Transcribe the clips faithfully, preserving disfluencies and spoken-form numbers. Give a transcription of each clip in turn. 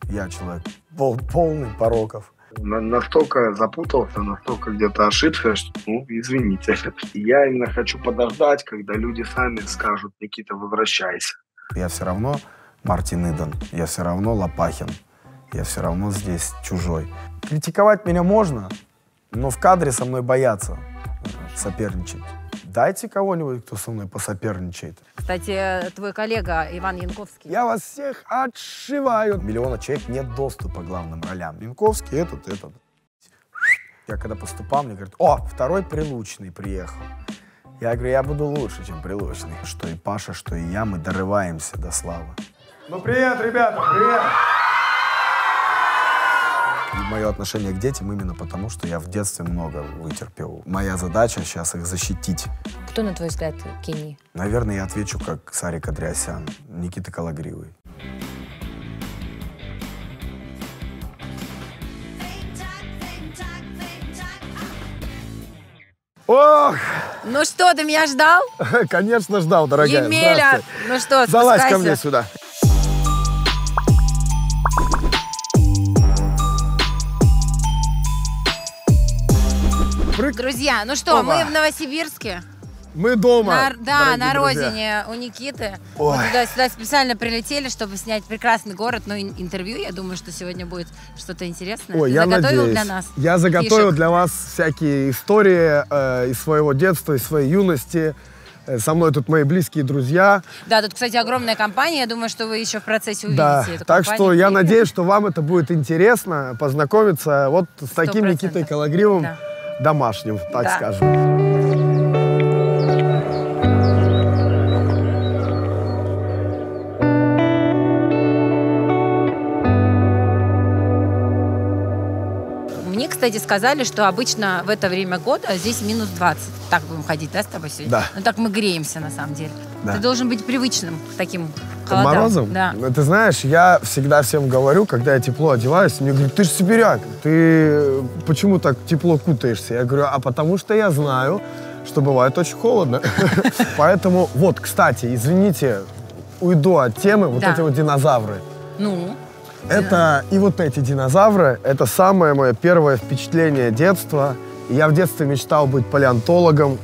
Я человек пол, полный пороков. На, настолько запутался, настолько где-то ошибся, что, ну, извините. Я именно хочу подождать, когда люди сами скажут: Никита, возвращайся. Я все равно Мартин Иден, я все равно Лопахин, я все равно здесь чужой. Критиковать меня можно, но в кадре со мной боятся соперничать. Дайте кого-нибудь, кто со мной посоперничает. Кстати, твой коллега Иван Янковский. Я вас всех отшиваю. Миллиона человек нет доступа к главным ролям. Янковский, этот, этот. Я когда поступал, мне говорят: о, второй Прилучный приехал. Я говорю: я буду лучше, чем Прилучный. Что и Паша, что и я, мы дорываемся до славы. Ну привет, ребята, привет! И мое отношение к детям именно потому, что я в детстве много вытерпел. Моя задача сейчас их защитить. Кто, на твой взгляд, гений? Наверное, я отвечу как Сарик Андреасян, Никита Калагривый. Ох! Ну что, ты меня ждал? Конечно, ждал, дорогая. Емеля! Ну что, залазь спускайся. ко мне сюда. Друзья, ну что, Оба. мы в Новосибирске. Мы дома. На, да, на друзья. родине у Никиты. Ой. Мы туда, сюда специально прилетели, чтобы снять прекрасный город, но ин- интервью. Я думаю, что сегодня будет что-то интересное. Ой, Ты я заготовил надеюсь. для нас? Я заготовил фишек? для вас всякие истории э, из своего детства, из своей юности. Э, Со мной тут мои близкие друзья. Да, тут, кстати, огромная компания. Я думаю, что вы еще в процессе увидите Да, эту так компанию. что я надеюсь, что вам это будет интересно, познакомиться вот с таким процентов. Никитой Калагривым, Да. домашним, так Да. скажем. Мне, кстати, сказали, что обычно в это время года здесь минус двадцать. Так будем ходить, да, с тобой сегодня? Да. Ну так мы греемся, на самом деле. Да. Ты должен быть привычным к таким Под холодам. морозом? Да. Ну, ты знаешь, я всегда всем говорю, когда я тепло одеваюсь, мне говорят: ты же сибиряк, ты почему так тепло кутаешься? Я говорю: а потому что я знаю, что бывает очень холодно. Поэтому, вот, кстати, извините, уйду от темы, вот Да. эти вот динозавры. Ну? Это и вот эти динозавры, это самое мое первое впечатление детства. И я в детстве мечтал быть палеонтологом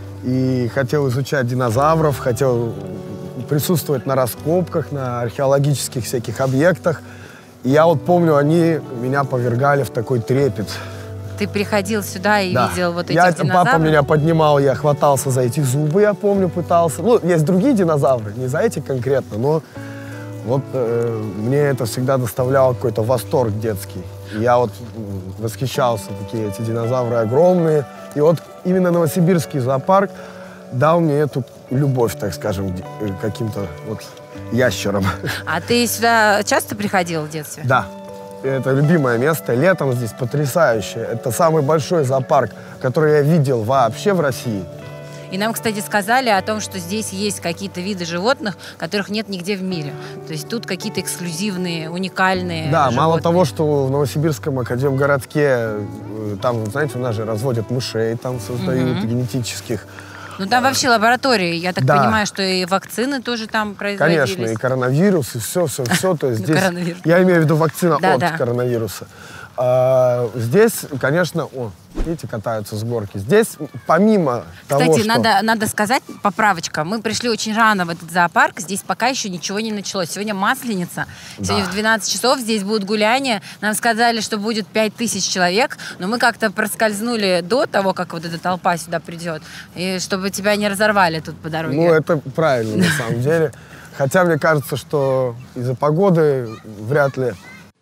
и хотел изучать динозавров, хотел присутствовать на раскопках, на археологических всяких объектах. И я вот помню, они меня повергали в такой трепет. Ты приходил сюда и Да. видел вот этих я, динозавров? Папа меня поднимал, я хватался за эти зубы, я помню, пытался. Ну, есть другие динозавры, не за эти конкретно, но вот э, мне это всегда доставляло какой-то восторг детский. И я вот м, восхищался, такие эти динозавры огромные. И вот именно Новосибирский зоопарк дал мне эту любовь, так скажем, к каким-то вот ящерам. А ты сюда часто приходил в детстве? Да, это любимое место. Летом здесь потрясающе. Это самый большой зоопарк, который я видел вообще в России. И нам, кстати, сказали о том, что здесь есть какие-то виды животных, которых нет нигде в мире. То есть тут какие-то эксклюзивные, уникальные Да, животные. мало того, что в Новосибирском академгородке, э, там, знаете, у нас же разводят мышей, там создают Мгм. генетических. Ну там вообще лаборатории. Я так Да. понимаю, что и вакцины тоже там производились. Конечно, и коронавирус, и все, все, все. То есть Ну, здесь, коронавирус. я имею в виду вакцина Да, от да. коронавируса. А, здесь, конечно, о, видите, катаются с горки. Здесь, помимо того, Кстати, что... надо, надо сказать, поправочка, мы пришли очень рано в этот зоопарк, здесь пока еще ничего не началось. Сегодня Масленица, сегодня Да. в двенадцать часов здесь будут гуляния. Нам сказали, что будет пять тысяч человек, но мы как-то проскользнули до того, как вот эта толпа сюда придет, и чтобы тебя не разорвали тут по дороге. Ну, это правильно, на самом деле. Хотя мне кажется, что из-за погоды вряд ли...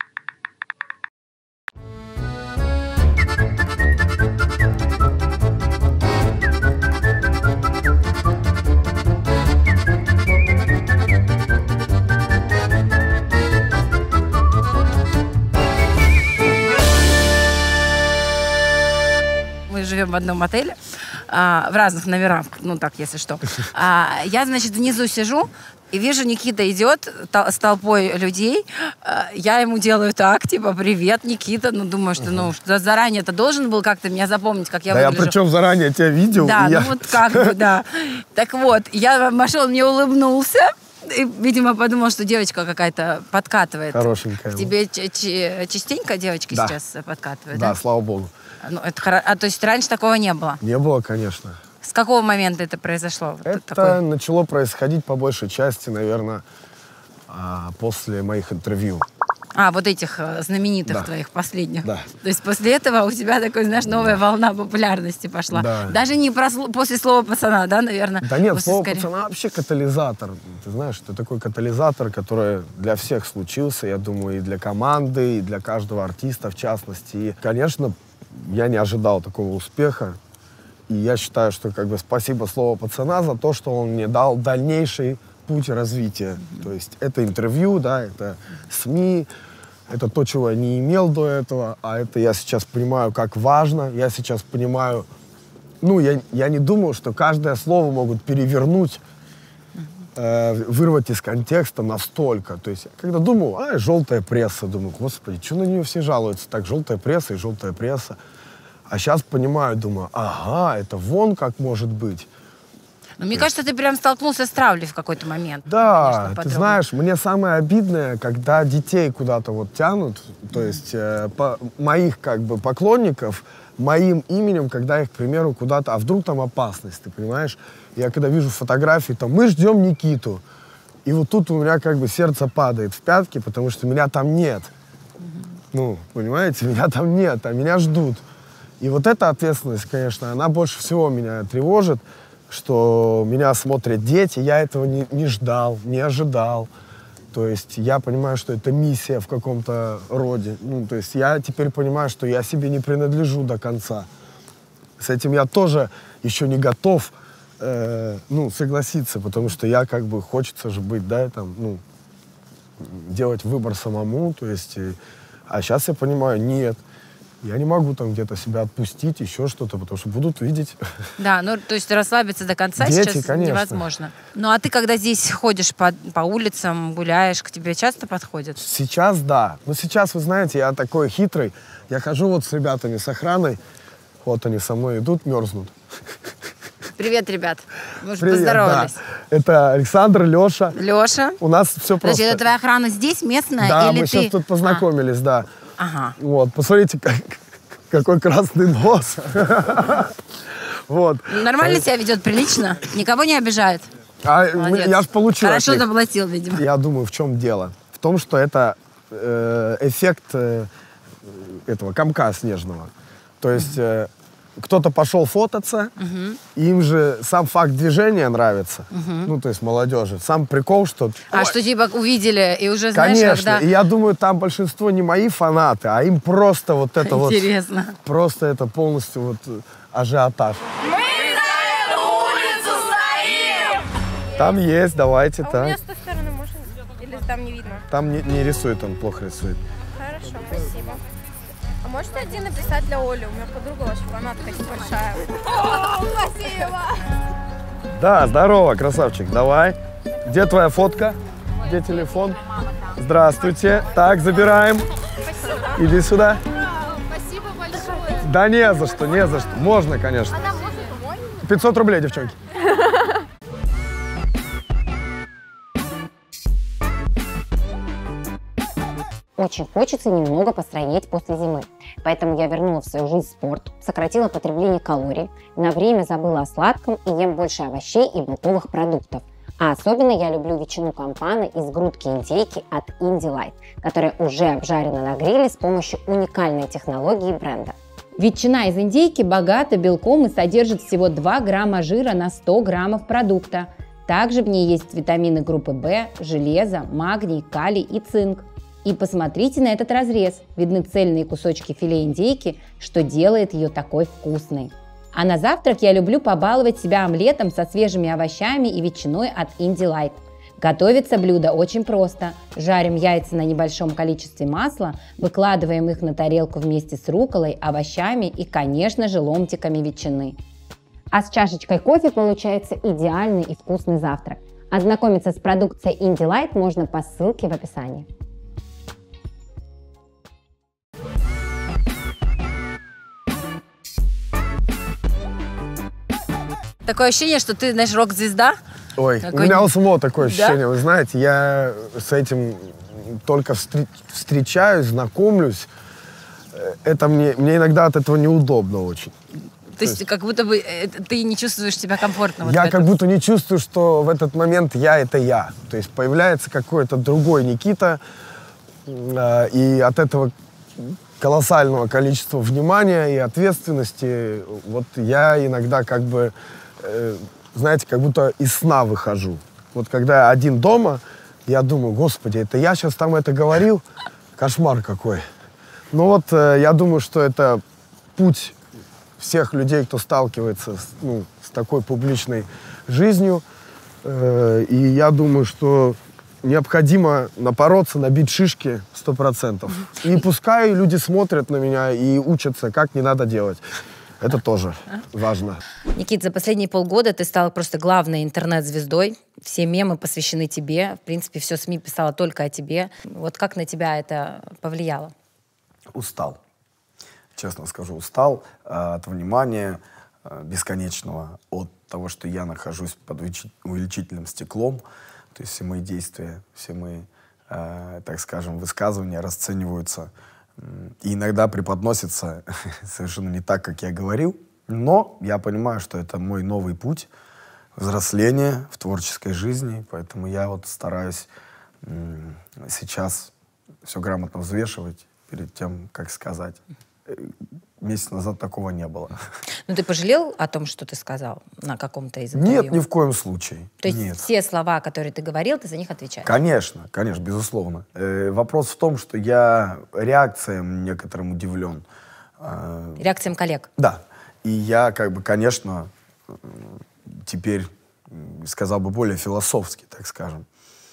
Мы живем в одном отеле, а, в разных номерах, ну так, если что. А, я, значит, внизу сижу, и вижу, Никита идет тол- с толпой людей. А, я ему делаю так, типа: привет, Никита. Ну, думаю, что ну что заранее ты должен был как-то меня запомнить, как я Да я выгляжу. причем заранее тебя видел. Да, и ну я... вот как бы, да. Так вот, я пошел, мне улыбнулся. Ты, видимо, подумал, что девочка какая-то подкатывает. Хорошенькая. К тебе частенько девочки да. сейчас подкатывают, да? Да, слава богу. Ну, это хоро... А то есть раньше такого не было? Не было, конечно. С какого момента это произошло? Это такой... начало происходить по большей части, наверное, после моих интервью. А, вот этих знаменитых да. твоих последних. Да. То есть после этого у тебя такой, знаешь, новая да. волна популярности пошла. Да. Даже не про, после слова пацана, да, наверное? Да нет, после слово скорее... пацана вообще катализатор. Ты знаешь, это такой катализатор, который для всех случился, я думаю, и для команды, и для каждого артиста в частности. И, конечно, я не ожидал такого успеха. И я считаю, что как бы спасибо слову пацана за то, что он мне дал дальнейший путь развития. Mm-hmm. То есть это интервью, да, это СМИ, это то, чего я не имел до этого, а это я сейчас понимаю, как важно. Я сейчас понимаю, ну, я, я не думал, что каждое слово могут перевернуть, э, вырвать из контекста настолько. То есть, когда думал, а, желтая пресса, думаю, господи, что на нее все жалуются? Так, желтая пресса и желтая пресса. А сейчас понимаю, думаю, ага, это вон как может быть. Но мне кажется, ты прям столкнулся с травлей в какой-то момент. Да, конечно, ты знаешь, мне самое обидное, когда детей куда-то вот тянут, то есть э, по, моих как бы поклонников, моим именем, когда их, к примеру, куда-то, а вдруг там опасность, ты понимаешь? Я когда вижу фотографии, там, мы ждем Никиту, и вот тут у меня как бы сердце падает в пятки, потому что меня там нет. Mm-hmm. Ну, понимаете, меня там нет, а меня ждут. И вот эта ответственность, конечно, она больше всего меня тревожит, что меня смотрят дети, я этого не, не ждал, не ожидал. То есть я понимаю, что это миссия в каком-то роде. Ну, то есть я теперь понимаю, что я себе не принадлежу до конца. С этим я тоже еще не готов э, ну, согласиться, потому что я как бы, хочется же быть, да, там, ну, делать выбор самому, то есть, и, а сейчас я понимаю, нет. Я не могу там где-то себя отпустить, еще что-то, потому что будут видеть. Да, ну, то есть расслабиться до конца Дети, сейчас конечно. невозможно. Ну, а ты, когда здесь ходишь по, по улицам, гуляешь, к тебе часто подходят? Сейчас, да. Но сейчас, вы знаете, я такой хитрый. Я хожу вот с ребятами, с охраной. Вот они со мной идут, мерзнут. Привет, ребят. Мы уже Привет, поздоровались. Да. Это Александр, Леша. Леша. У нас все просто. Подожди, это твоя охрана здесь, местная? Да, или мы ты... сейчас тут познакомились, а. да. Ага. Вот, посмотрите, как, какой красный нос. Вот. Нормально себя ведет, прилично? Никого не обижает? А, я же получил. Хорошо заплатил, видимо. Я думаю, в чем дело? В том, что это э, эффект э, этого комка снежного. То есть э, кто-то пошел фототься, uh-huh. им же сам факт движения нравится. Uh-huh. Ну, то есть молодежи. Сам прикол, что... А Ой, что типа увидели и уже знаешь, конечно. когда... И я думаю, там большинство не мои фанаты, а им просто вот это вот... Интересно. Просто это полностью вот ажиотаж. Мы за эту улицу стоим! Там есть, давайте, а так. у меня с той стороны можно? Или там не видно? Там не, не рисует, он плохо рисует. Хорошо, спасибо. А можете один написать для Оли? У меня подруга ваша фанатка большая. О, спасибо! Да, здорово, красавчик, давай. Где твоя фотка? Где телефон? Здравствуйте. Так, забираем. Спасибо. Иди сюда. Спасибо большое. Да не за что, не за что. Можно, конечно. Она может мой? пятьсот рублей, девчонки. Очень хочется немного постройнеть после зимы. Поэтому я вернула в свою жизнь спорт, сократила потребление калорий, на время забыла о сладком и ем больше овощей и белковых продуктов. А особенно я люблю ветчину кампана из грудки индейки от Indie-Light, которая уже обжарена на гриле с помощью уникальной технологии бренда. Ветчина из индейки богата белком и содержит всего два грамма жира на сто граммов продукта. Также в ней есть витамины группы В, железо, магний, калий и цинк. И посмотрите на этот разрез. Видны цельные кусочки филе индейки, что делает ее такой вкусной. А на завтрак я люблю побаловать себя омлетом со свежими овощами и ветчиной от Indie-Light. Готовится блюдо очень просто. Жарим яйца на небольшом количестве масла, выкладываем их на тарелку вместе с рукколой, овощами и, конечно же, ломтиками ветчины. А с чашечкой кофе получается идеальный и вкусный завтрак. Ознакомиться с продукцией Indie-Light можно по ссылке в описании. Такое ощущение, что ты, знаешь, рок-звезда, Ой, Какой... у меня у самого такое Да? ощущение. Вы знаете, я с этим только встр... встречаюсь, знакомлюсь. Это мне, мне иногда от этого неудобно очень. То есть как будто бы э, ты не чувствуешь себя комфортно. Вот я в этом. как будто не чувствую, что в этот момент я — это я. То есть появляется какой-то другой Никита, э, и от этого колоссального количества внимания и ответственности вот я иногда как бы, э, знаете, как будто из сна выхожу. Вот когда я один дома, я думаю, господи, это я сейчас там это говорил? Кошмар какой. Ну вот э, я думаю, что это путь всех людей, кто сталкивается с, ну, с такой публичной жизнью. Э, и я думаю, что необходимо напороться, набить шишки сто процентов. И пускай люди смотрят на меня и учатся, как не надо делать. Это тоже важно. Никит, за последние полгода ты стал просто главной интернет-звездой. Все мемы посвящены тебе. В принципе, все СМИ писало только о тебе. Вот как на тебя это повлияло? Устал. Честно скажу, устал э, от внимания э, бесконечного, от того, что я нахожусь под увеличительным стеклом. То есть все мои действия, все мои, э, так скажем, высказывания расцениваются э, и иногда преподносятся совершенно не так, как я говорил. Но я понимаю, что это мой новый путь взросления в творческой жизни, поэтому я вот стараюсь э, сейчас все грамотно взвешивать перед тем, как сказать. Месяц назад такого не было. Ну, ты пожалел о том, что ты сказал на каком-то из интервью? Нет, ни в коем случае. То есть Нет. все слова, которые ты говорил, ты за них отвечаешь? Конечно, конечно, безусловно. Э, вопрос в том, что я реакциям некоторым удивлен. Э, Реакциям коллег? Да. И я, как бы, конечно, теперь сказал бы более философски, так скажем.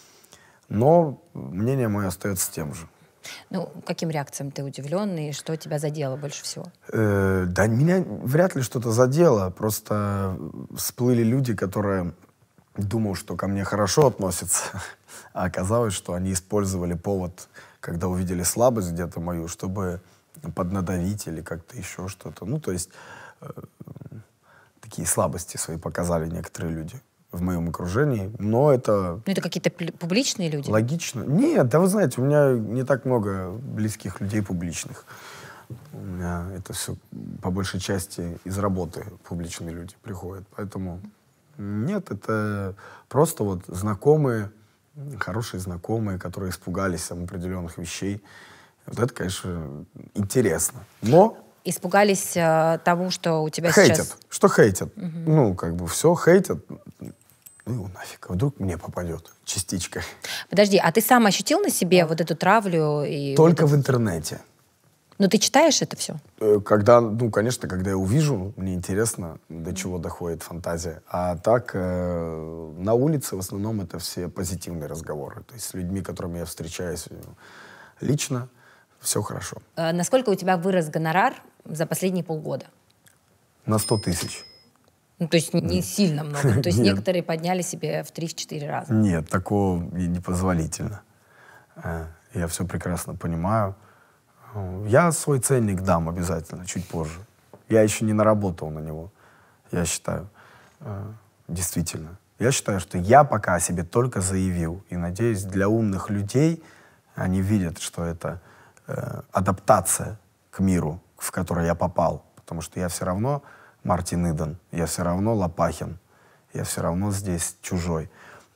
Но мнение мое остается тем же. Ну, каким реакциям ты удивлен и что тебя задело больше всего? Э, да меня вряд ли что-то задело. Просто всплыли люди, которые думал, что ко мне хорошо относятся, а оказалось, что они использовали повод, когда увидели слабость где-то мою, чтобы поднадавить или как-то еще что-то. Ну, то есть э, такие слабости свои показали некоторые люди в моем окружении, но это... Ну, это какие-то публичные люди? Логично. Нет, да вы знаете, у меня не так много близких людей публичных. У меня это все по большей части из работы публичные люди приходят. Поэтому нет, это просто вот знакомые, хорошие знакомые, которые испугались определенных вещей. Вот это, конечно, интересно. Но... Испугались э, тому, что у тебя хейтят. сейчас... Что хейтят? Угу. Ну, как бы все хейтят. Ну его нафиг, а вдруг мне попадет частичка. Подожди, а ты сам ощутил на себе вот эту травлю? И Только вот в интернете. Ну, ты читаешь это все? Когда, ну, конечно, когда я увижу, мне интересно, до чего доходит фантазия. А так, э, на улице в основном это все позитивные разговоры. То есть с людьми, с которыми я встречаюсь лично, все хорошо. Э, насколько у тебя вырос гонорар за последние полгода? На сто тысяч. Ну, то есть не сильно много. То есть Нет. некоторые подняли себе в три-четыре раза. Нет, такого непозволительно. Я все прекрасно понимаю. Я свой ценник дам обязательно, чуть позже. Я еще не наработал на него, я считаю. Действительно. Я считаю, что я пока о себе только заявил. И надеюсь, для умных людей они видят, что это э, адаптация к миру, в который я попал. Потому что я все равно Мартин Иден, я все равно Лопахин, я все равно здесь чужой.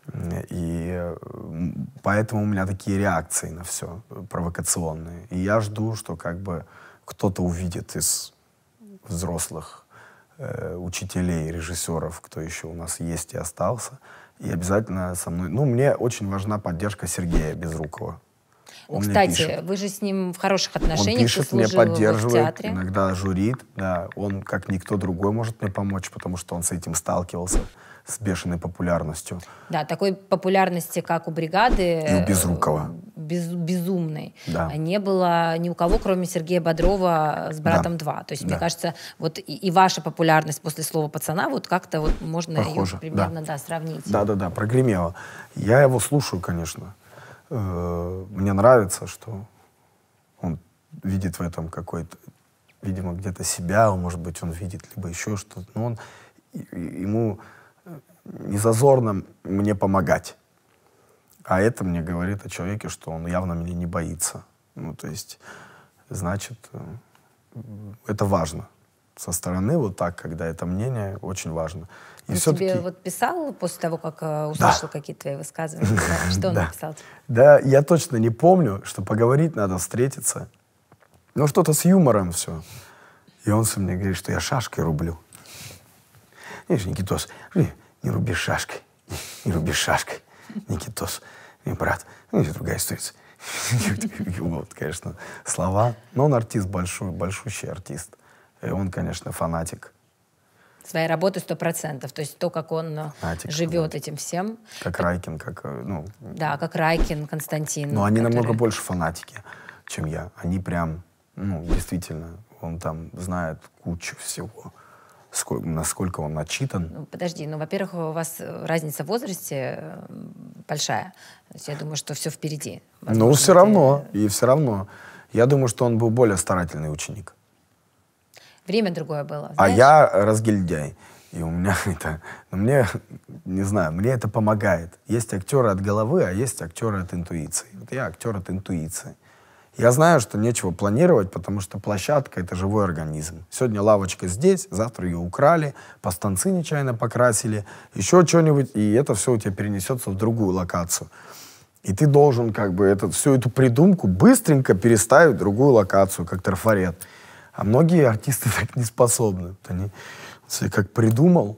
И поэтому у меня такие реакции на все провокационные. И я жду, что как бы кто-то увидит из взрослых э, учителей, режиссеров, кто еще у нас есть и остался, и обязательно со мной... Ну, мне очень важна поддержка Сергея Безрукова. Он Кстати, вы же с ним в хороших отношениях. Он пишет, мне служил в поддерживает, театре. иногда журит. Да. Он, как никто другой, может мне помочь, потому что он с этим сталкивался, с бешеной популярностью. Да, такой популярности, как у «Бригады». И у Безрукова. Без, безумной. Да. Не было ни у кого, кроме Сергея Бодрова с «Братом Да. два». То есть, Да. мне кажется, вот и, и ваша популярность после слова «пацана», вот как-то вот можно Похоже, ее примерно да. Да, сравнить. Да-да-да, прогремело. Я его слушаю, конечно. Мне нравится, что он видит в этом какой-то, видимо, где-то себя, может быть, он видит либо еще что-то. Но он, ему не зазорно мне помогать. А это мне говорит о человеке, что он явно меня не боится. Ну, то есть, значит, это важно. Со стороны вот так, когда это мнение, очень важно. И он тебе вот писал после того, как uh, услышал да. какие-то твои высказывания? Что он написал? Да, я точно не помню, что поговорить надо, встретиться. Ну, что-то с юмором все. И он мне говорит, что я шашкой рублю. Видишь, Никитос, не руби шашкой, не руби шашкой, Никитос, не брат. Ну, это другая история. Вот, конечно, слова. Но он артист большой, большущий артист. И он, конечно, фанатик. Своей работы сто процентов. То есть то, как он фанатик, живет фанатик. Этим всем. Как Райкин, как, ну... Да, как Райкин, Константин. Но они который... намного больше фанатики, чем я. Они прям, ну, действительно, он там знает кучу всего. Сколько, насколько он начитан. Ну, подожди, ну, во-первых, у вас разница в возрасте большая. То есть я думаю, что все впереди. Возможно, ну, все равно, и все равно. Я думаю, что он был более старательный ученик. Время другое было, знаешь? А я разгильдяй. И у меня это... Ну, мне, не знаю, мне это помогает. Есть актеры от головы, а есть актеры от интуиции. Вот я актер от интуиции. Я знаю, что нечего планировать, потому что площадка — это живой организм. Сегодня лавочка здесь, завтра ее украли, постанцы нечаянно покрасили, еще что-нибудь, и это все у тебя перенесется в другую локацию. И ты должен как бы это, всю эту придумку быстренько переставить в другую локацию, как трафарет. А многие артисты так не способны. Они как придумал,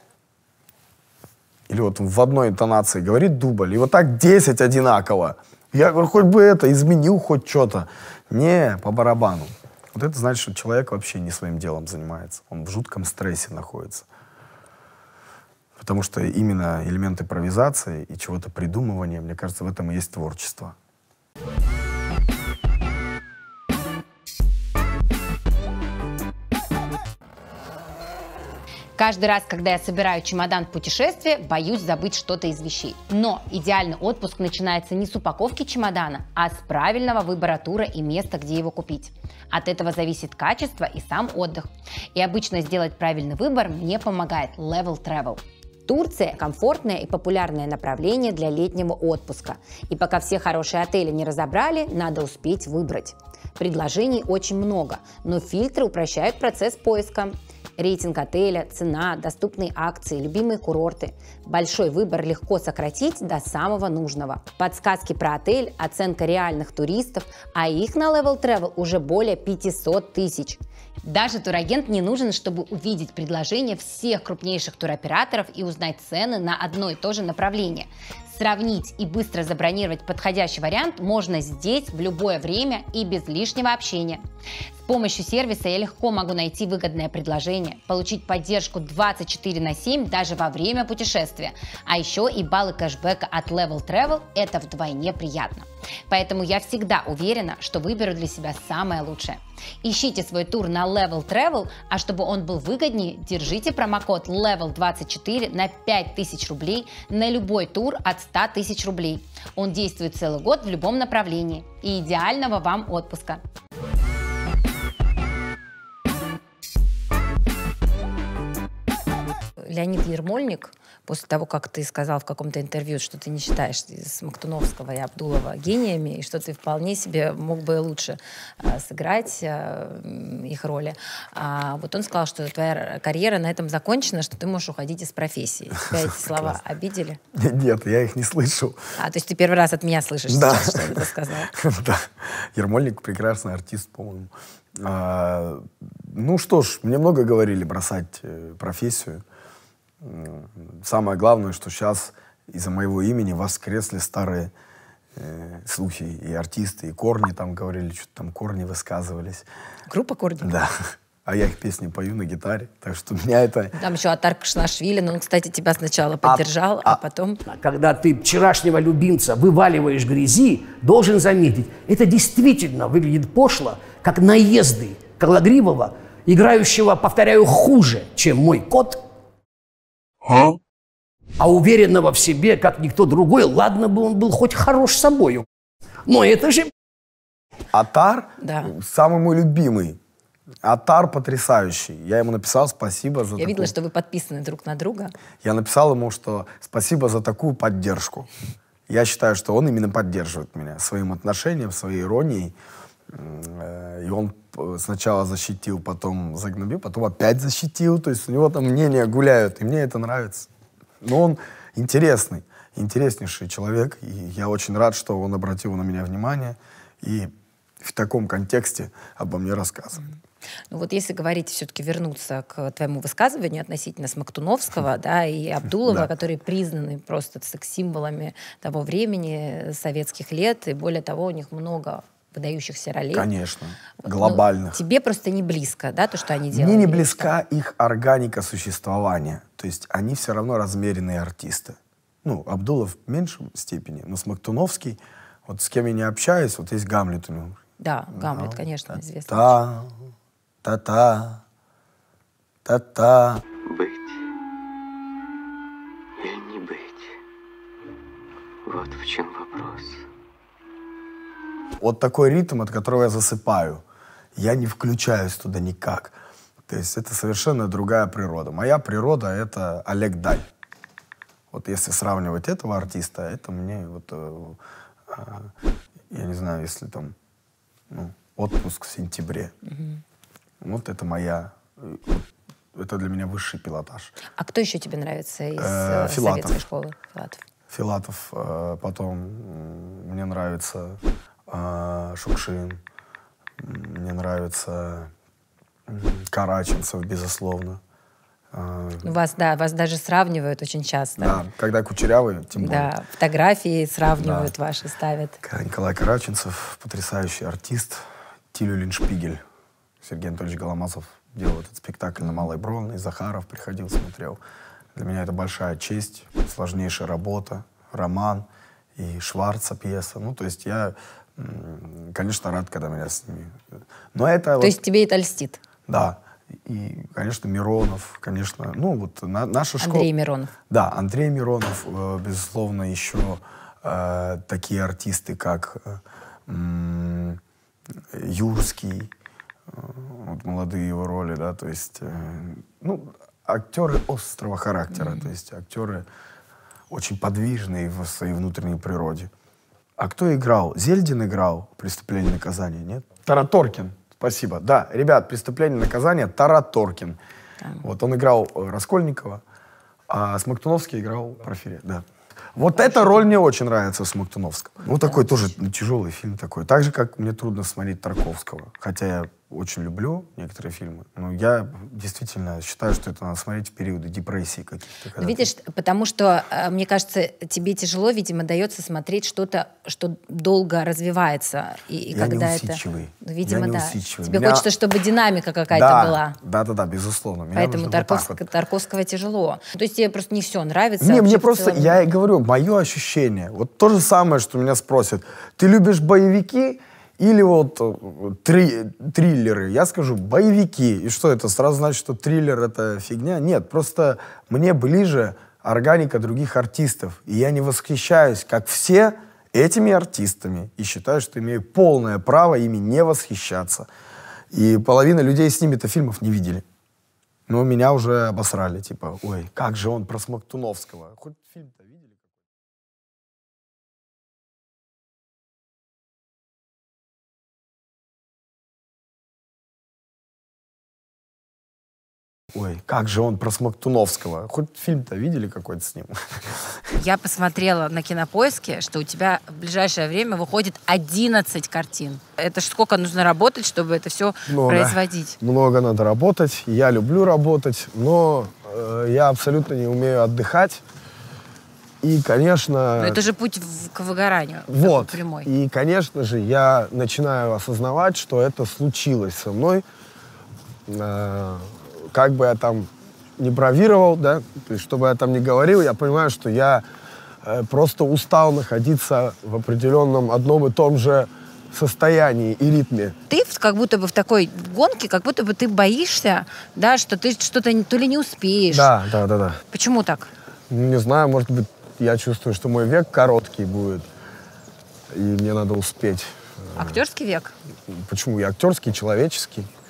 или вот в одной интонации говорит дубль, и вот так десять одинаково. Я говорю, хоть бы это, изменил хоть что-то. Не, по барабану. Вот это значит, что человек вообще не своим делом занимается. Он в жутком стрессе находится. Потому что именно элемент импровизации и чего-то придумывания, мне кажется, в этом и есть творчество. Каждый раз, когда я собираю чемодан в путешествие, боюсь забыть что-то из вещей. Но идеальный отпуск начинается не с упаковки чемодана, а с правильного выбора тура и места, где его купить. От этого зависит качество и сам отдых. И обычно сделать правильный выбор мне помогает Level Travel. Турция – комфортное и популярное направление для летнего отпуска. И пока все хорошие отели не разобрали, надо успеть выбрать. Предложений очень много, но фильтры упрощают процесс поиска. Рейтинг отеля, цена, доступные акции, любимые курорты. Большой выбор легко сократить до самого нужного. Подсказки про отель, оценка реальных туристов, а их на Level Travel уже более пятисот тысяч. Даже турагент не нужен, чтобы увидеть предложения всех крупнейших туроператоров и узнать цены на одно и то же направление. Сравнить и быстро забронировать подходящий вариант можно здесь в любое время и без лишнего общения. С помощью сервиса я легко могу найти выгодное предложение, получить поддержку двадцать четыре на семь даже во время путешествия. А еще и баллы кэшбэка от Level Travel – это вдвойне приятно. Поэтому я всегда уверена, что выберу для себя самое лучшее. Ищите свой тур на Level Travel, а чтобы он был выгоднее, держите промокод левел двадцать четыре на пять тысяч рублей на любой тур от ста тысяч рублей. Он действует целый год в любом направлении. И идеального вам отпуска! Леонид Ермольник, после того, как ты сказал в каком-то интервью, что ты не считаешь Смоктуновского и Абдулова гениями, и что ты вполне себе мог бы лучше э, сыграть э, их роли, а вот он сказал, что твоя карьера на этом закончена, что ты можешь уходить из профессии. Тебя эти слова обидели? Нет, я их не слышал. А, то есть ты первый раз от меня слышишь да. сейчас, что я сказал? Да. Ермольник прекрасный артист, по-моему. А, ну что ж, мне много говорили бросать э, профессию. Самое главное, что сейчас из-за моего имени воскресли старые э, слухи, и артисты, и Корни там говорили, что-то там Корни высказывались. Группа Корни? Да. А я их песни пою на гитаре, так что меня это... Там еще Атар Кашнашвили, но он, кстати, тебя сначала поддержал, а, а потом... Когда ты вчерашнего любимца вываливаешь грязи, должен заметить, это действительно выглядит пошло, как наезды Кологривого, играющего, повторяю, хуже, чем мой кот, а? а уверенного в себе, как никто другой, ладно бы он был хоть хорош собою. Но это же... Атар да. самый мой любимый. Атар потрясающий. Я ему написал спасибо за Я такую... видела, что вы подписаны друг на друга. Я написал ему, что спасибо за такую поддержку. Я считаю, что он именно поддерживает меня своим отношением, своей иронией. И он сначала защитил, потом загнобил, потом опять защитил. То есть у него там мнения гуляют, и мне это нравится. Но он интересный, интереснейший человек. И я очень рад, что он обратил на меня внимание и в таком контексте обо мне рассказывает. Ну вот если говорить, все-таки вернуться к твоему высказыванию относительно Смоктуновского, да, и Абдулова, Да. которые признаны просто секс-символами того времени, советских лет, и более того, у них много выдающихся ролей. Конечно, Вот, глобальных. ну, тебе просто не близко, да, то, что они делают? Мне не близка их органика существования. То есть они все равно размеренные артисты. Ну, Абдулов в меньшей степени, но Смоктуновский, вот с кем я не общаюсь, вот есть Гамлет у него. Да, Гамлет, конечно, известный. Та, та-та, та-та. Быть или не быть? Вот в чем вопрос. Вот такой ритм, от которого я засыпаю. Я не включаюсь туда никак. То есть это совершенно другая природа. Моя природа — это Олег Даль. Вот если сравнивать этого артиста, это мне вот, э, э, я не знаю, если там, ну, отпуск в сентябре. Мгм. Вот это моя, э, это для меня высший пилотаж. А кто еще тебе нравится из Э, э, Филатов. советской школы? Филатов. Филатов, э, потом м, мне нравится э, Шукшин, м, мне нравится м, Караченцев, безусловно. Э, Ну, Вас, да, вас даже сравнивают очень часто. да, когда Кучерявый, тем более. Да, фотографии сравнивают ваши, ставят. К- Николай Караченцев, потрясающий артист. Тилю Линшпигель, Сергей Анатольевич Голомазов делал этот спектакль на Малой Бронной, Захаров приходил, смотрел. Для меня это большая честь, сложнейшая работа, роман и Шварца пьеса. Ну, то есть я, м, конечно, рад, когда меня с ними... Но это То вот- есть тебе это льстит? Да. И, конечно, Миронов, конечно, ну, вот на- наша школа... Андрей Миронов. Да, Андрей Миронов, э, безусловно, еще э, такие артисты, как э, м, Юрский, э, вот молодые его роли, да, то есть, э, ну, актеры острого характера, то есть актеры очень подвижные в своей внутренней природе. А кто играл? Зельдин играл «Преступление и наказание», нет? Тараторкин, спасибо. Да, ребят, «Преступление и наказание» Тараторкин. Вот он играл э, Раскольникова, а Смоктуновский играл Порфирия, да. Вот эта роль мне очень нравится у Смоктуновского. Вот такой тоже тяжелый фильм такой. Так же, как мне трудно смотреть Тарковского. Хотя я очень люблю некоторые фильмы, но я действительно считаю, что это надо смотреть в периоды депрессии каких-то. когда Видишь, потому что, э, мне кажется, тебе тяжело, видимо, дается смотреть что-то, что долго развивается. И, и Я когда неусидчивый. это. Ну, видимо, Я да. неусидчивый. Тебе Меня- хочется, чтобы динамика какая-то да, была. Да, да, да, безусловно. Меня Поэтому нужно вот так Тарковск- вот. Тарковского тяжело. То есть тебе просто не все нравится. Не, вообще мне в просто, целом. я и говорю, мое ощущение. Вот то же самое, что меня спросят. Ты любишь боевики или вот э, три, триллеры? Я скажу, боевики. И что это? Сразу значит, что триллер — это фигня? Нет, просто мне ближе органика других артистов. И я не восхищаюсь, как все, этими артистами. И считаю, что имею полное право ими не восхищаться. И половина людей с ними-то фильмов не видели. Но меня уже обосрали. Типа, ой, как же он про Смоктуновского. Хоть фильм-то видели? Ой, как же он про Смоктуновского. Хоть фильм-то видели какой-то с ним? Я посмотрела на Кинопоиске, что у тебя в ближайшее время выходит одиннадцать картин. Это ж сколько нужно работать, чтобы это все Много. производить? Много надо работать. Я люблю работать, но э, я абсолютно не умею отдыхать. И, конечно... Но это же путь в- к выгоранию. Вот. такой прямой. И, конечно же, я начинаю осознавать, что это случилось со мной. Э, как бы я там не бравировал, да, то есть, что бы я там ни говорил, я понимаю, что я э, просто устал находиться в определенном одном и том же состоянии и ритме. Ты в- как будто бы в такой гонке, как будто бы ты боишься, да, что ты что-то не- то ли не успеешь. Да, да, да, да. Почему так? Ну, не знаю, может быть, я чувствую, что мой век короткий будет, и мне надо успеть. Актерский век? Почему? Я актерский, человеческий.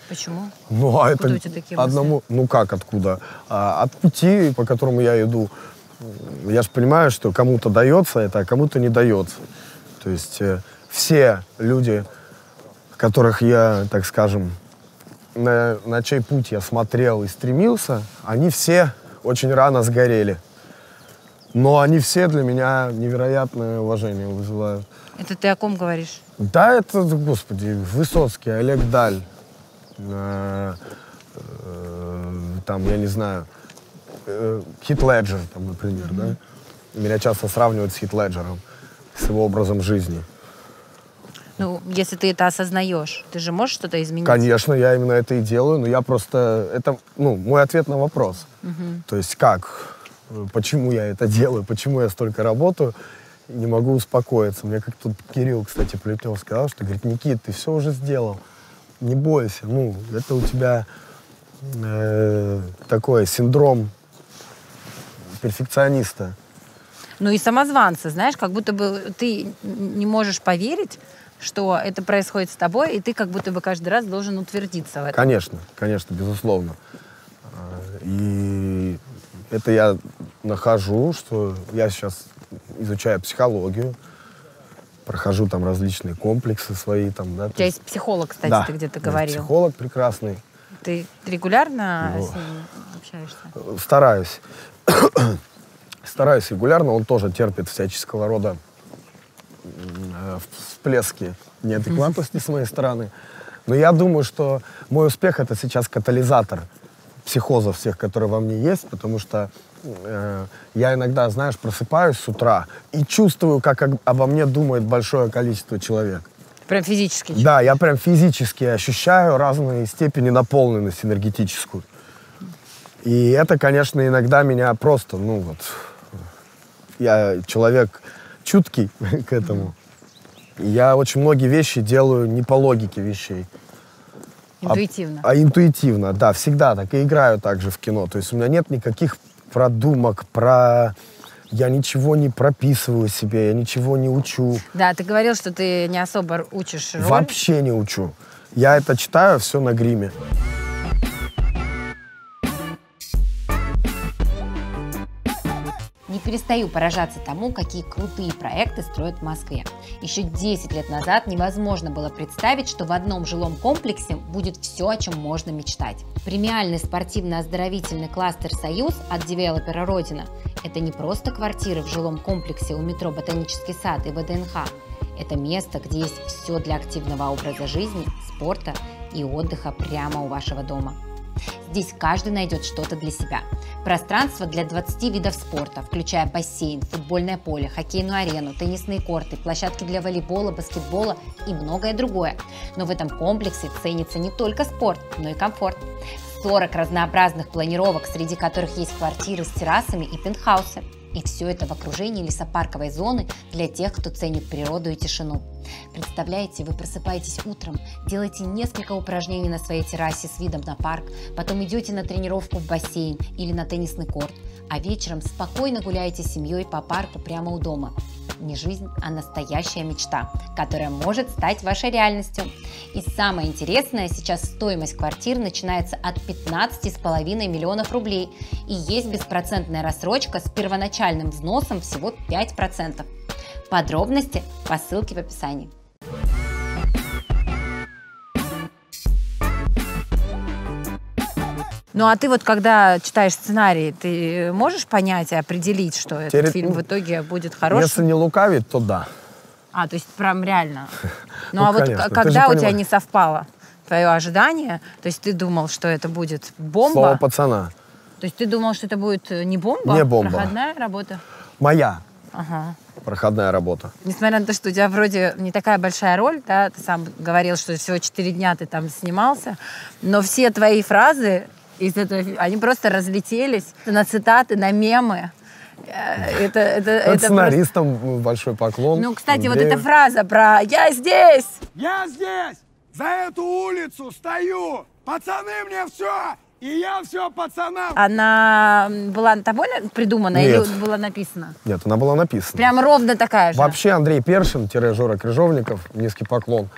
Почему? Ну, а Откуда это у тебя такие одному... мысли? Ну, как откуда? А, от пути, по которому я иду. Я же понимаю, что кому-то дается это, а кому-то не дается. То есть э, все люди, которых я, так скажем, на, на чей путь я смотрел и стремился, они все очень рано сгорели. Но они все для меня невероятное уважение вызывают. Это ты о ком говоришь? Да, это, господи, Высоцкий, Олег Даль, э, э, там, я не знаю, э, Хит Леджер, там, например, mm-hmm. да? Меня часто сравнивают с Хит Леджером, с его образом жизни. Ну, если ты это осознаешь, ты же можешь что-то изменить? Конечно, я именно это и делаю, но я просто... Это, ну, мой ответ на вопрос. Mm-hmm. То есть как, почему я это делаю, почему я столько работаю, не могу успокоиться. Мне как тут Кирилл, кстати, Плетнев сказал, что, говорит, Никит, ты все уже сделал, не бойся. Ну, это у тебя э, такой синдром перфекциониста. Ну и самозванца, знаешь, как будто бы ты не можешь поверить, что это происходит с тобой, и ты как будто бы каждый раз должен утвердиться в этом. Конечно, конечно, безусловно. И это я нахожу, что я сейчас изучаю психологию, прохожу там различные комплексы свои. Там, да, У тебя есть психолог, кстати, да, ты где-то говорил. Психолог прекрасный. Ты регулярно Ну, с ним общаешься? Стараюсь. Стараюсь регулярно. Он тоже терпит всяческого рода всплески неадекватности с моей стороны. Но я думаю, что мой успех — это сейчас катализатор психозов всех, которые во мне есть, потому что э, я иногда, знаешь, просыпаюсь с утра и чувствую, как обо мне думает большое количество человек. Прям физически? Да, я прям физически ощущаю разные степени наполненности энергетическую. И это, конечно, иногда меня просто, ну вот, я человек чуткий к этому. И я очень многие вещи делаю не по логике вещей. Интуитивно. А, а интуитивно, да, всегда так. И играю также в кино. То есть у меня нет никаких продумок, про... Я ничего не прописываю себе, я ничего не учу. Да, ты говорил, что ты не особо учишь роль. Вообще не учу. Я это читаю все на гриме. Не перестаю поражаться тому, какие крутые проекты строят в Москве. Еще десять лет назад невозможно было представить, что в одном жилом комплексе будет все, о чем можно мечтать. Премиальный спортивно-оздоровительный кластер «Союз» от девелопера «Родина» – это не просто квартиры в жилом комплексе у метро «Ботанический сад» и ВДНХ. Это место, где есть все для активного образа жизни, спорта и отдыха прямо у вашего дома. Здесь каждый найдет что-то для себя. Пространство для двадцати видов спорта, включая бассейн, футбольное поле, хоккейную арену, теннисные корты, площадки для волейбола, баскетбола и многое другое. Но в этом комплексе ценится не только спорт, но и комфорт. сорок разнообразных планировок, среди которых есть квартиры с террасами и пентхаусы. И все это в окружении лесопарковой зоны для тех, кто ценит природу и тишину. Представляете, вы просыпаетесь утром, делаете несколько упражнений на своей террасе с видом на парк, потом идете на тренировку в бассейн или на теннисный корт, а вечером спокойно гуляете с семьей по парку прямо у дома. Не жизнь, а настоящая мечта, которая может стать вашей реальностью. И самое интересное, сейчас стоимость квартир начинается от пятнадцати с половиной миллионов рублей. И есть беспроцентная рассрочка с первоначальным взносом всего пять процентов. Подробности по ссылке в описании. Ну, а ты вот, когда читаешь сценарий, ты можешь понять и определить, что этот Теперь, фильм в итоге будет хорошим? Если не лукавить, то да. А, то есть прям реально. Ну, Ну, а вот конечно. Ты когда же у тебя понимаешь. не совпало твое ожидание, то есть ты думал, что это будет бомба? Слово пацана. То есть ты думал, что это будет не бомба, Не бомба. проходная работа? Моя Ага. проходная работа. Несмотря на то, что у тебя вроде не такая большая роль, да, ты сам говорил, что всего четыре дня ты там снимался, но все твои фразы из этого, они просто разлетелись на цитаты, на мемы. Это, это, это Сценаристам просто... большой поклон. Ну, кстати, Андрею. вот эта фраза про «я здесь». Я здесь! За эту улицу стою! Пацаны, мне все! И я все пацанам! Она была тобой придумана Нет. или была написана? Нет, она была написана. Прям ровно такая же? Вообще Андрей Першин, Жора Крыжовников, низкий поклон.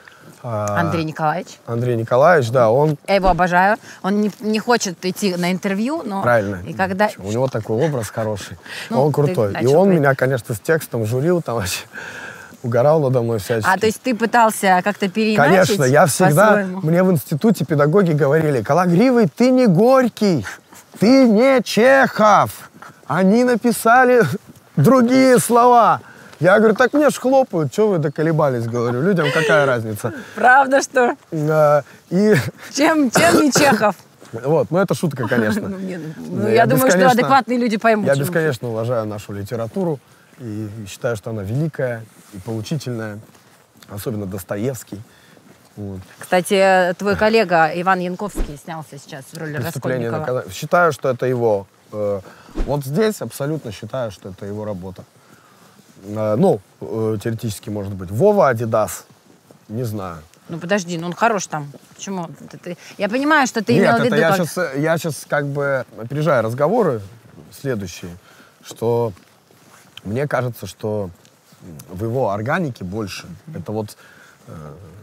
Андрей Николаевич. Андрей Николаевич, да, он... Я его обожаю. Он не, не хочет идти на интервью, но... Правильно. И когда... У него такой образ хороший. Ну, он крутой. И он меня, конечно, с текстом журил, там вообще угорал надо мной всячески. А, то есть ты пытался как-то переиначить? Конечно, я всегда... Мне в институте педагоги говорили: Кологривый, ты не Горький, ты не Чехов. Они написали другие слова. Я говорю, так мне ж хлопают, что вы доколебались, говорю, людям какая разница. Правда, что? А, и... Чем, чем не Чехов? Вот, ну это шутка, конечно. Ну, я думаю, что адекватные люди поймут. Я бесконечно уважаю нашу литературу и считаю, что она великая и поучительная, особенно Достоевский. Вот. Кстати, твой коллега Иван Янковский снялся сейчас в роли Раскольникова. Считаю, что это его. Вот здесь абсолютно считаю, что это его работа. Ну, теоретически, может быть. Вова Адидас, не знаю. Ну, подожди, ну он хорош там. Почему? Ты, ты... Я понимаю, что ты Нет, имел в это виду... я, как... сейчас, я сейчас как бы опережаю разговоры следующие, что мне кажется, что в его органике больше. Mm-hmm. Это вот э,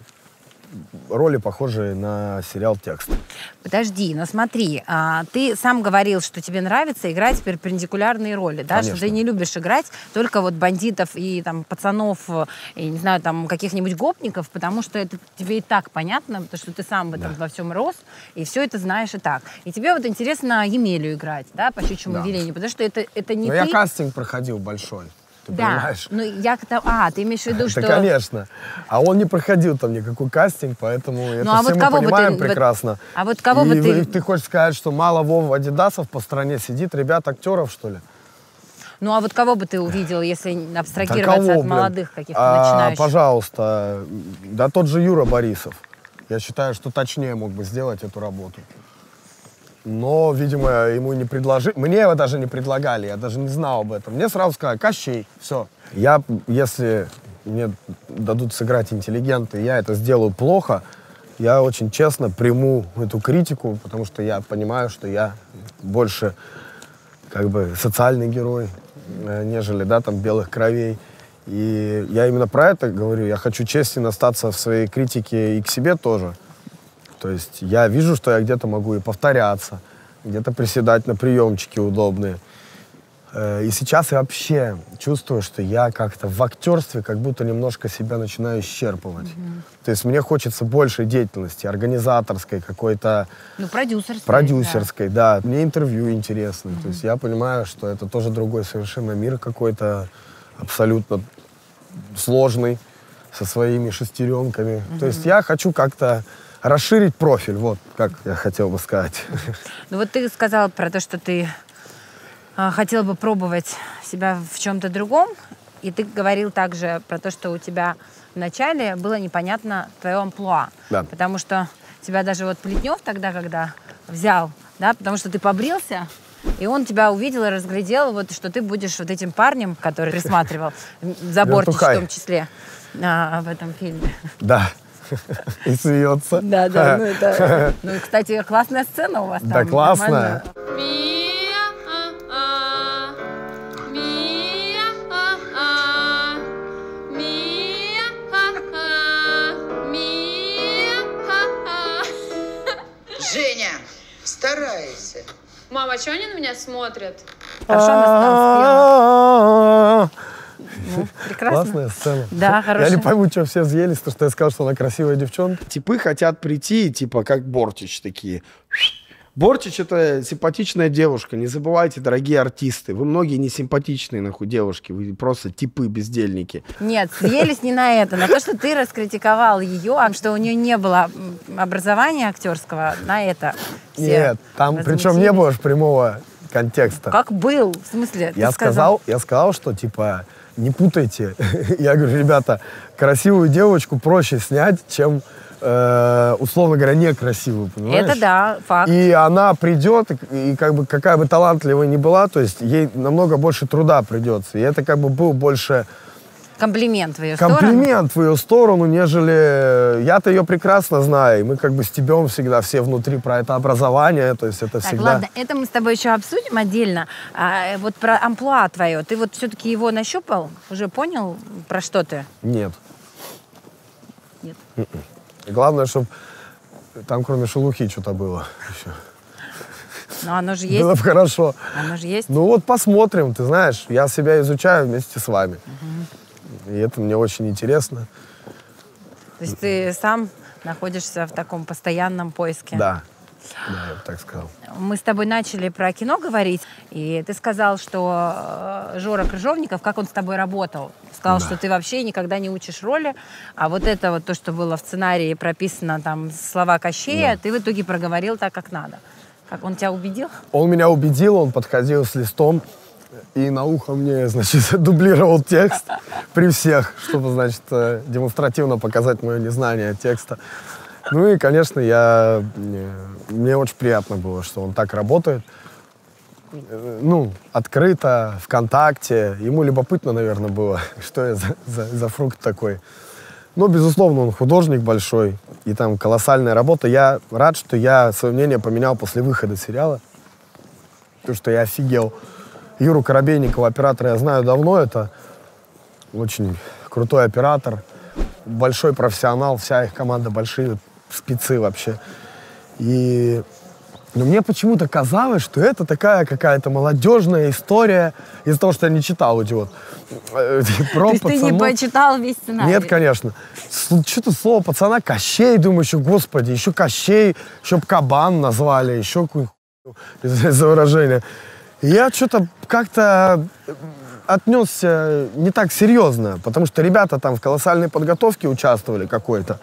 роли, похожие на сериал «Текст». Подожди, ну смотри, а, ты сам говорил, что тебе нравится играть в перпендикулярные роли, да, Конечно. что ты не любишь играть только вот бандитов и там пацанов, и, не знаю, там каких-нибудь гопников, потому что это тебе и так понятно, потому что ты сам в этом да. во всем рос, и все это знаешь и так. И тебе вот интересно Емелю играть, да, по щучьему да. велению, потому что это, это не Но ты. я кастинг проходил большой. Ты да, понимаешь? ну я когда... А, ты имеешь в виду, что... Да, конечно. А он не проходил там никакой кастинг, поэтому это ну, а все вот мы понимаем ты... прекрасно. А вот кого и бы ты... Вы, ты хочешь сказать, что мало Вов Адидасов по стране сидит, ребят, актеров, что ли? Ну, а вот кого бы ты увидел, если абстрагироваться да кого, от молодых каких-то а, начинающих? Пожалуйста, да тот же Юра Борисов. Я считаю, что точнее мог бы сделать эту работу. Но, видимо, ему не предложили. Мне его даже не предлагали, я даже не знал об этом. Мне сразу сказали: Кощей, все. Я, если мне дадут сыграть интеллигента, и я это сделаю плохо, я очень честно приму эту критику, потому что я понимаю, что я больше как бы социальный герой, нежели, да, там, белых кровей. И я именно про это говорю. Я хочу честен остаться в своей критике и к себе тоже. То есть я вижу, что я где-то могу и повторяться, где-то приседать на приемчики удобные. И сейчас я вообще чувствую, что я как-то в актерстве как будто немножко себя начинаю исчерпывать. Mm-hmm. То есть мне хочется большей деятельности, организаторской какой-то. Ну, продюсерской. Продюсерской, да. да. Мне интервью интересны. Mm-hmm. То есть я понимаю, что это тоже другой совершенно мир какой-то, абсолютно сложный, со своими шестеренками. Mm-hmm. То есть я хочу как-то расширить профиль, вот как я хотел бы сказать. Ну вот ты сказал про то, что ты э, хотел бы пробовать себя в чем-то другом, и ты говорил также про то, что у тебя вначале было непонятно твое амплуа, да. потому что тебя даже вот Плетнев тогда, когда взял, да, потому что ты побрился, и он тебя увидел и разглядел, вот, что ты будешь вот этим парнем, который присматривал за Бортич в том числе а, в этом фильме. Да. И смеется. Да, да, ну это... Ну и, кстати, классная сцена у вас там. Да, классная. Женя, старайся. Мама, а что они на меня смотрят? Хорошо она спела. Ну, прекрасно. Классная сцена. Да, хорошая. Я не пойму, что все взъелись, то что я сказал, что она красивая девчонка. Типы хотят прийти, типа, как Бортич такие. Бортич — это симпатичная девушка. Не забывайте, дорогие артисты. Вы многие не симпатичные, нахуй, девушки. Вы просто типы, бездельники. Нет, съелись не на это. На то, что ты раскритиковал ее, а что у нее не было образования актерского, на это все Нет, там причем не было же прямого контекста. Как был? В смысле? Я сказал, я сказал, что, типа, не путайте. Я говорю, ребята, красивую девочку проще снять, чем, э, условно говоря, некрасивую, понимаешь? Это да, факт. И она придет, и, и как бы какая бы талантливая ни была, то есть ей намного больше труда придется. И это как бы был больше... Комплимент в ее Комплимент сторону? Комплимент в ее сторону, нежели... Я-то ее прекрасно знаю, и мы как бы стебем всегда все внутри про это образование, то есть это так, всегда... ладно, это мы с тобой еще обсудим отдельно. А, вот про амплуа твое, ты вот все-таки его нащупал? Уже понял, про что ты? Нет. Нет. Mm-mm. Главное, чтобы там кроме шелухи что-то было еще. Ну, оно же есть. Было бы хорошо. Оно же есть. Ну вот посмотрим, ты знаешь, я себя изучаю вместе с вами. Угу. И это мне очень интересно. То есть ты сам находишься в таком постоянном поиске? Да. Да, я бы так сказал. Мы с тобой начали про кино говорить, и ты сказал, что Жора Крыжовников, как он с тобой работал, сказал, да. что ты вообще никогда не учишь роли, а вот это вот то, что было в сценарии прописано, там, слова Кощея, да. ты в итоге проговорил так, как надо. Как, он тебя убедил? Он меня убедил, он подходил с листом и на ухо мне, значит, дублировал текст при всех, чтобы, значит, демонстративно показать мое незнание текста. Ну и, конечно, я, мне очень приятно было, что он так работает. Ну, открыто, ВКонтакте. Ему любопытно, наверное, было, что я за, за, за фрукт такой. Но, безусловно, он художник большой, и там колоссальная работа. Я рад, что я свое мнение поменял после выхода сериала. Потому что я офигел. Юру Коробейникова, оператора, я знаю давно. Это очень крутой оператор, большой профессионал, вся их команда большие спецы вообще. И но мне почему-то казалось, что это такая какая-то молодежная история из-за того, что я не читал, идиот. Про То есть пацанов. Ты не почитал весь сценарий? Нет, конечно. Что-то слово пацана Кощей, думаю, еще, господи, еще Кощей, еще кабан назвали, еще какую-то из-за выражения. И я что-то как-то отнесся не так серьезно, потому что ребята там в колоссальной подготовке участвовали какой-то.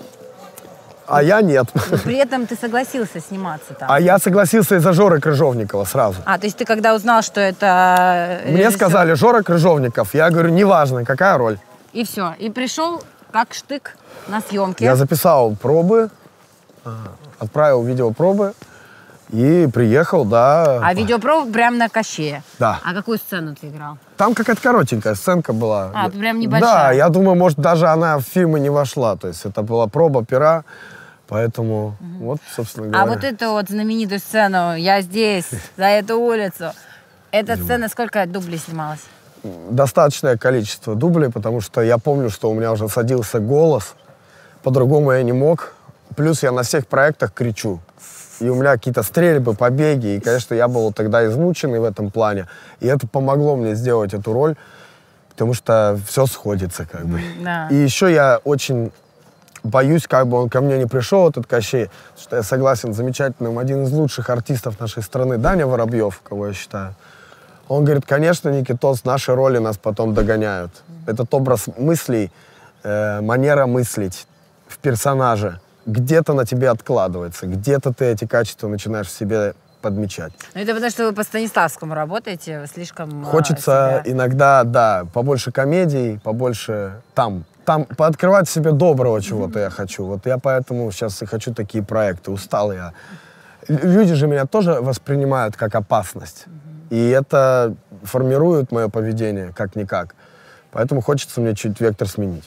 А я нет. Но при этом ты согласился сниматься там. А я согласился из-за Жоры Крыжовникова сразу. А, то есть ты когда узнал, что это Мне режиссер... сказали, Жора Крыжовников. Я говорю, неважно, какая роль. И все. И пришел как штык на съемки. Я записал пробы, отправил видеопробы и приехал, да. А видеопробы прям на Кощея? Да. А какую сцену ты играл? Там какая-то коротенькая сценка была. А, прям небольшая? Да, я думаю, может, даже она в фильмы не вошла. То есть это была проба пера. Поэтому угу. вот, собственно говоря. А вот эту вот знаменитую сцену «Я здесь, за эту улицу», эта сцена сколько дублей снималась? Достаточное количество дублей, потому что я помню, что у меня уже садился голос, по-другому я не мог. Плюс я на всех проектах кричу. И у меня какие-то стрельбы, побеги. И, конечно, я был тогда измученный в этом плане. И это помогло мне сделать эту роль, потому что все сходится как бы. Да. И еще я очень... боюсь, как бы он ко мне не пришел, этот Кощей, что я согласен с замечательным, один из лучших артистов нашей страны, Даня Воробьев, кого я считаю. Он говорит, конечно, Никитос, наши роли нас потом догоняют. Этот образ мыслей, э, манера мыслить в персонаже где-то на тебе откладывается, где-то ты эти качества начинаешь в себе подмечать. Ну это потому, что вы по Станиславскому работаете, вы слишком... Хочется себя... иногда, да, побольше комедий, побольше там... Там пооткрывать в себе доброго чего-то я хочу. Вот я поэтому сейчас и хочу такие проекты. Устал я. Люди же меня тоже воспринимают как опасность. И это формирует мое поведение как-никак. Поэтому хочется мне чуть вектор сменить.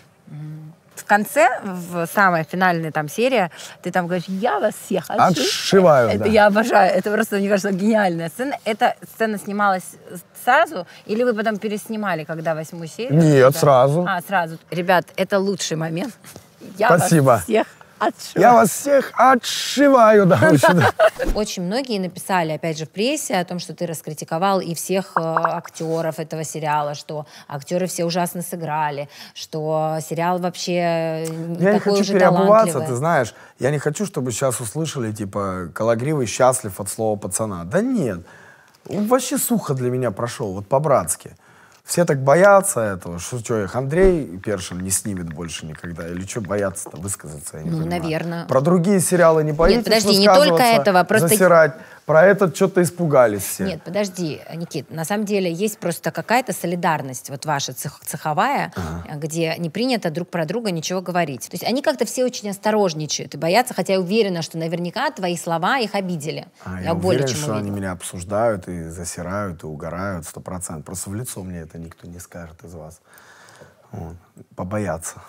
В конце, в самой финальной там серии, ты там говоришь, я вас всех отшиваю. Отшиваю, это да. Я обожаю. Это просто, мне кажется, гениальная сцена. Эта сцена снималась сразу? Или вы потом переснимали, когда восьмую серию? Нет, да? сразу. А, сразу. Ребят, это лучший момент. Я Спасибо. вас всех отшиваю. Я вас всех отшиваю, да. Очень многие написали, опять же, в прессе о том, что ты раскритиковал и всех э, актеров этого сериала, что актеры все ужасно сыграли, что сериал вообще не я такой не хочу уже переобуваться, талантливый. ты знаешь. Я не хочу, чтобы сейчас услышали, типа, Кологривый счастлив от слова пацана. Да нет. Он вообще сухо для меня прошел, вот по-братски. Все так боятся этого, что, что их Андрей Першин не снимет больше никогда. Или что боятся-то высказаться, я не Ну, понимаю. наверное. Про другие сериалы не боитесь? Нет, подожди, не только этого, просто... засирать. Про этот что-то испугались все. Нет, подожди, Никит, на самом деле есть просто какая-то солидарность, вот ваша цех, цеховая, ага. где не принято друг про друга ничего говорить. То есть они как-то все очень осторожничают и боятся, хотя я уверена, что наверняка твои слова их обидели. А, я я более уверен, чем что уверена. они меня обсуждают и засирают, и угорают сто процентов. Просто в лицо мне это никто не скажет из вас. Вот. Побоятся.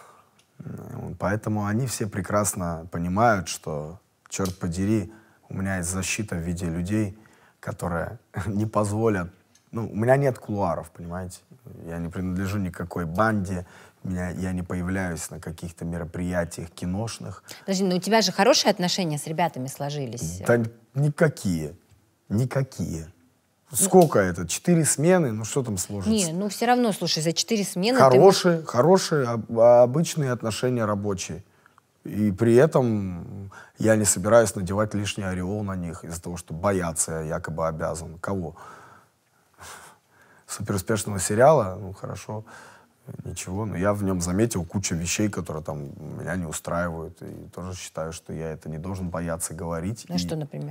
Вот. Поэтому они все прекрасно понимают, что, черт подери, у меня есть защита в виде людей, которые не позволят Ну, у меня нет кулуаров, понимаете? Я не принадлежу никакой банде, меня, я не появляюсь на каких-то мероприятиях киношных. Подожди, но у тебя же хорошие отношения с ребятами сложились. Да никакие, никакие. Сколько это? Четыре смены? Ну что там сложится? Не, ну все равно, слушай, за четыре смены... Хорошие, ты... хорошие, об, обычные отношения рабочие. И при этом я не собираюсь надевать лишний ореол на них из-за того, что бояться я якобы обязан. Кого? Суперуспешного сериала? Ну хорошо, ничего. Но я в нем заметил кучу вещей, которые там меня не устраивают. И тоже считаю, что я это не должен бояться говорить. А и... что, например?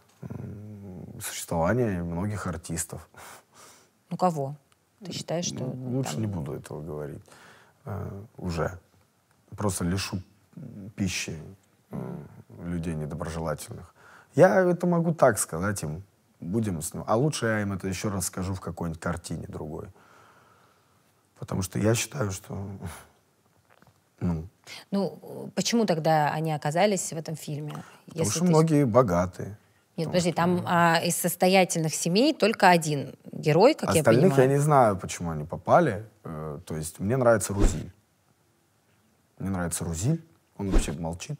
Существование многих артистов. Ну, кого? Ты считаешь, что... Ну, лучше там... не буду этого говорить. Э, уже. Просто лишу пищи э, людей недоброжелательных. Я это могу так сказать им. Будем с ним. А лучше я им это еще раз скажу в какой-нибудь картине другой. Потому что я считаю, что... Ну, ну почему тогда они оказались в этом фильме? Потому если что ты... многие богатые. Нет, подожди, там а, из состоятельных семей только один герой, как я понимаю. Остальных я не знаю, почему они попали. Э, то есть мне нравится Рузиль. Мне нравится Рузиль. Он вообще молчит.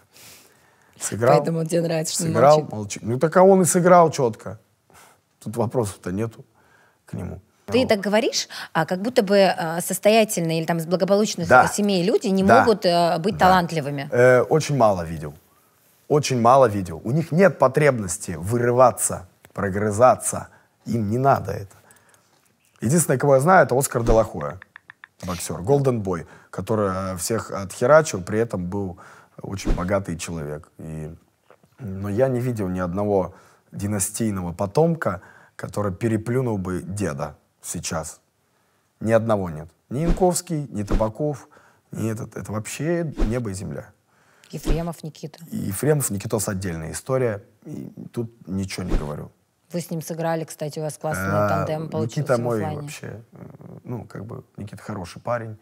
Сыграл. Поэтому тебе нравится, что сыграл, он молчит. молчит. Ну так а он и сыграл четко. Тут вопросов-то нету к нему. Ты вот. так говоришь, а как будто бы а, состоятельные или там с благополучных да. семей люди не да. могут а, быть да. талантливыми. Э, очень мало видел. Очень мало видел. У них нет потребности вырываться, прогрызаться. Им не надо это. Единственное, кого я знаю, это Оскар де ла Хоя, боксер, Golden Boy, который всех отхерачил, при этом был очень богатый человек. И, но я не видел ни одного династийного потомка, который переплюнул бы деда сейчас. Ни одного нет. Ни Янковский, ни Табаков, ни этот. Это вообще небо и земля. Ефремов Никита. И Ефремов Никитос отдельная история. И тут ничего не говорю. Вы с ним сыграли, кстати, у вас классный тандем получился. Никита мой в вообще, ну, как бы, Никита хороший парень.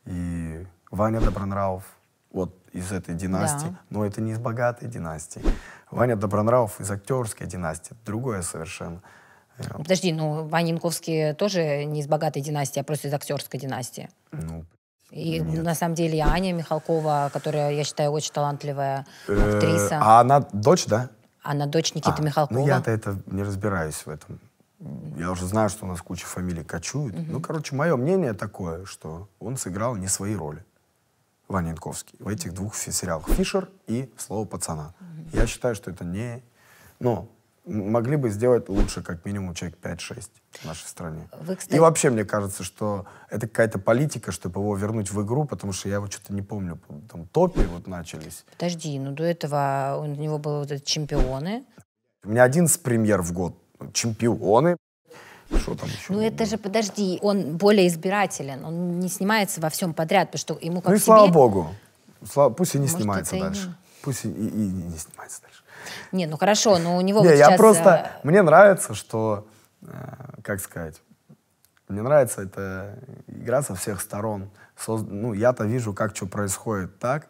И Ваня Добронравов, вот из этой династии. Да. Но это не из богатой династии. Ваня Добронравов из актерской династии. Другое совершенно. Подожди, ну, Ваня Янковский тоже не из богатой династии, а просто из актерской династии. Ну, и нет. На самом деле и Аня Михалкова, которая, я считаю, очень талантливая актриса. А она дочь, да? Она дочь Никиты а, Михалкова. Ну, я-то это не разбираюсь в этом. Я уже знаю, что у нас куча фамилий кочуют. Mm-hmm. Ну, короче, мое мнение такое, что он сыграл не свои роли, Ваня Янковский, в этих двух сериалах «Фишер» и «Слово пацана». Mm-hmm. Я считаю, что это не... Ну, могли бы сделать лучше, как минимум, человек пять-шесть в нашей стране. Вы, кстати... И вообще, мне кажется, что это какая-то политика, чтобы его вернуть в игру, потому что я его что-то не помню. Там топи вот начались. Подожди, ну до этого у него были вот эти чемпионы. У меня одиннадцать премьер в год. Чемпионы. Что там еще? Ну это же, подожди, он более избирателен. Он не снимается во всем подряд, потому что ему как Ну и себе... слава богу. Слава... Пусть и не Может, снимается и дальше. не... Пусть и, и, и не снимается дальше. Не, ну хорошо, но у него не, вот я сейчас... просто... Мне нравится, что... Э, как сказать... Мне нравится эта игра со всех сторон. Соз... Ну, я-то вижу, как что происходит так,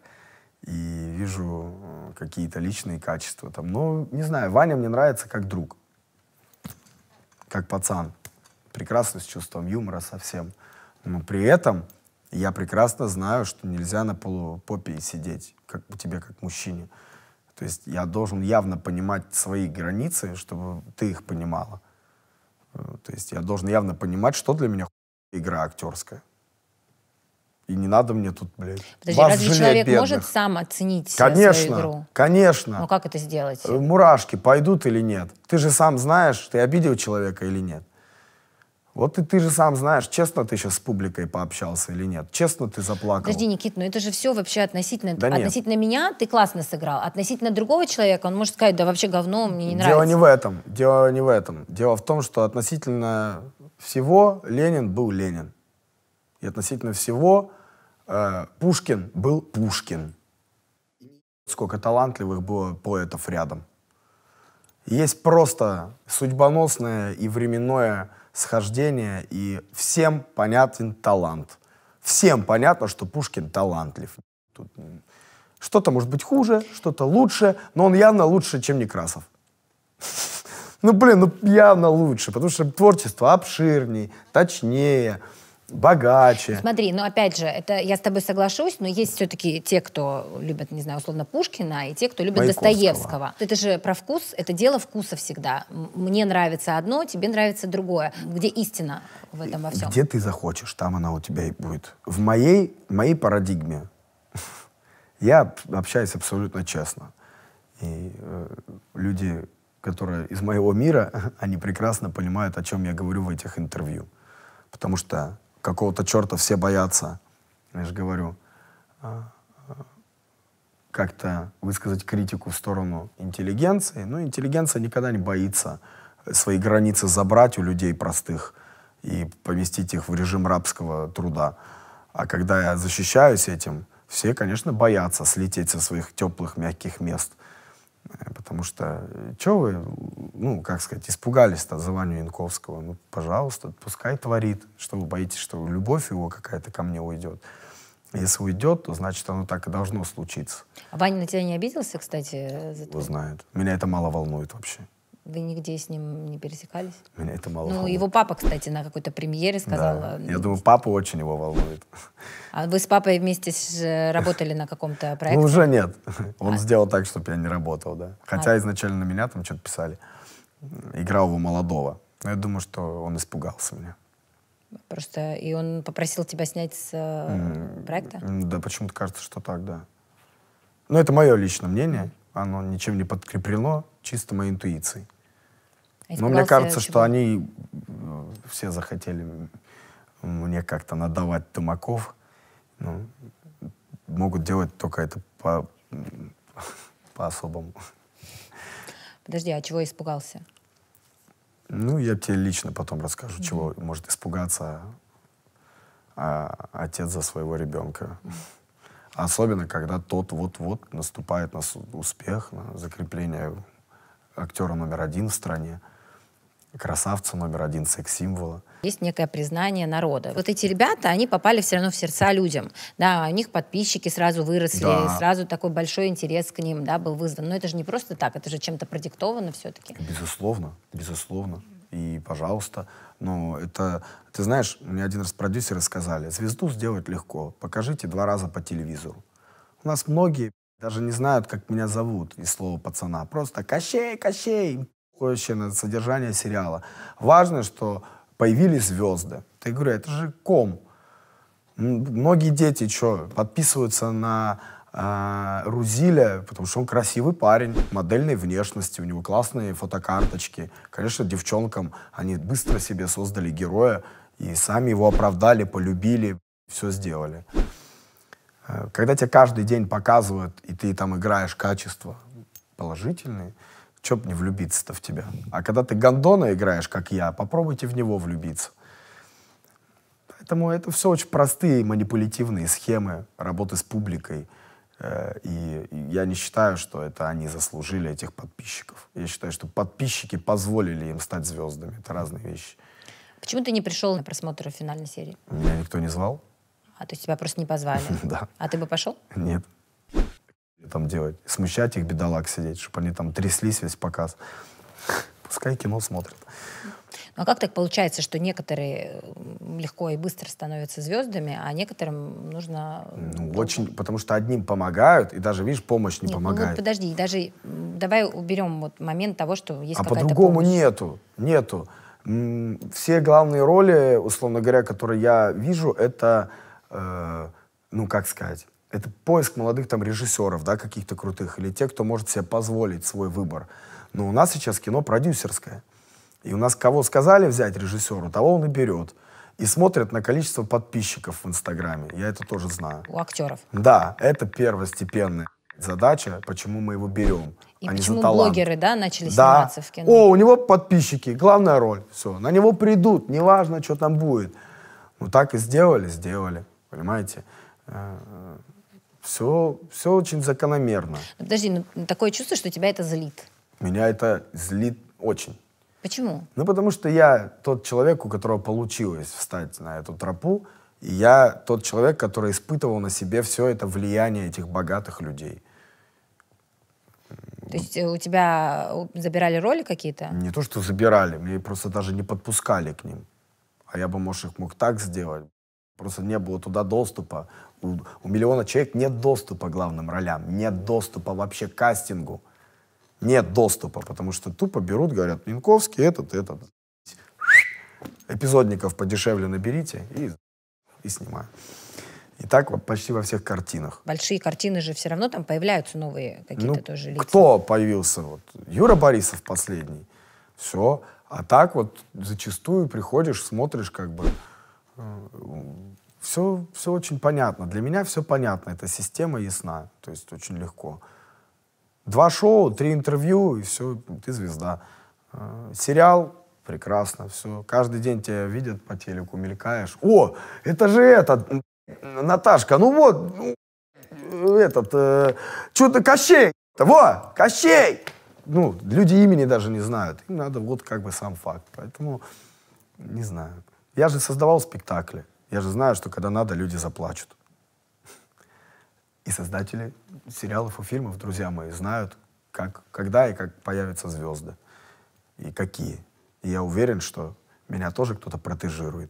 и вижу э, какие-то личные качества там. Ну, не знаю, Ваня мне нравится как друг. Как пацан. Прекрасно с чувством юмора совсем. Но при этом я прекрасно знаю, что нельзя на полупопе сидеть, как тебе, как мужчине. То есть я должен явно понимать свои границы, чтобы ты их понимала. То есть я должен явно понимать, что для меня игра актерская. И не надо мне тут, блядь, Подожди, вас разве жалеть человек бедных. может сам оценить конечно, свою игру? Конечно. Ну как это сделать? Мурашки пойдут или нет? Ты же сам знаешь, ты обидел человека или нет. Вот и ты же сам знаешь, честно ты сейчас с публикой пообщался или нет. Честно ты заплакал. Подожди, Никит, ну это же все вообще относительно... Да относительно меня ты классно сыграл. Относительно другого человека он может сказать, да вообще говно, мне не Дело нравится. не в этом. Дело не в этом. Дело в том, что относительно всего Ленин был Ленин. И относительно всего э, Пушкин был Пушкин. Сколько талантливых было поэтов рядом. Есть просто судьбоносное и временное схождение, и всем понятен талант. Всем понятно, что Пушкин талантлив. Тут что-то может быть хуже, что-то лучше, но он явно лучше, чем Некрасов. Ну, блин, ну явно лучше, потому что творчество обширней, точнее, богаче. Смотри, ну опять же, это я с тобой соглашусь, но есть все-таки те, кто любят, не знаю, условно Пушкина, и те, кто любит Достоевского. Это же про вкус, это дело вкуса всегда. Мне нравится одно, тебе нравится другое. Где истина в этом во всем? Где ты захочешь, там она у тебя и будет. В моей, моей парадигме я общаюсь абсолютно честно. И э, люди, которые из моего мира, они прекрасно понимают, о чем я говорю в этих интервью. Потому что какого-то черта все боятся, я же говорю, как-то высказать критику в сторону интеллигенции. Но интеллигенция никогда не боится свои границы забрать у людей простых и поместить их в режим рабского труда. А когда я защищаюсь этим, все, конечно, боятся слететь со своих теплых, мягких мест. Потому что, что вы, ну, как сказать, испугались-то за Ваню Янковского? Ну, пожалуйста, пускай творит. Что вы боитесь, что любовь его какая-то ко мне уйдет? Если уйдет, то значит, оно так и должно случиться. А Ваня на тебя не обиделся, кстати? За Кто знает. Меня это мало волнует вообще. Вы нигде с ним не пересекались? Меня это мало Ну, волнует. его папа, кстати, на какой-то премьере сказал. Да. Я думаю, папу очень его волнует. А вы с папой вместе с, работали на каком-то проекте? Ну, уже нет. Он А. сделал так, чтобы я не работал, да. Хотя А. изначально на меня там что-то писали. Играл его молодого. Но я думаю, что он испугался меня. Просто и он попросил тебя снять с mm. проекта? Да, почему-то кажется, что так, да. Но это мое личное мнение. Оно ничем не подкреплено, чисто моей интуицией. А Но мне кажется, чего? что они все захотели мне как-то надавать тумаков. Ну, могут делать только это по, по-особому. Подожди, а чего испугался? Ну, я тебе лично потом расскажу, Mm-hmm. чего может испугаться а, отец за своего ребенка. Особенно, когда тот вот-вот наступает на успех, на закрепление актера номер один в стране, красавца номер один, секс-символа. Есть некое признание народа. Вот эти ребята, они попали все равно в сердца людям. Да, у них подписчики сразу выросли, Да. сразу такой большой интерес к ним, да, был вызван. Но это же не просто так, это же чем-то продиктовано все-таки. Безусловно, безусловно. И, пожалуйста. Но это, ты знаешь, мне один раз продюсеры сказали, звезду сделать легко, покажите два раза по телевизору. У нас многие даже не знают, как меня зовут из слова пацана. Просто Кощей, Кощей. Вообще на содержание сериала. Важно, что появились звезды. Я говорю, это же ком. Многие дети что, подписываются на э, Рузиля, потому что он красивый парень, модельной внешности, у него классные фотокарточки. Конечно, девчонкам они быстро себе создали героя и сами его оправдали, полюбили, все сделали. Когда тебе каждый день показывают, и ты там играешь качества положительные, чё б не влюбиться-то в тебя? А когда ты гондона играешь, как я, попробуйте в него влюбиться. Поэтому это все очень простые манипулятивные схемы работы с публикой. И я не считаю, что это они заслужили этих подписчиков. Я считаю, что подписчики позволили им стать звездами. Это разные вещи. Почему ты не пришел на просмотр финальной серии? Меня никто не звал. А то есть тебя просто не позвали? Да. А ты бы пошел? Нет. Там делать? Смущать их, бедолаг, сидеть, чтобы они там тряслись весь показ. Пускай кино смотрят. Ну а как так получается, что некоторые легко и быстро становятся звездами, а некоторым нужно... Ну, очень, потому что одним помогают, и даже, видишь, помощь не Нет, помогает. Ну вот подожди, даже давай уберем вот момент того, что есть А какая-то по-другому помощь. нету, нету. М, Все главные роли, условно говоря, которые я вижу, это, э, ну, как сказать, это поиск молодых там режиссеров, да, каких-то крутых, или те, кто может себе позволить свой выбор. Но у нас сейчас кино продюсерское. И у нас кого сказали взять режиссеру, того он и берет. И смотрят на количество подписчиков в Инстаграме. Я это тоже знаю. У актеров. Да, это первостепенная задача, почему мы его берем, И а не почему за талант. блогеры, да, начали Да. сниматься в кино? О, у него подписчики, главная роль. Все, на него придут, неважно, что там будет. Ну так и сделали, сделали, понимаете? Все, все очень закономерно. Ну, подожди, ну, такое чувство, что тебя это злит. Меня это злит очень. Почему? Ну, потому что я тот человек, у которого получилось встать на эту тропу, и я тот человек, который испытывал на себе все это влияние этих богатых людей. То есть у тебя забирали роли какие-то? Не то, что забирали, мне просто даже не подпускали к ним. А я бы, может, их мог так сделать. Просто не было туда доступа. У, у миллиона человек нет доступа к главным ролям, нет доступа вообще к кастингу. Нет доступа, потому что тупо берут, говорят, Янковский, этот, этот. Эпизодников подешевле наберите и, и снимаю. И так почти во всех картинах. Большие картины же все равно там появляются новые какие-то ну, тоже лица. Кто появился? Вот, Юра Борисов последний. Все. А так вот зачастую приходишь, смотришь, как бы... Все, все очень понятно. Для меня все понятно. Эта система ясна. То есть очень легко. Два шоу, три интервью, и все, ты звезда. Сериал — прекрасно, все. Каждый день тебя видят по телеку, мелькаешь. О, это же этот, Наташка, ну вот, ну, этот, э, что-то Кощей. Во, Кощей! Ну, люди имени даже не знают. Им надо вот как бы сам факт. Поэтому, не знаю. Я же создавал спектакли. Я же знаю, что когда надо, люди заплачут. И создатели сериалов и фильмов, друзья мои, знают, как, когда и как появятся звезды. И какие. И я уверен, что меня тоже кто-то протежирует.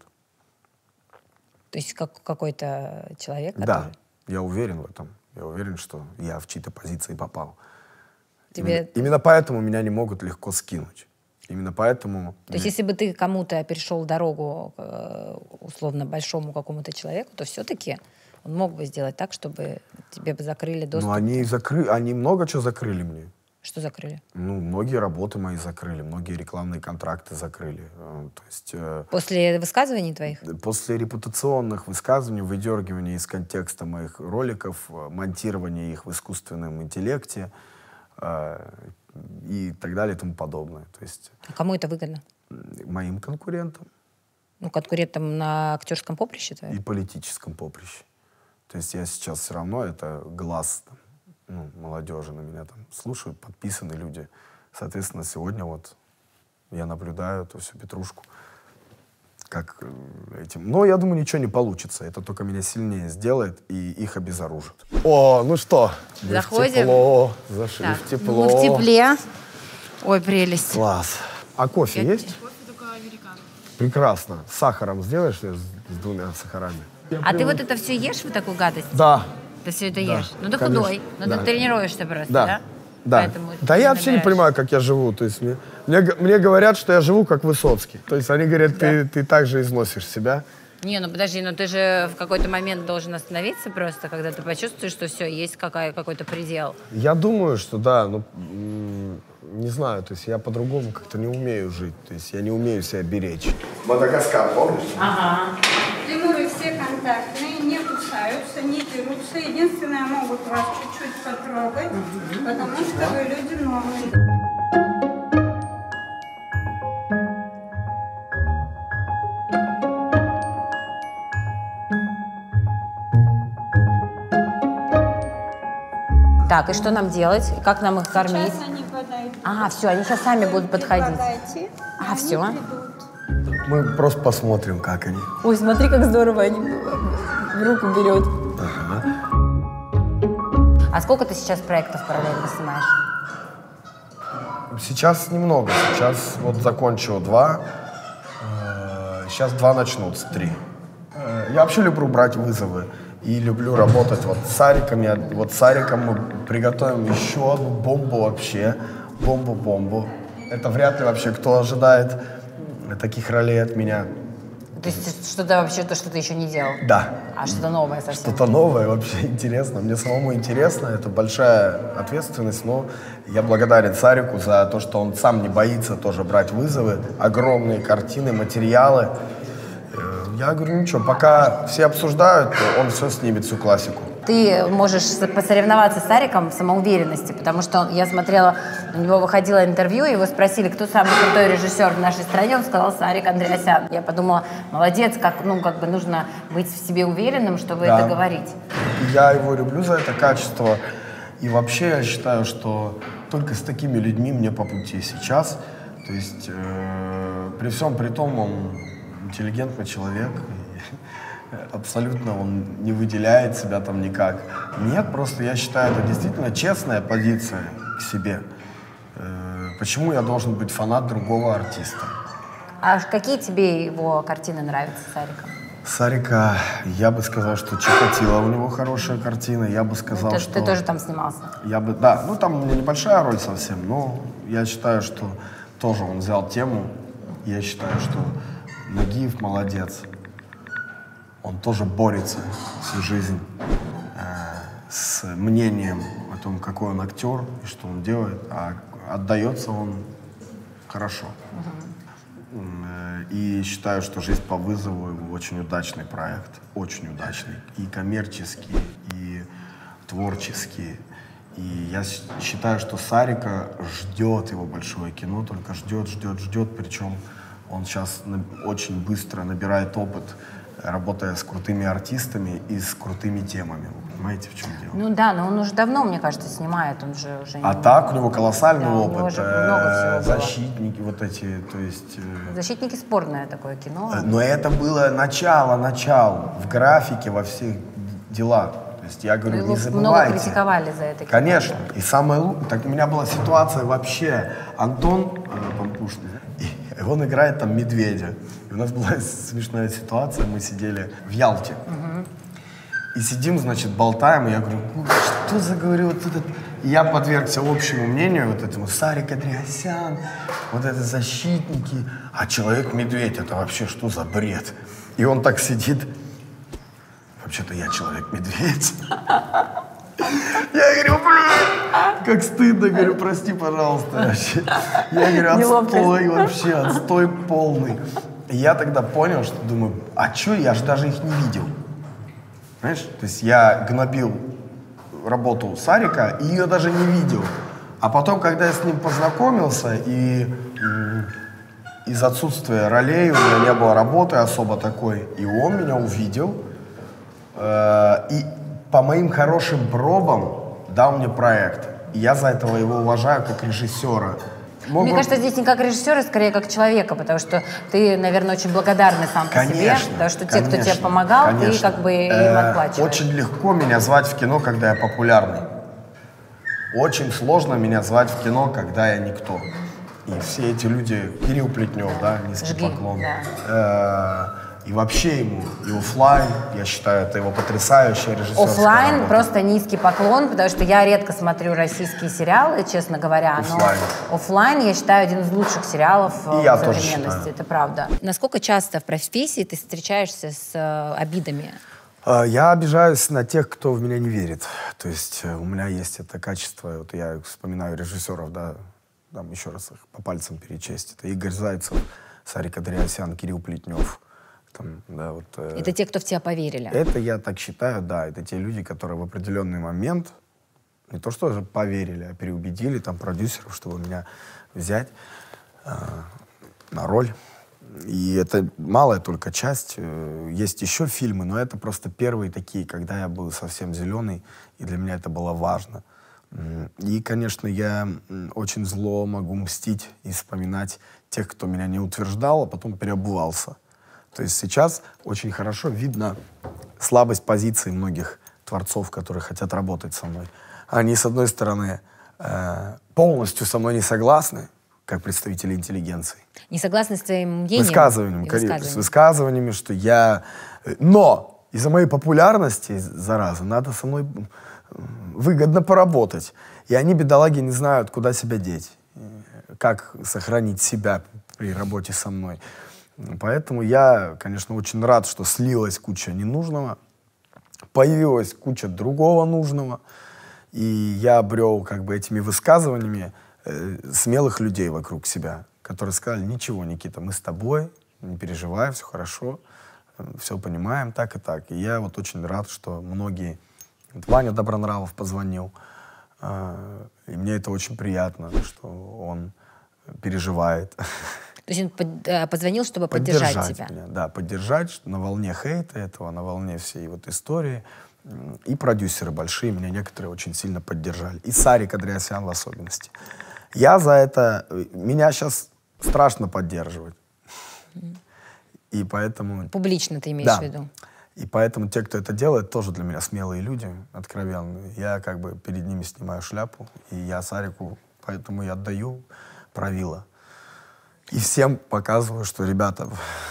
То есть как какой-то человек, который... Да, я уверен в этом. Я уверен, что я в чьи-то позиции попал. Тебе... Именно, именно поэтому меня не могут легко скинуть. Именно поэтому... То есть если бы ты кому-то перешел дорогу, условно, большому какому-то человеку, то все-таки он мог бы сделать так, чтобы тебе бы закрыли доступ? Ну, они, закры... они много чего закрыли мне. Что закрыли? Ну, многие работы мои закрыли, многие рекламные контракты закрыли. То есть, э... После высказываний твоих? После репутационных высказываний, выдергивания из контекста моих роликов, монтирования их в искусственном интеллекте, э... и так далее и тому подобное. То есть, а кому это выгодно? Моим конкурентам. Ну, конкурентам на актерском поприще твоем? И политическом поприще. То есть я сейчас все равно, это глаз там, ну, молодежи на меня там слушают, подписаны люди. Соответственно, сегодня вот я наблюдаю эту всю петрушку. Как этим. Но я думаю, ничего не получится. Это только меня сильнее сделает и их обезоружит. О, ну что, заходим. В тепло, зашли так, в тепло. Мы в тепле. Ой, прелесть. Класс. А кофе я... есть? Кофе только американо. Прекрасно. С сахаром сделаешь с, с двумя сахарами? Я а прям... ты вот это все ешь, вот такую гадость? Да. Ты все это да, ешь? Ну ты конечно. худой, ну да. ты тренируешься просто, да? да? Да. Поэтому да я вообще набираешь. не понимаю, как я живу. То есть мне, мне, мне говорят, что я живу как Высоцкий. То есть они говорят, да. ты, ты так же износишь себя. Не, ну подожди, ну ты же в какой-то момент должен остановиться просто, когда ты почувствуешь, что все, есть какая, какой-то предел. Я думаю, что да, но не знаю, то есть я по-другому как-то не умею жить. То есть я не умею себя беречь. Мадагаскар, помнишь? Ага. Лемуры все контактные, не кусаются, не дерутся. Единственное, могут вас чуть-чуть потрогать, mm-hmm. потому что вы люди новые. Так, и что нам делать? И как нам их кормить? Сейчас они подойдут. Ага, все, они сейчас сами будут подходить. Подойти, а, все. Придут. Мы просто посмотрим, как они. Ой, смотри, как здорово они в руку берет. Ага. А сколько ты сейчас проектов параллельно снимаешь? Сейчас немного. Сейчас вот закончил два. Сейчас два начнутся, три. Я вообще люблю брать вызовы. И люблю работать вот с Сариком. Вот с Сариком мы приготовим еще одну бомбу вообще. Бомбу-бомбу. Это вряд ли вообще кто ожидает таких ролей от меня. То есть что-то вообще, то, что ты еще не делал? Да. А что-то новое совсем? Что-то новое, вообще интересно. Мне самому интересно. Это большая ответственность. Но я благодарен Сарику за то, что он сам не боится тоже брать вызовы. Огромные картины, материалы. Я говорю, ничего, пока все обсуждают, он все снимет, всю классику. Ты можешь посоревноваться с Сариком в самоуверенности, потому что он, я смотрела, у него выходило интервью, его спросили, кто самый крутой режиссер в нашей стране, он сказал Сарик Андреасян. Я подумала, молодец, как, ну, как бы нужно быть в себе уверенным, чтобы да. это говорить. Я его люблю за это качество, и вообще я считаю, что только с такими людьми мне по пути сейчас. То есть э, при всем при том, он интеллигентный человек, абсолютно он не выделяет себя там никак. Нет, просто я считаю, это действительно честная позиция. к себе. Э, почему я должен быть фанат другого артиста? А какие тебе его картины нравятся, Сарика? Сарика, я бы сказал, что Чикатило у него хорошая картина. Я бы сказал, ты, что... Ты тоже там снимался? Я бы, да, ну там у меня небольшая роль совсем, но я считаю, что тоже он взял тему. Я считаю, что Нагиев молодец. Он тоже борется всю жизнь э, с мнением о том, какой он актер и что он делает, а отдается он хорошо. И считаю, что «Жизнь по вызову» его очень удачный проект, очень удачный. И коммерческий, и творческий. И я считаю, что Сарика ждет его большое кино, только ждет, ждет, ждет. Причем он сейчас очень быстро набирает опыт, работая с крутыми артистами и с крутыми темами. Вы понимаете, в чем дело? Ну да, но он уже давно, мне кажется, снимает, он же уже... А не... так у него колоссальный да, опыт. У него же много всего Защитники вот эти, то есть... Защитники спорное такое кино. Но это было начало, начало в графике, во всех делах. То есть я говорю, Его не забывайте. Много критиковали за это кино. Конечно. И самое лучшее, так у меня была ситуация вообще. Антон э, Пампушин, и он играет там медведя. И у нас была смешная ситуация, мы сидели в Ялте. Угу. И сидим, значит, болтаем, и я говорю, что за, говорю, вот этот... И я подвергся общему мнению, вот этому, Сарик Андреасян, вот это защитники, а Человек-медведь, это вообще что за бред? И он так сидит, вообще-то я Человек-медведь. Я говорю, блин, как стыдно, говорю, прости, пожалуйста, вообще. Я говорю, отстой вообще, отстой полный. И я тогда понял, что думаю, а что, я же даже их не видел. Понимаешь? То есть я гнобил работу Сарика и ее даже не видел. А потом, когда я с ним познакомился, и из отсутствия ролей у меня не было работы особо такой, и он меня увидел, э, и по моим хорошим пробам дал мне проект. И я за этого его уважаю как режиссера. Могу... Мне кажется, здесь не как режиссера, скорее как человека, потому что ты, наверное, очень благодарный сам по себе, потому что те, кто тебе помогал, конечно. Ты как бы им э, отплачиваешь. Очень легко меня звать в кино, когда я популярный. Очень сложно меня звать в кино, когда я никто. И все эти люди, Кирилл Плетнев, да, низкий Жги, поклон. Да. Э, и вообще ему, и офлайн, я считаю, это его потрясающая режиссерская Офлайн работа. Просто низкий поклон, потому что я редко смотрю российские сериалы, честно говоря, офлайн. но офлайн, я считаю, один из лучших сериалов и я современности, это правда. Насколько часто в профессии ты встречаешься с э, обидами? Я обижаюсь на тех, кто в меня не верит. То есть у меня есть это качество, вот я вспоминаю режиссеров, да, там еще раз их по пальцам перечесть. Это Игорь Зайцев, Сарик Андреасян, Кирилл Плетнев. Там, да, вот, э, это те, кто в тебя поверили? Это я так считаю, да. Это те люди, которые в определенный момент не то что же поверили, а переубедили там продюсеров, чтобы меня взять э, на роль. И это малая только часть. Есть еще фильмы, но это просто первые такие, когда я был совсем зеленый, и для меня это было важно. И, конечно, я очень зло могу мстить и вспоминать тех, кто меня не утверждал, а потом переобувался. То есть сейчас очень хорошо видно слабость позиции многих творцов, которые хотят работать со мной. Они, с одной стороны, э, полностью со мной не согласны, как представители интеллигенции. Не согласны с твоим мнением? Высказываниями, высказываниями. С высказываниями, что я... Но из-за моей популярности, зараза, надо со мной выгодно поработать. И они, бедолаги, не знают, куда себя деть, как сохранить себя при работе со мной. Поэтому я, конечно, очень рад, что слилась куча ненужного, появилась куча другого нужного, и я обрел как бы этими высказываниями э, смелых людей вокруг себя, которые сказали: ничего, Никита, мы с тобой, не переживай, все хорошо, все понимаем, так и так. И я вот очень рад, что многие... Вот Ваня Добронравов позвонил, э, и мне это очень приятно, что он переживает. То есть он позвонил, чтобы поддержать, поддержать тебя? Меня, да, поддержать на волне хейта этого, на волне всей вот истории. И продюсеры большие меня некоторые очень сильно поддержали. И Сарик Андреасян в особенности. Я за это... Меня сейчас страшно поддерживать. И поэтому... Публично ты имеешь да. в виду? И поэтому те, кто это делает, тоже для меня смелые люди, откровенные. Я как бы перед ними снимаю шляпу, и я Сарику, поэтому я отдаю правила. И всем показываю, что, ребята,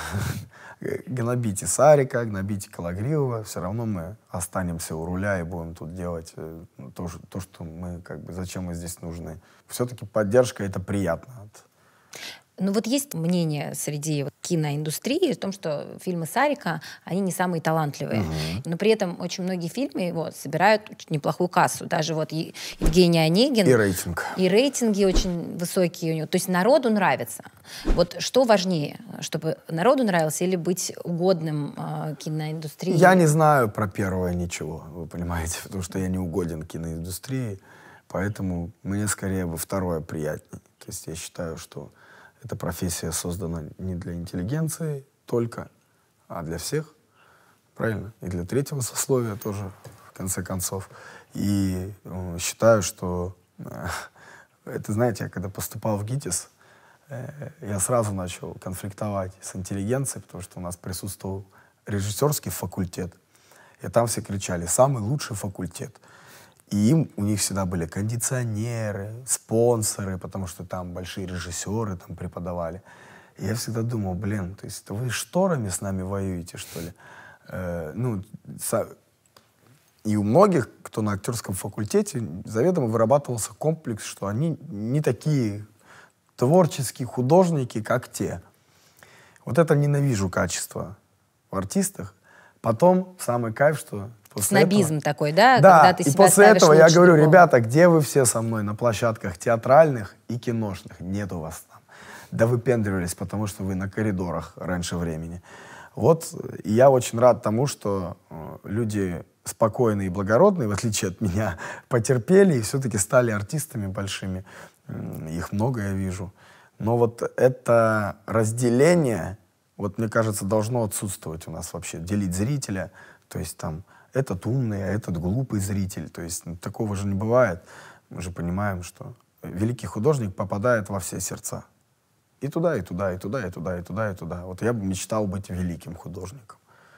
гнобите Сарика, гнобите Калагривова, все равно мы останемся у руля и будем тут делать э, то, то, что мы, как бы, зачем мы здесь нужны. Все-таки поддержка — это приятно. Ну вот есть мнение среди киноиндустрии о том, что фильмы Сарика, они не самые талантливые. Uh-huh. Но при этом очень многие фильмы его собирают очень неплохую кассу. Даже вот Евгений Онегин. И рейтинг. И рейтинги очень высокие у него. То есть народу нравится. Вот что важнее, чтобы народу нравился или быть угодным э, киноиндустрии? Я не знаю про первое ничего, вы понимаете, потому что я не угоден киноиндустрии, поэтому мне скорее бы второе приятнее. То есть я считаю, что эта профессия создана не для интеллигенции только, а для всех, правильно? И для третьего сословия тоже, в конце концов. И э, считаю, что... Э, это, знаете, я когда поступал в ГИТИС, э, я сразу начал конфликтовать с интеллигенцией, потому что у нас присутствовал режиссерский факультет. И там все кричали «самый лучший факультет». И им, у них всегда были кондиционеры, спонсоры, потому что там большие режиссеры там преподавали. И я всегда думал, блин, то есть вы шторами с нами воюете, что ли? Э, ну, со... И у многих, кто на актерском факультете, заведомо вырабатывался комплекс, что они не такие творческие художники, как те. Вот это ненавижу качество в артистах. Потом самый кайф, что... После Снобизм этого... такой, да? Да, когда ты и себя после этого я говорю, другого. ребята, где вы все со мной на площадках театральных и киношных? Нет у вас там. Да выпендривались, потому что вы на коридорах раньше времени. Вот, и я очень рад тому, что э, люди спокойные и благородные, в отличие от меня, потерпели и все-таки стали артистами большими. Их много я вижу. Но вот это разделение, вот мне кажется, должно отсутствовать у нас вообще. Делить зрителя, то есть там этот умный, а этот глупый зритель. То есть ну, такого же не бывает. Мы же понимаем, что великий художник попадает во все сердца. И туда, и туда, и туда, и туда, и туда, и туда. Вот я бы мечтал быть великим художником.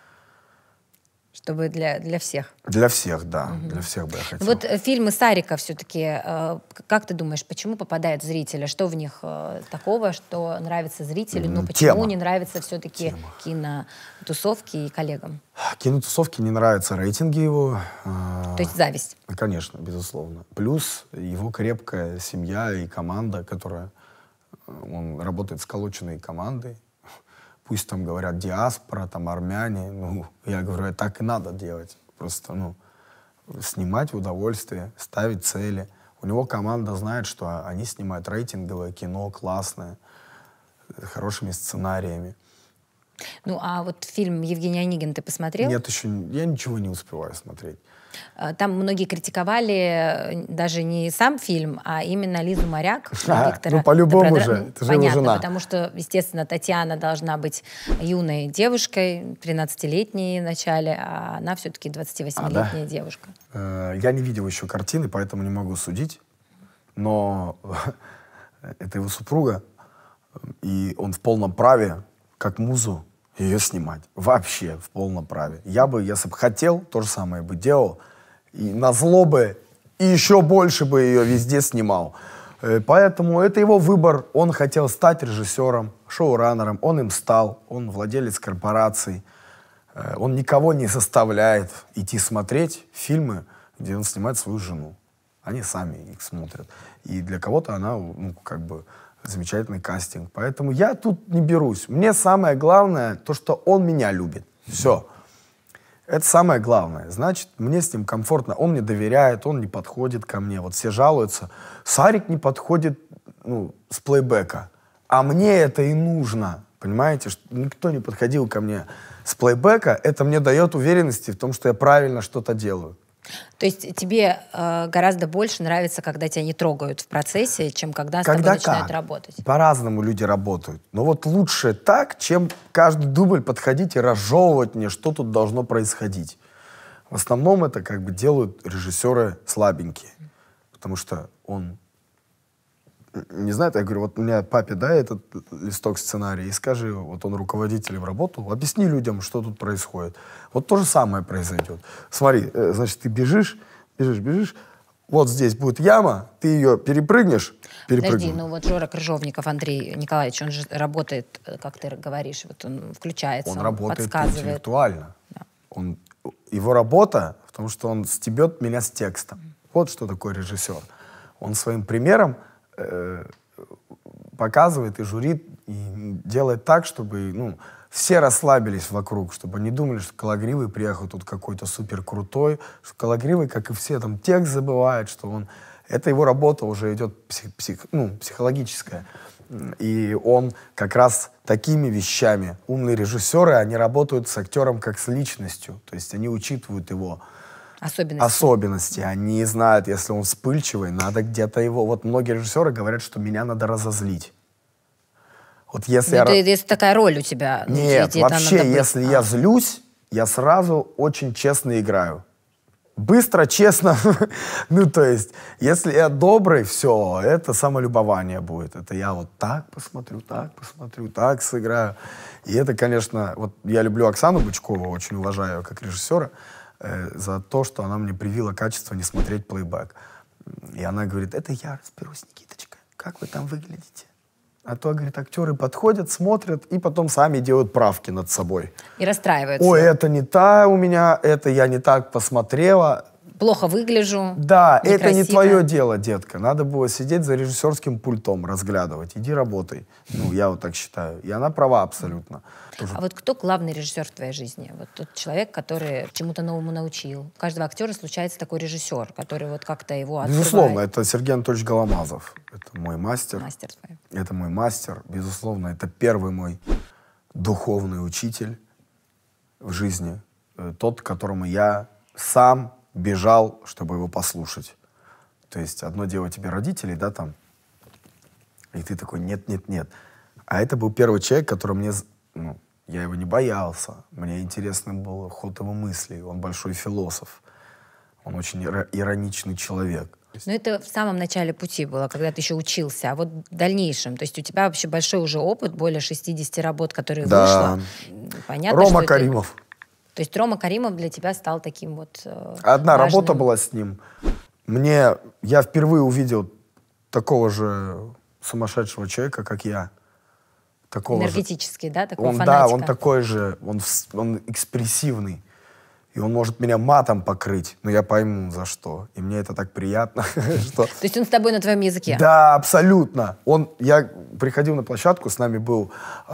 Чтобы для, для всех. Для всех, да. Угу. Для всех бы я хотел. Вот э, фильмы Сарика все-таки, э, как ты думаешь, почему попадают в зрителя? Что в них э, такого, что нравится зрителю, но почему Тема. не нравится все-таки кинотусовки и коллегам? Кинотусовке не нравятся рейтинги его. То есть зависть? Конечно, безусловно. Плюс его крепкая семья и команда, которая... Он работает с сколоченной командой. Пусть там говорят диаспора, там армяне. Ну, я говорю, так и надо делать. Просто, ну, снимать в удовольствие, ставить цели. У него команда знает, что они снимают рейтинговое кино, классное, с хорошими сценариями. Ну, а вот фильм «Евгений Онегин» ты посмотрел? Нет, еще я ничего не успеваю смотреть. Там многие критиковали даже не сам фильм, а именно Лизу Моряк. А, Виктора ну, по-любому Добродра... же, ну, это же понятно, его жена. Потому что, естественно, Татьяна должна быть юной девушкой, тринадцатилетней в начале, а она все-таки двадцативосьмилетняя а, да? девушка. Я не видел еще картины, поэтому не могу судить. Но это его супруга, и он в полном праве, как музу, ее снимать. Вообще в полном праве. Я бы, если бы хотел, то же самое бы делал. И назло бы, и еще больше бы ее везде снимал. Поэтому это его выбор. Он хотел стать режиссером, шоураннером. Он им стал. Он владелец корпораций. Он никого не заставляет идти смотреть фильмы, где он снимает свою жену. Они сами их смотрят. И для кого-то она, ну, как бы, замечательный кастинг. Поэтому я тут не берусь. Мне самое главное, то, что он меня любит. Все. Это самое главное. Значит, мне с ним комфортно. Он мне доверяет, он не подходит ко мне. Вот все жалуются. Сарик не подходит, ну, с плейбека. А мне это и нужно. Понимаете? Что никто не подходил ко мне с плейбека. Это мне дает уверенности в том, что я правильно что-то делаю. То есть тебе э, гораздо больше нравится, когда тебя не трогают в процессе, чем когда с Когда тобой начинают как? работать? По-разному люди работают. Но вот лучше так, чем каждый дубль подходить и разжевывать мне, что тут должно происходить. В основном это как бы делают режиссеры слабенькие. Потому что он не знает, я говорю, вот у меня папе дай этот листок сценария и скажи, вот он руководителем работал, объясни людям, что тут происходит. Вот то же самое произойдет. Смотри, значит, ты бежишь, бежишь, бежишь, вот здесь будет яма, ты ее перепрыгнешь, перепрыгнешь. Подожди, ну вот Жора Крыжовников, Андрей Николаевич, он же работает, как ты говоришь, вот он включается, Он, он работает подсказывает. интеллектуально. Да. Он, его работа в том, что он стебет меня с текстом. Вот что такое режиссер. Он своим примером э, показывает и журит, и делает так, чтобы ну, все расслабились вокруг, чтобы они думали, что Кологривый приехал тут какой-то супер крутой, что Кологривый, как и все, там текст забывает, что он... Это его работа уже идет псих, псих, ну, психологическая. И он как раз такими вещами, умные режиссеры, они работают с актером как с личностью, то есть они учитывают его особенности. особенности. Они знают, если он вспыльчивый, надо где-то его... Вот многие режиссеры говорят, что меня надо разозлить. Вот если, ну, я... ты, если такая роль у тебя... Нет, ну, вообще, надо быть... если а. я злюсь, я сразу очень честно играю. Быстро, честно. Ну, то есть, если я добрый, все, это самолюбование будет. Это я вот так посмотрю, так посмотрю, так сыграю. И это, конечно... Вот я люблю Оксану Бычкову, очень уважаю ее как режиссера, э, за то, что она мне привила качество не смотреть плейбэк. И она говорит, это я разберусь, Никиточка, как вы там выглядите? А то, говорит, актеры подходят, смотрят, и потом сами делают правки над собой. И расстраиваются. Ой, это не та у меня, это я не так посмотрела. Плохо выгляжу. Да, некрасиво. Это не твое дело, детка. Надо было сидеть за режиссерским пультом, разглядывать. Иди работай. Ну, я вот так считаю. И она права абсолютно. А вот кто главный режиссер в твоей жизни? Вот тот человек, который чему-то новому научил. У каждого актера случается такой режиссер, который вот как-то его открывает. Безусловно, это Сергей Анатольевич Голомазов. Это мой мастер. Мастер твой. Это мой мастер. Безусловно, это первый мой духовный учитель в жизни. Тот, к которому я сам бежал, чтобы его послушать. То есть одно дело тебе родители, да, там, и ты такой, нет, нет, нет. А это был первый человек, который мне, ну, я его не боялся, мне интересный был ход его мыслей, он большой философ, он очень ироничный человек. Но это в самом начале пути было, когда ты еще учился, а вот в дальнейшем, то есть у тебя вообще большой уже опыт, более шестидесяти работ, которые да. вышло. Понятно, Рома что Каримов. Это... То есть Рома Каримов для тебя стал таким вот э, Одна важным... работа была с ним. Мне, я впервые увидел такого же сумасшедшего человека, как я. Такого энергетический, же. да, такого он, фанатика. Да, он такой же, он, он экспрессивный. И он может меня матом покрыть, но я пойму, за что. И мне это так приятно. что... То есть он с тобой на твоем языке? Да, абсолютно. Он, я приходил на площадку, с нами был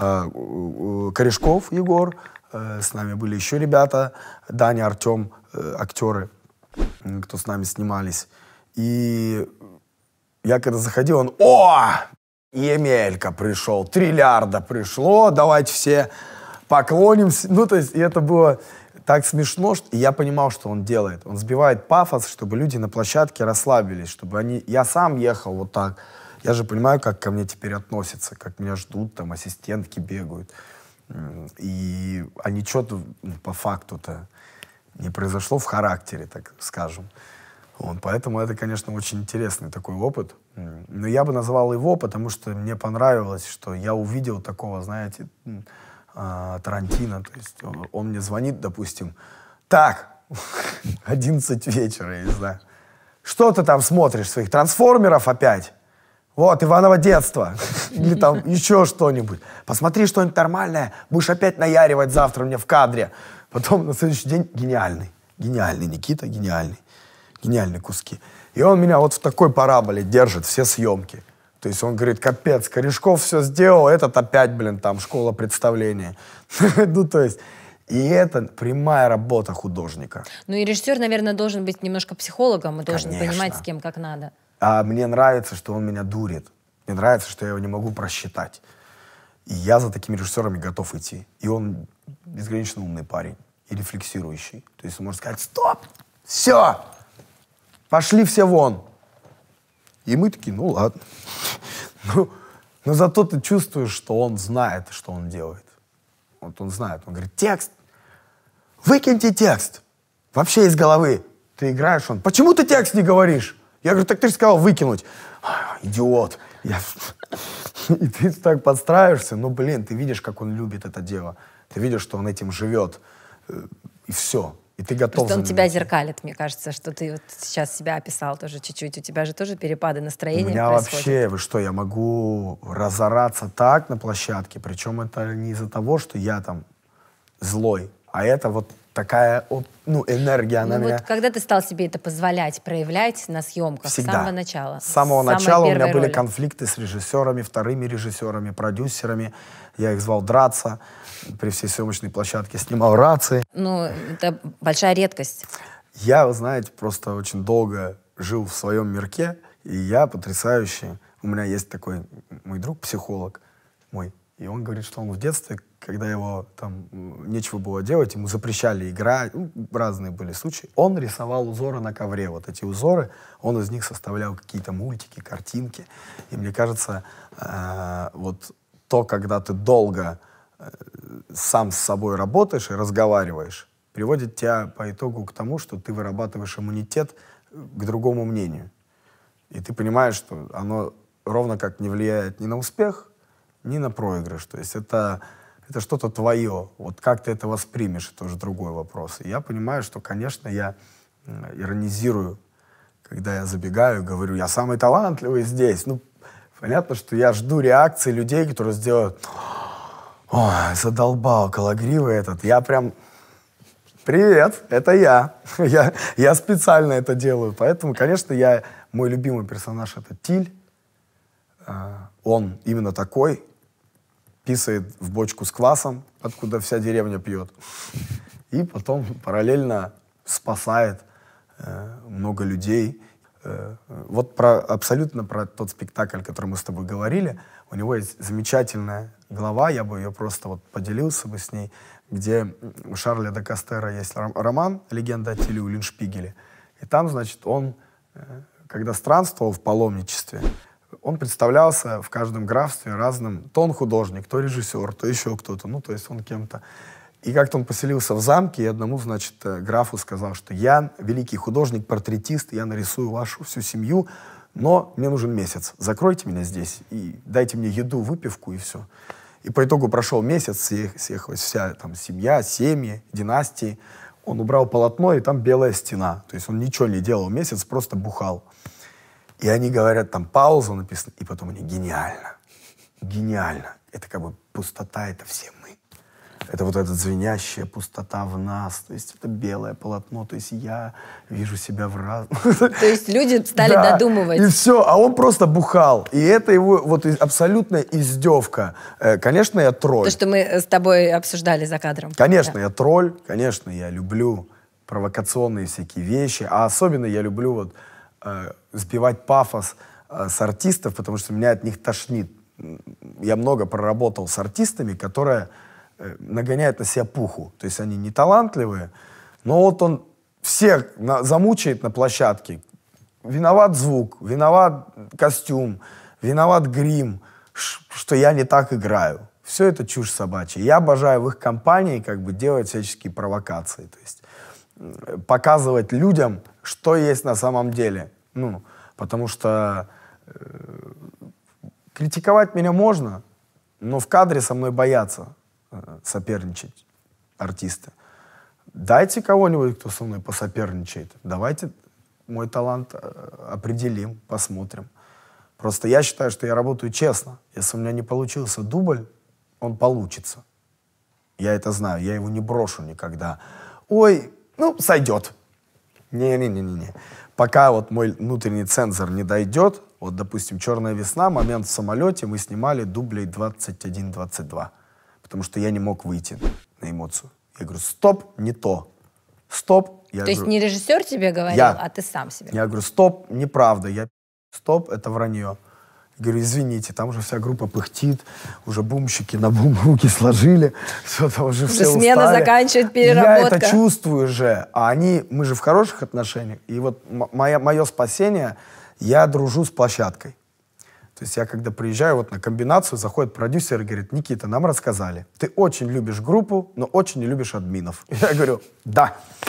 э, Корешков Егор, э, с нами были еще ребята, Даня, Артем, э, актеры, кто с нами снимались. И я когда заходил, он, о, Емелька пришел, Триллиарда пришло, давайте все поклонимся. Ну, то есть, и это было... Так смешно, что... и я понимал, что он делает. Он сбивает пафос, чтобы люди на площадке расслабились, чтобы они... Я сам ехал вот так. Я же понимаю, как ко мне теперь относятся, как меня ждут, там ассистентки бегают. И а ничего по факту-то не произошло в характере, так скажем. Вот, поэтому это, конечно, очень интересный такой опыт. Но я бы назвал его, потому что мне понравилось, что я увидел такого, знаете... Тарантино, то есть он, он мне звонит, допустим, так, одиннадцать вечера, я не знаю, что ты там смотришь, своих трансформеров опять? Вот, Иваново детство, или там еще что-нибудь. Посмотри что-нибудь нормальное, будешь опять наяривать завтра мне в кадре. Потом на следующий день гениальный, гениальный Никита, гениальный, гениальные куски. И он меня вот в такой параболе держит, все съемки. То есть он говорит, капец, Корешков все сделал, этот опять, блин, там, школа представления. Ну, то есть, и это прямая работа художника. Ну и режиссер, наверное, должен быть немножко психологом и должен Конечно. понимать, с кем как надо. А мне нравится, что он меня дурит. Мне нравится, что я его не могу просчитать. И я за такими режиссерами готов идти. И он безгранично умный парень и рефлексирующий. То есть он может сказать, стоп, все, пошли все вон. И мы такие, ну ладно. Ну, но зато ты чувствуешь, что он знает, что он делает. Вот он знает. Он говорит, текст. Выкиньте текст. Вообще из головы. Ты играешь, он, почему ты текст не говоришь? Я говорю, так ты же сказал выкинуть. А, идиот. Я... И ты так подстраиваешься, ну, блин, ты видишь, как он любит это дело. Ты видишь, что он этим живет. И все. И ты готов. Просто он тебя зеркалит, мне кажется, что ты вот сейчас себя описал тоже чуть-чуть. У тебя же тоже перепады настроения У меня происходят. вообще, вы что, я могу разораться так на площадке, причем это не из-за того, что я там злой, а это вот такая, ну, энергия, она ну, меня... Вот когда ты стал себе это позволять, проявлять на съемках? Всегда. С самого начала? С самого с начала у меня роли. были конфликты с режиссерами, вторыми режиссерами, продюсерами. Я их звал драться. При всей съемочной площадке снимал рации. Ну, это большая редкость. Я, вы знаете, просто очень долго жил в своем мирке, и я потрясающий. У меня есть такой мой друг, психолог мой, и он говорит, что он в детстве, когда его там нечего было делать, ему запрещали играть, ну, разные были случаи, он рисовал узоры на ковре. Вот эти узоры, он из них составлял какие-то мультики, картинки. И мне кажется, э, вот то, когда ты долго э, сам с собой работаешь и разговариваешь, приводит тебя по итогу к тому, что ты вырабатываешь иммунитет к другому мнению. И ты понимаешь, что оно ровно как не влияет ни на успех, ни на проигрыш. То есть это, это что-то твое. Вот как ты это воспримешь, это уже другой вопрос. И я понимаю, что, конечно, я иронизирую, когда я забегаю, говорю, я самый талантливый здесь. Ну, понятно, что я жду реакции людей, которые сделают, ой, задолбал Калагривый этот. Я прям, привет, это я. я. Я специально это делаю. Поэтому, конечно, я, мой любимый персонаж — это Тиль. Он именно такой. Писает в бочку с квасом, откуда вся деревня пьет. И потом параллельно спасает э, много людей. Э, вот про, абсолютно про тот спектакль, о котором мы с тобой говорили. У него есть замечательная глава, я бы ее просто вот поделился бы с ней, где у Шарля де Кастера есть роман «Легенда о Тиле Уллиншпигеле». И там, значит, он, э, когда странствовал в паломничестве, он представлялся в каждом графстве разным. То он художник, то режиссер, то еще кто-то. Ну, то есть он кем-то. И как-то он поселился в замке, и одному, значит, графу сказал, что я великий художник, портретист, я нарисую вашу всю семью, но мне нужен месяц. Закройте меня здесь и дайте мне еду, выпивку, и все. И по итогу прошел месяц, съех, съехалась вся там семья, семьи, династии. Он убрал полотно, и там белая стена. То есть он ничего не делал месяц, просто бухал. И они говорят, там пауза написана, и потом они гениально, гениально. Это как бы пустота, это все мы. Это вот эта звенящая пустота в нас, то есть это белое полотно, то есть я вижу себя в раз. То есть люди стали да, додумывать. И все, а он просто бухал. И это его вот абсолютная издевка. Конечно, я тролль. То, что мы с тобой обсуждали за кадром. Конечно, да. я тролль, конечно, я люблю провокационные всякие вещи, а особенно я люблю вот сбивать пафос э, с артистов, потому что меня от них тошнит. Я много проработал с артистами, которые э, нагоняют на себя пуху. То есть они не талантливые, но вот он всех на, замучает на площадке. Виноват звук, виноват костюм, виноват грим, что я не так играю. Все это чушь собачья. Я обожаю в их компании как бы делать всяческие провокации. То есть показывать людям, что есть на самом деле. Ну, потому что э, критиковать меня можно, но в кадре со мной боятся э, соперничать артисты. Дайте кого-нибудь, кто со мной посоперничает. Давайте мой талант э, определим, посмотрим. Просто я считаю, что я работаю честно. Если у меня не получился дубль, он получится. Я это знаю, я его не брошу никогда. Ой, ну, сойдет. Не-не-не-не. Пока вот мой внутренний цензор не дойдет, вот, допустим, «Черная весна», момент в самолете, мы снимали дублей двадцать один двадцать два, потому что я не мог выйти на эмоцию. Я говорю, стоп, не то. Стоп. Я то говорю, есть не режиссер тебе говорил, я, а ты сам себе? Я говорю, стоп, неправда. Я, стоп, это вранье. Я говорю, извините, там уже вся группа пыхтит, уже бумщики на бум руки сложили, все, там уже, уже все смена устали. заканчивает, переработка. Я это чувствую же, а они, мы же в хороших отношениях. И вот моя, мое спасение, я дружу с площадкой. То есть я когда приезжаю вот на комбинацию, заходит продюсер и говорит, Никита, нам рассказали, ты очень любишь группу, но очень не любишь админов. Я говорю, да.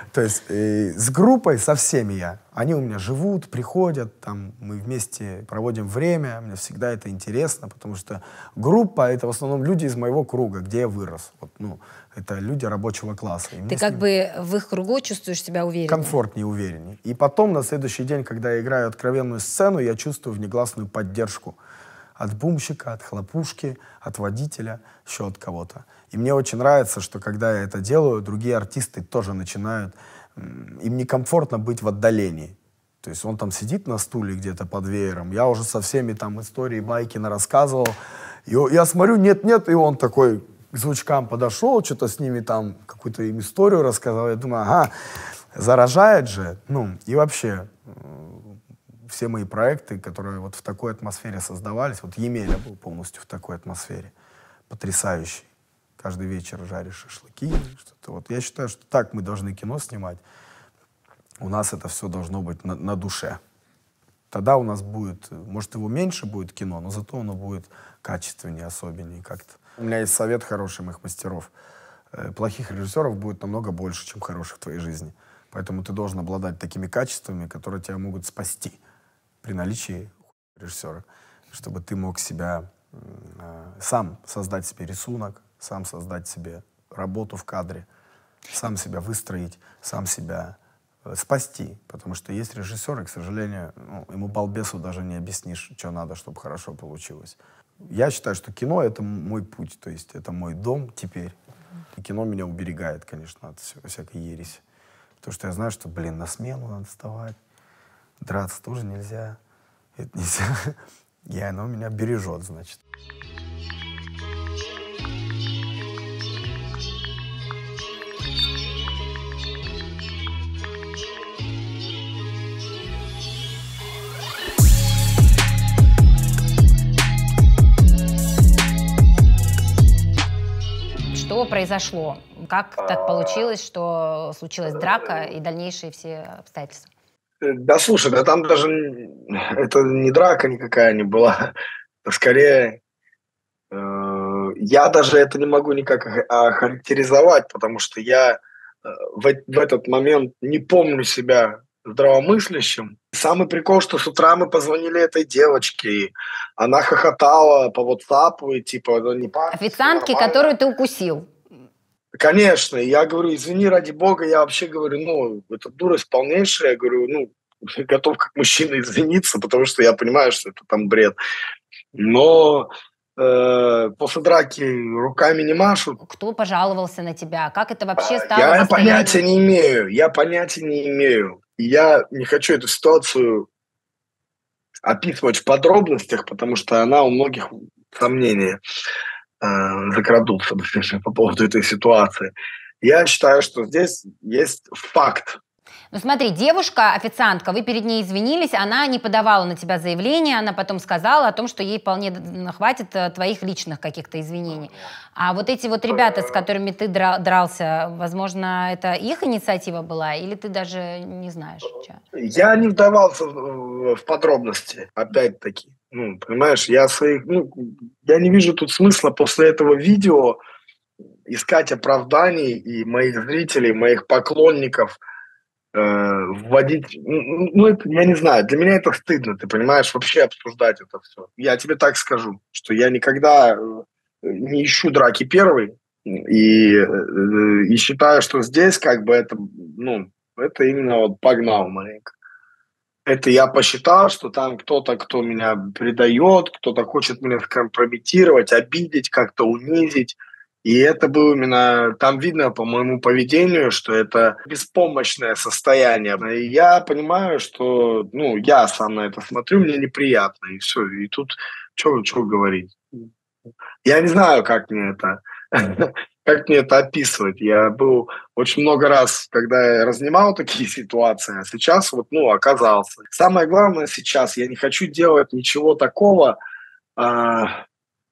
То есть э, с группой, со всеми я. Они у меня живут, приходят, там, мы вместе проводим время. Мне всегда это интересно, потому что группа — это в основном люди из моего круга, где я вырос. Вот, ну, это люди рабочего класса. Ты как ним... бы в их кругу чувствуешь себя увереннее? Комфортнее, увереннее. И потом, на следующий день, когда я играю откровенную сцену, я чувствую внегласную поддержку от бумщика, от хлопушки, от водителя, еще от кого-то. И мне очень нравится, что когда я это делаю, другие артисты тоже начинают... Им некомфортно быть в отдалении. То есть он там сидит на стуле где-то под веером, я уже со всеми там истории, байки нарассказывал. И я смотрю, нет-нет, и он такой к звучкам подошел, что-то с ними там, какую-то им историю рассказал. Я думаю, ага, заражает же. Ну, и вообще... Все мои проекты, которые вот в такой атмосфере создавались, вот Емеля был полностью в такой атмосфере, потрясающий. Каждый вечер жаришь шашлыки, что-то. Вот я считаю, что так мы должны кино снимать. У нас это все должно быть на, на душе. Тогда у нас будет, может, его меньше будет кино, но зато оно будет качественнее, особеннее как-то. У меня есть совет хороших моих мастеров. Плохих режиссеров будет намного больше, чем хороших в твоей жизни. Поэтому ты должен обладать такими качествами, которые тебя могут спасти при наличии режиссера, чтобы ты мог себя э, сам создать себе рисунок, сам создать себе работу в кадре, сам себя выстроить, сам себя э, спасти. Потому что есть режиссеры, к сожалению, ну, ему балбесу даже не объяснишь, что надо, чтобы хорошо получилось. Я считаю, что кино — это мой путь, то есть это мой дом теперь. И кино меня уберегает, конечно, от всякой, всякой ереси. Потому что я знаю, что, блин, на смену надо вставать. Драться тоже нельзя. Это нельзя. И оно меня бережет, значит. Что произошло? Как так получилось, что случилась драка и дальнейшие все обстоятельства? Да слушай, да там даже это не драка никакая не была. Скорее, э, я даже это не могу никак охарактеризовать, потому что я э, в, в этот момент не помню себя здравомыслящим. Самый прикол, что с утра мы позвонили этой девочке, и она хохотала по WhatsApp, и типа... Не официантке, которую ты укусил. Конечно, я говорю, извини, ради бога, я вообще говорю, ну, это дурость полнейшая, я говорю, ну, готов как мужчина извиниться, потому что я понимаю, что это там бред. Но э, после драки руками не машут. Кто пожаловался на тебя? Как это вообще стало? Я понятия не имею, я понятия не имею. И я не хочу эту ситуацию описывать в подробностях, потому что она у многих сомнения закрадутся по поводу этой ситуации. Я считаю, что здесь есть факт. Ну смотри, девушка, официантка, вы перед ней извинились, она не подавала на тебя заявление, она потом сказала о том, что ей вполне хватит твоих личных каких-то извинений. А вот эти вот ребята, с которыми ты дрался, возможно, это их инициатива была, или ты даже не знаешь? Что? Я не вдавался в подробности, опять-таки. Ну, понимаешь, я своих, ну, я не вижу тут смысла после этого видео искать оправданий и моих зрителей, моих поклонников э, вводить, ну, ну, это, я не знаю, для меня это стыдно, ты понимаешь, вообще обсуждать это все. Я тебе так скажу, что я никогда не ищу драки первой, и, и считаю, что здесь как бы это, ну, это именно вот погнал маленько. Это я посчитал, что там кто-то, кто меня предает, кто-то хочет меня скомпрометировать, обидеть, как-то унизить. И это было именно, там видно по моему поведению, что это беспомощное состояние. И я понимаю, что, ну, я сам на это смотрю, мне неприятно, и все. И тут что говорить? Я не знаю, как мне это... Как мне это описывать? Я был очень много раз, когда я разнимал такие ситуации, а сейчас вот, ну, оказался. Самое главное сейчас, я не хочу делать ничего такого, а,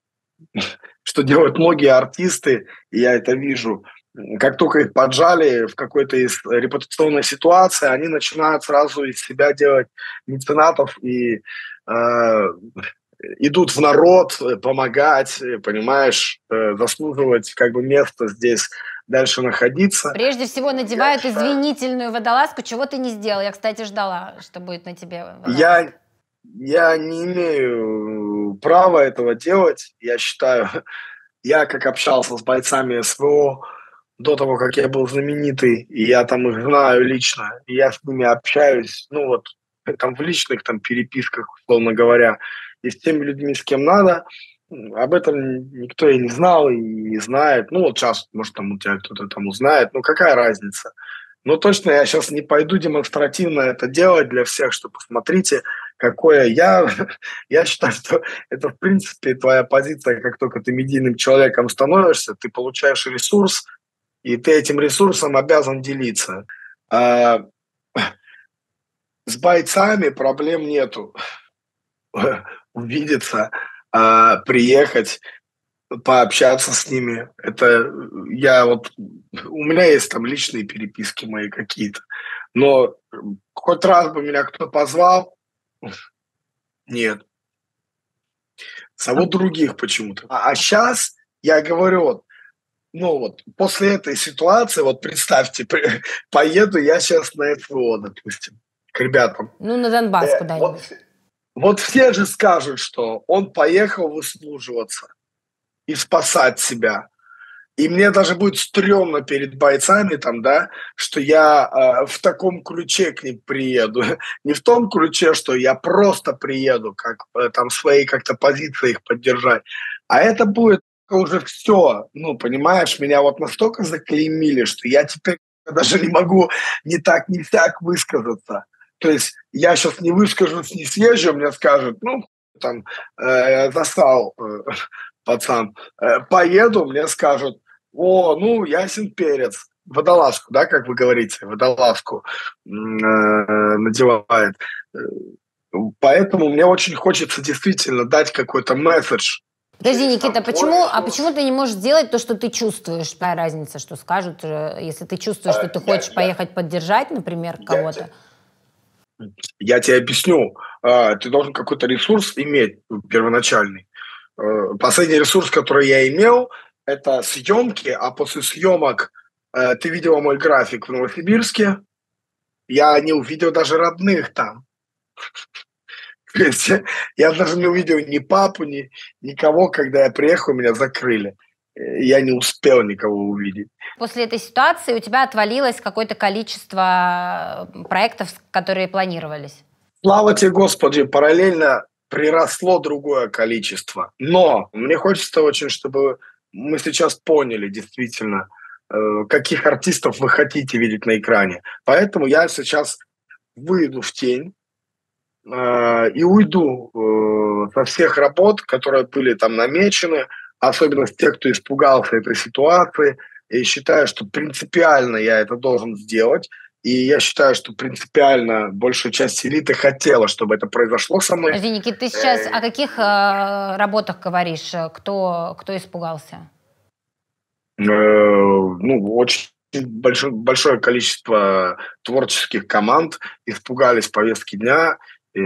что делают многие артисты, и я это вижу. Как только их поджали в какой-то из репутационной ситуации, они начинают сразу из себя делать меценатов и... А, идут в народ помогать, понимаешь, заслуживать как бы место здесь дальше находиться. Прежде всего надевают извинительную водолазку, чего ты не сделал. Я, кстати, ждала, что будет на тебе водолазка. Я, я не имею права этого делать. Я считаю, я как общался с бойцами СВО до того, как я был знаменитый, и я там их знаю лично, и я с ними общаюсь, ну вот, там в личных там переписках, условно говоря, и с теми людьми, с кем надо, об этом никто и не знал, и не знает. Ну вот сейчас, может, там у тебя кто-то там узнает, ну какая разница. Но точно я сейчас не пойду демонстративно это делать для всех, что посмотрите, какое я... Я считаю, что это, в принципе, твоя позиция, как только ты медийным человеком становишься, ты получаешь ресурс, и ты этим ресурсом обязан делиться. А с бойцами проблем нету. Увидеться, а, приехать, пообщаться с ними. Это я вот... У меня есть там личные переписки мои какие-то. Но хоть раз бы меня кто позвал, нет. Зовут других почему-то. А, а сейчас я говорю, вот, ну вот, после этой ситуации, вот представьте, при, поеду я сейчас на СВО, допустим, к ребятам. Ну, на Донбасс э, куда-нибудь. Вот, вот все же скажут, что он поехал выслуживаться и спасать себя. И мне даже будет стрёмно перед бойцами, там, да, что я э, в таком ключе к ним приеду. Не в том ключе, что я просто приеду, как э, там свои как-то позиции их поддержать. А это будет уже все. Ну, понимаешь, меня вот настолько заклеймили, что я теперь даже не могу ни так, ни так высказаться. То есть я сейчас не выскажусь, не съезжу, мне скажут, ну, там, э, застал э, пацан, э, поеду, мне скажут, о, ну, ясен перец, водолазку, да, как вы говорите, водолазку э, надевает. Поэтому мне очень хочется действительно дать какой-то месседж. Подожди, Никита, почему, а почему ты не можешь сделать то, что ты чувствуешь? Какая разница, что скажут, если ты чувствуешь, что ты хочешь поехать поддержать, например, кого-то? Я тебе объясню. Ты должен какой-то ресурс иметь первоначальный. Последний ресурс, который я имел, это съемки, а после съемок ты видела мой график в Новосибирске. Я не увидел даже родных там. Я даже не увидел ни папу, ни никого, когда я приехал, меня закрыли. Я не успел никого увидеть. После этой ситуации у тебя отвалилось какое-то количество проектов, которые планировались? Слава тебе, Господи, параллельно приросло другое количество. Но мне хочется очень, чтобы мы сейчас поняли действительно, каких артистов вы хотите видеть на экране. Поэтому я сейчас выйду в тень и уйду со всех работ, которые были там намечены, особенно с тех, кто испугался этой ситуации, и считаю, что принципиально я это должен сделать, и я считаю, что принципиально большая часть элиты хотела, чтобы это произошло со мной. Подожди, Никит, ты сейчас о каких э, работах говоришь? Кто, кто испугался? Э, ну, очень большое, большое количество творческих команд испугались повестки дня,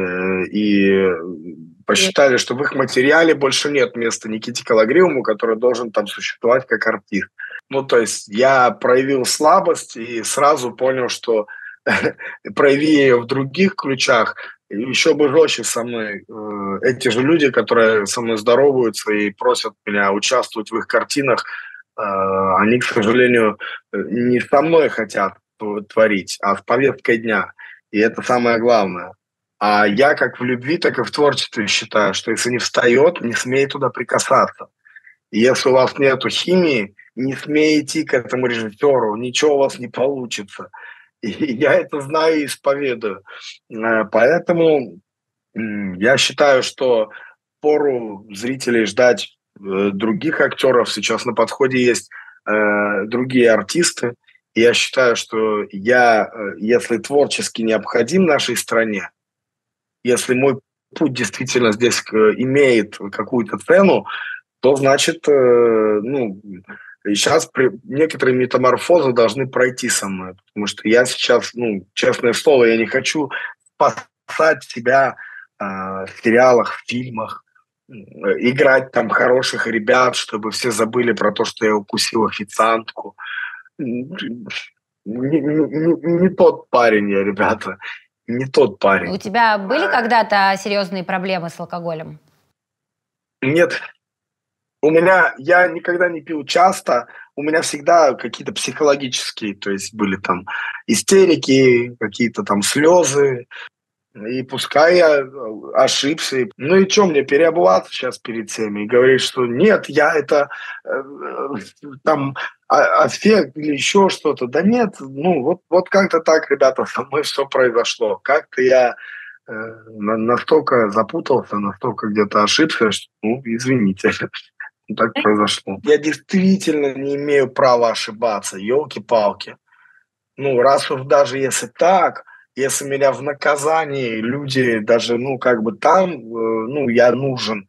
и посчитали, что в их материале больше нет места Никите Калагривому, который должен там существовать как артист. Ну, то есть я проявил слабость и сразу понял, что прояви ее в других ключах, еще бы жестче со мной. Эти же люди, которые со мной здороваются и просят меня участвовать в их картинах, они, к сожалению, не со мной хотят творить, а с повесткой дня. И это самое главное. А я как в любви, так и в творчестве считаю, что если не встает, не смей туда прикасаться. И если у вас нету химии, не смей идти к этому режиссеру, ничего у вас не получится. И я это знаю и исповедую. Поэтому я считаю, что пору зрителей ждать других актеров. Сейчас на подходе есть другие артисты. И я считаю, что я, если творчески необходим нашей стране, если мой путь действительно здесь имеет какую-то цену, то, значит, ну, сейчас при... некоторые метаморфозы должны пройти со мной. Потому что я сейчас, ну, честное слово, я не хочу спасать себя э, в сериалах, в фильмах, играть там хороших ребят, чтобы все забыли про то, что я укусил официантку. не, не- не- не тот парень я, ребята, не тот У парень. тебя были когда-то серьезные проблемы с алкоголем? Нет, у меня, я никогда не пил часто, у меня всегда какие-то психологические, то есть были там истерики, какие-то там слезы, и пускай я э, ошибся. и- Ну и что мне, переобуваться сейчас перед всеми и говорить, что нет, я это э, э, там а- аффект или еще что-то. Да нет, ну вот, вот как-то так, ребята, со мной все произошло. Как-то я э, на- настолько запутался, настолько где-то ошибся, что, ну, извините. Так произошло. Я действительно не имею права ошибаться, елки-палки. Ну, раз уж даже если так, если меня в наказании люди даже, ну, как бы там, э, ну, я нужен,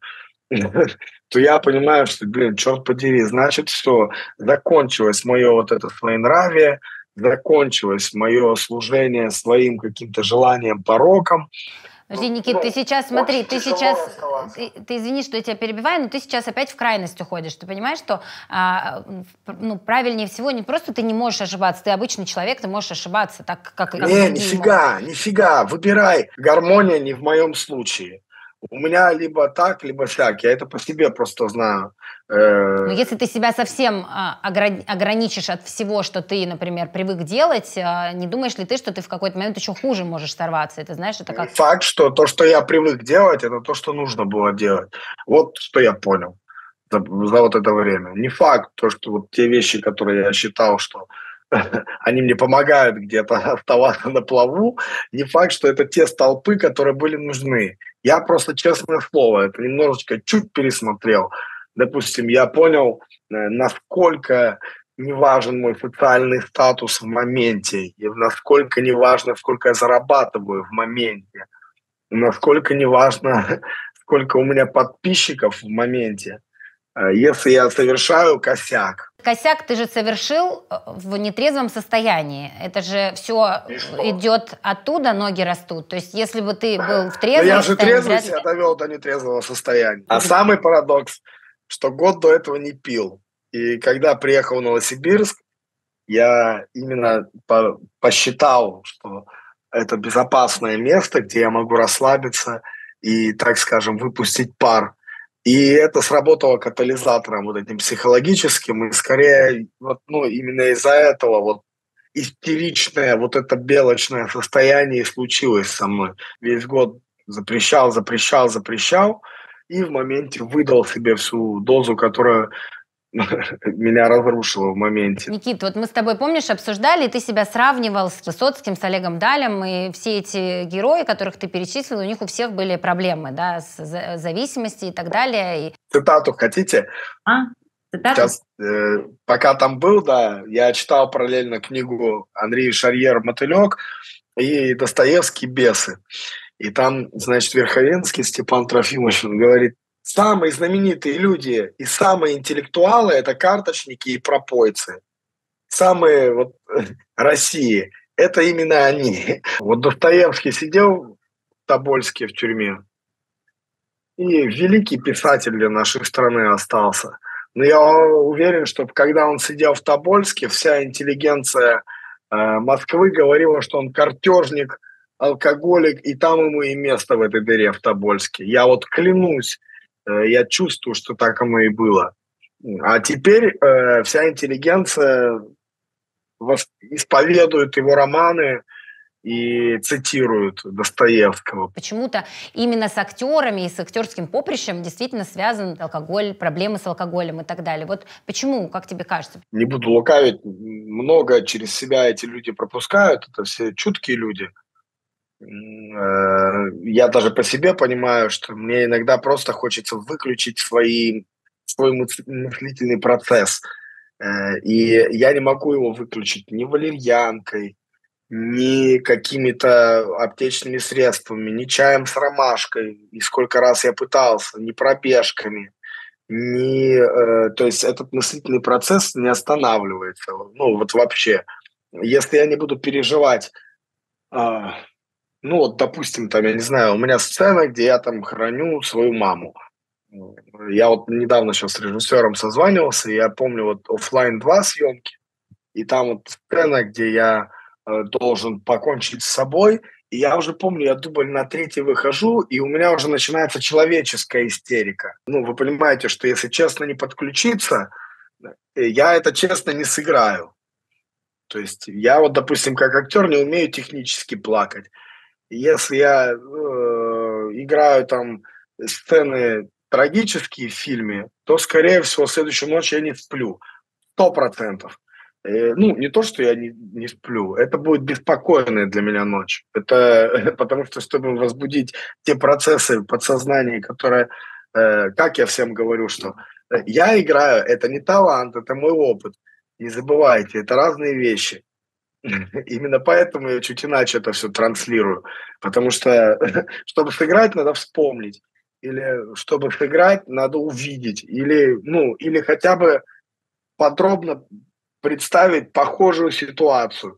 то я понимаю, что, блин, черт подери, значит, что закончилось мое вот это своенравие, закончилось мое служение своим каким-то желанием, пороком. Подожди, Никит, ты сейчас, смотри, ты сейчас, ты, ты извини, что я тебя перебиваю, но ты сейчас опять в крайность уходишь. Ты понимаешь, что а, ну, правильнее всего не просто ты не можешь ошибаться, ты обычный человек, ты можешь ошибаться, так как и Не, другие нифига, нифига, выбирай. Гармония не в моем случае. У меня либо так, либо сяк. Я это по себе просто знаю. Э, Но если ты себя совсем а, ограни- ограничишь от всего, что ты, например, привык делать, а, не думаешь ли ты, что ты в какой-то момент еще хуже можешь сорваться? Это, знаешь, это как... Факт, что то, что я привык делать, это то, что нужно было делать. Вот что я понял за, за вот это время. Не факт, то, что вот те вещи, которые я считал, что они мне помогают где-то оставаться на плаву, не факт, что это те столпы, которые были нужны. Я просто, честное слово, это немножечко чуть пересмотрел. Допустим, я понял, э, насколько не важен мой социальный статус в моменте, и насколько не важно, сколько я зарабатываю в моменте, насколько не важно, сколько у меня подписчиков в моменте. Э, Если я совершаю косяк, Косяк ты же совершил э, в нетрезвом состоянии. Это же все идет оттуда, ноги растут. То есть если бы ты был в но трезвом я же состоянии... трезвый вряд ли- себя довел до нетрезвого состояния. А самый парадокс, что год до этого не пил. И когда приехал в Новосибирск, я именно по- посчитал, что это безопасное место, где я могу расслабиться и, так скажем, выпустить пар. И это сработало катализатором вот этим психологическим, и скорее вот, ну, именно из-за этого вот истеричное вот это белочное состояние и случилось со мной. Весь год запрещал, запрещал, запрещал, и в моменте выдал себе всю дозу, которая меня разрушила в моменте. Никит, вот мы с тобой, помнишь, обсуждали, и ты себя сравнивал с Высоцким, с Олегом Далем, и все эти герои, которых ты перечислил, у них у всех были проблемы, да, с за- зависимостью и так далее. И... Цитату хотите? А? Цитату? Сейчас, э, пока там был, да, я читал параллельно книгу Анри Шарьер «Мотылек» и Достоевский «Бесы». И там, значит, Верховенский Степан Трофимович, он говорит, самые знаменитые люди и самые интеллектуалы – это карточники и пропойцы. Самые вот России – это именно они. Вот Достоевский сидел в Тобольске в тюрьме, и великий писатель для нашей страны остался. Но я уверен, что когда он сидел в Тобольске, вся интеллигенция э, Москвы говорила, что он картежник, алкоголик, и там ему и место в этой дыре в Тобольске. Я вот клянусь, э, я чувствую, что так оно и было. А теперь э, вся интеллигенция вос- исповедует его романы и цитирует Достоевского. Почему-то именно с актерами и с актерским поприщем действительно связан алкоголь, проблемы с алкоголем и так далее. Вот почему, как тебе кажется? Не буду лукавить, много через себя эти люди пропускают, это все чуткие люди. Э, Я даже по себе понимаю, что мне иногда просто хочется выключить свои, свой мысли- мыслительный процесс. Э, И я не могу его выключить ни валерьянкой, ни какими-то аптечными средствами, ни чаем с ромашкой, и сколько раз я пытался, ни пробежками, ни, э, то есть этот мыслительный процесс не останавливается, ну вот вообще. Если я не буду переживать, а, ну вот, допустим, там, я не знаю, у меня сцена, где я там храню свою маму. Я вот недавно сейчас с режиссером созванивался, и я помню вот оффлайн два съемки, и там вот сцена, где я э, должен покончить с собой, и я уже помню, я дубль на третий выхожу, и у меня уже начинается человеческая истерика. Ну, вы понимаете, что если честно не подключиться, я это честно не сыграю. То есть я вот, допустим, как актер не умею технически плакать. Если я э, играю там сцены трагические в фильме, то, скорее всего, следующую ночь я не сплю. Сто процентов. Э, ну, не то, что я не, не сплю. Это будет беспокойная для меня ночь. Это потому что, чтобы возбудить те процессы в подсознании, которые, э, как я всем говорю, что я играю, это не талант, это мой опыт. Не забывайте, это разные вещи. Именно поэтому я чуть иначе это все транслирую. Потому что, чтобы сыграть, надо вспомнить. Или чтобы сыграть, надо увидеть. Или, ну, или хотя бы подробно представить похожую ситуацию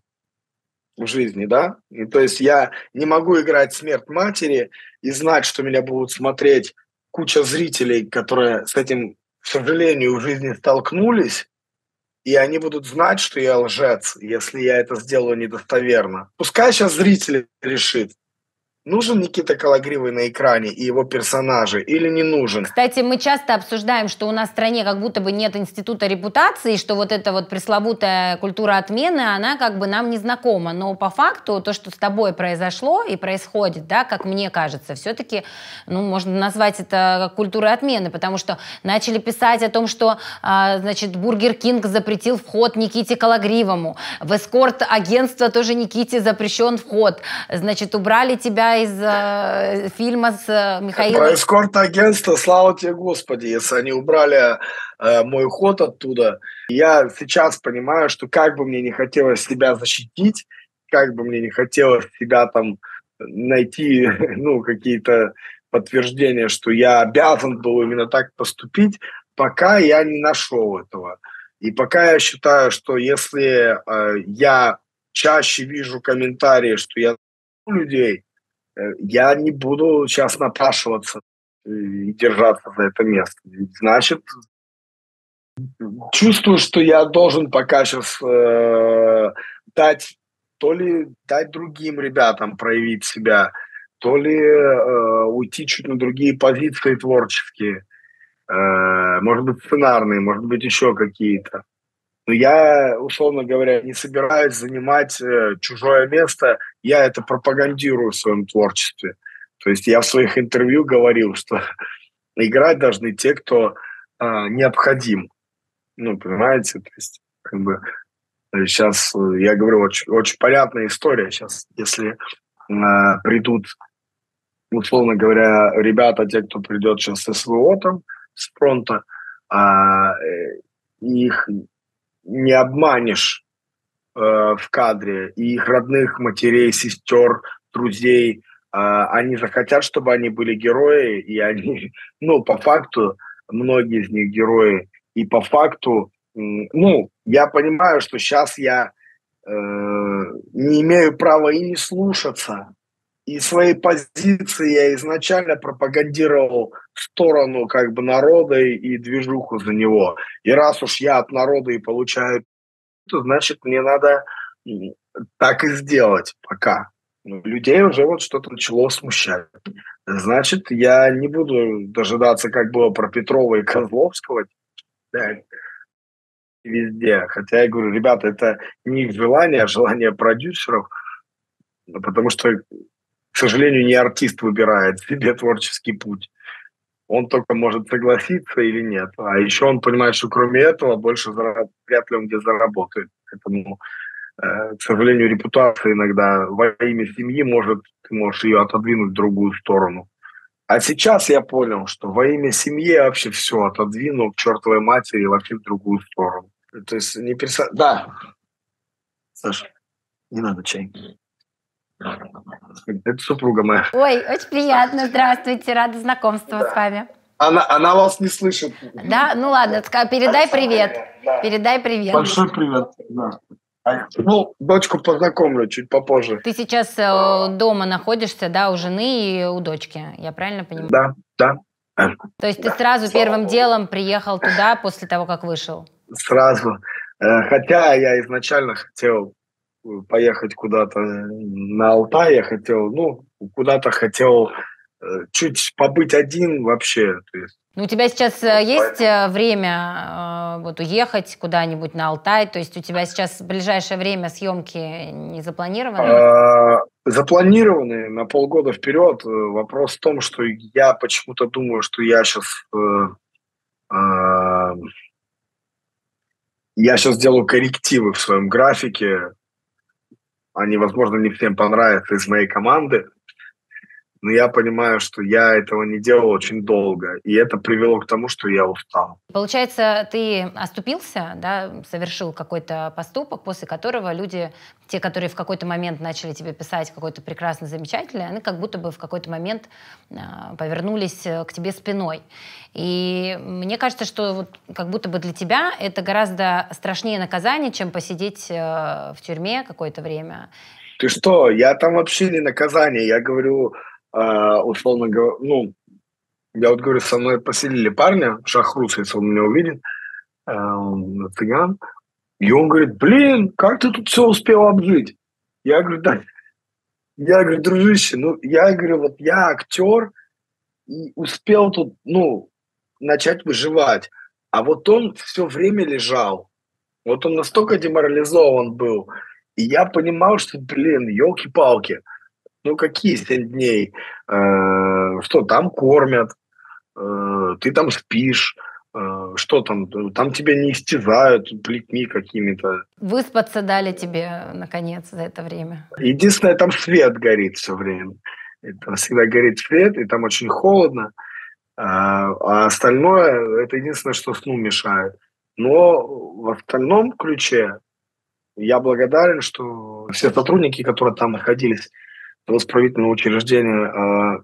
в жизни, да? И то есть я не могу играть смерть матери и знать, что меня будут смотреть куча зрителей, которые с этим, к сожалению, в жизни столкнулись, и они будут знать, что я лжец, если я это сделаю недостоверно. Пускай сейчас зритель решит, нужен Никита Калагривый на экране и его персонажи или не нужен. Кстати, мы часто обсуждаем, что у нас в стране как будто бы нет института репутации, что вот эта вот пресловутая культура отмены, она как бы нам не знакома. Но по факту то, что с тобой произошло и происходит, да, как мне кажется, все-таки, ну, можно назвать это культурой отмены, потому что начали писать о том, что, а, значит, Бургер Кинг запретил вход Никите Калагривому, в эскорт-агентство тоже Никите запрещен вход, значит, убрали тебя из э, фильма с э, Михаилом... Про эскорт-агентство, слава тебе, Господи, если они убрали э, мой уход оттуда. Я сейчас понимаю, что как бы мне не хотелось себя защитить, как бы мне не хотелось себя там найти, ну, какие-то подтверждения, что я обязан был именно так поступить, пока я не нашел этого. И пока я считаю, что если э, я чаще вижу комментарии, что я людей, я не буду сейчас напрашиваться и держаться за это место. Значит, чувствую, что я должен пока сейчас э, дать, то ли дать другим ребятам проявить себя, то ли э, уйти чуть на другие позиции творческие, э, может быть, сценарные, может быть, еще какие-то. Но я, условно говоря, не собираюсь занимать э, чужое место, я это пропагандирую в своем творчестве. То есть я в своих интервью говорил, что играть должны те, кто э, необходим. Ну, понимаете, то есть, как бы, сейчас, я говорю, очень, очень понятная история. Сейчас, если э, придут, условно говоря, ребята, те, кто придет сейчас с СВО там, с фронта, э, их не обманешь э, в кадре, и их родных матерей, сестер, друзей, э, они захотят, чтобы они были герои, и они, ну, по факту, многие из них герои, и по факту, э, ну, я понимаю, что сейчас я э, не имею права и не слушаться, и своей позиции я изначально пропагандировал в сторону как бы народа и движуху за него. И раз уж я от народа и получаю, то значит мне надо так и сделать пока. Людей уже вот что-то начало смущать. Значит, я не буду дожидаться, как было про Петрова и Козловского, да, везде. Хотя я говорю, ребята, это не их желание, а желание продюсеров, потому что, к сожалению, не артист выбирает себе творческий путь. Он только может согласиться или нет. А еще он понимает, что кроме этого больше зараб... вряд ли он где заработает. Поэтому, э, к сожалению, репутация иногда во имя семьи может, ты можешь ее отодвинуть в другую сторону. А сейчас я понял, что во имя семьи я вообще все отодвину к чертовой матери вообще в другую сторону. То есть не перса... Да. Саша, не надо чай. Это супруга моя. Ой, очень приятно. Здравствуйте, рада знакомству да. с вами. Она, она вас не слышит. Да? Ну ладно, передай привет. Да. Передай привет. Большой привет. Да. Ну, дочку познакомлю чуть попозже. Ты сейчас э, дома находишься, да, у жены и у дочки, я правильно понимаю? Да, да. То есть да. ты сразу Слава первым Богу. делом приехал туда после того, как вышел? Сразу. Хотя я изначально хотел поехать куда-то на Алтай, я хотел, ну, куда-то хотел чуть побыть один вообще. То есть. Ну, у тебя сейчас есть время вот уехать куда-нибудь на Алтай? То есть у тебя сейчас в ближайшее время съемки не запланированы? А, запланированы на полгода вперед. Вопрос в том, что я почему-то думаю, что я сейчас а, я сейчас делаю коррективы в своем графике. Они, возможно, не всем понравятся из моей команды. Но я понимаю, что я этого не делал очень долго, и это привело к тому, что я устал. Получается, ты оступился, да, совершил какой-то поступок, после которого люди, те, которые в какой-то момент начали тебе писать какой-то прекрасный, замечательный, они как будто бы в какой-то момент э, повернулись к тебе спиной. И мне кажется, что вот как будто бы для тебя это гораздо страшнее наказание, чем посидеть э, в тюрьме какое-то время. Ты что? Я там вообще не наказание, я говорю... Uh, условно говоря, ну, я вот говорю, со мной поселили парня, Шахрус, если он меня увидит, uh, цыган, и он говорит, блин, как ты тут все успел обжить? Я говорю, да, я говорю, дружище, ну, я говорю, вот я актер, и успел тут, ну, начать выживать, а вот он все время лежал, вот он настолько деморализован был, и я понимал, что, блин, елки-палки, ну, какие семь дней? Э, что там кормят? Э, ты там спишь? Э, что там? Там тебя не истязают плетьми какими-то. Выспаться дали тебе, наконец, за это время? Единственное, там свет горит все время. Там всегда горит свет, и там очень холодно. А, а остальное, это единственное, что сну мешает. Но в остальном ключе я благодарен, что все сотрудники, которые там находились, исправительного учреждения,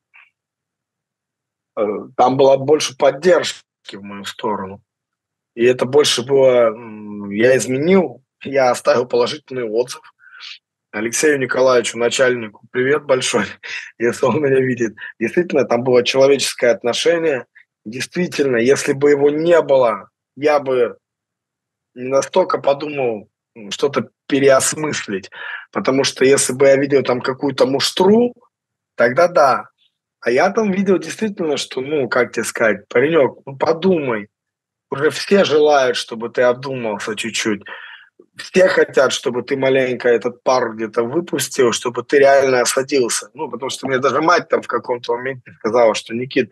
э, э, там была больше поддержки в мою сторону. И это больше было... Я изменил, я оставил положительный отзыв Алексею Николаевичу, начальнику. Привет большой, если он меня видит. Действительно, там было человеческое отношение. Действительно, если бы его не было, я бы не настолько подумал что-то переосмыслить. Потому что если бы я видел там какую-то муштру, тогда да. А я там видел действительно, что, ну, как тебе сказать, паренек, ну подумай. Уже все желают, чтобы ты одумался чуть-чуть. Все хотят, чтобы ты маленько этот пар где-то выпустил, чтобы ты реально осадился. Ну, потому что мне даже мать там в каком-то моменте сказала, что, Никит,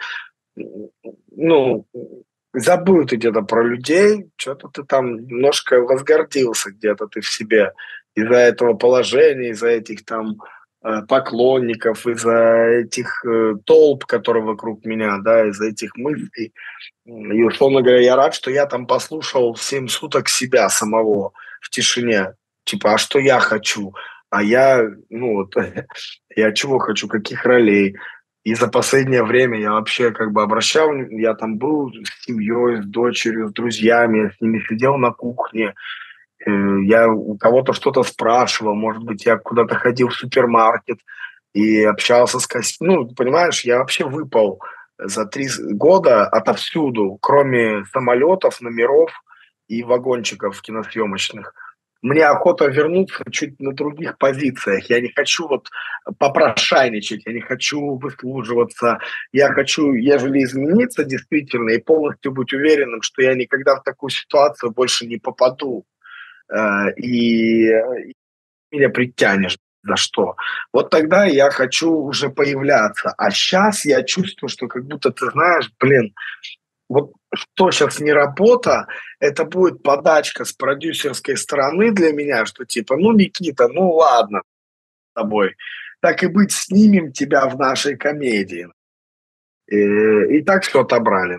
ну... забыл ты где-то про людей, что-то ты там немножко возгордился где-то ты в себе из-за этого положения, из-за этих там поклонников, из-за этих э, толп, которые вокруг меня, да, из-за этих мыслей. И, условно говоря, я рад, что я там послушал семь суток себя самого в тишине. Типа, а что я хочу? А я, ну вот, я чего хочу, каких ролей? И за последнее время я вообще как бы обращал, я там был с семьей, с дочерью, с друзьями, я с ними сидел на кухне, я у кого-то что-то спрашивал, может быть, я куда-то ходил в супермаркет и общался с кассиром. Ну, понимаешь, я вообще выпал за три года отовсюду, кроме самолетов, номеров и вагончиков киносъемочных. Мне охота вернуться чуть на других позициях. Я не хочу вот попрошайничать, я не хочу выслуживаться. Я хочу, ежели измениться действительно и полностью быть уверенным, что я никогда в такую ситуацию больше не попаду. И меня притянешь за что. Вот тогда я хочу уже появляться. А сейчас я чувствую, что как будто, ты знаешь, блин, вот что сейчас не работа, это будет подачка с продюсерской стороны для меня, что типа, ну, Никита, ну ладно с тобой, так и быть, снимем тебя в нашей комедии. И, и так все отобрали.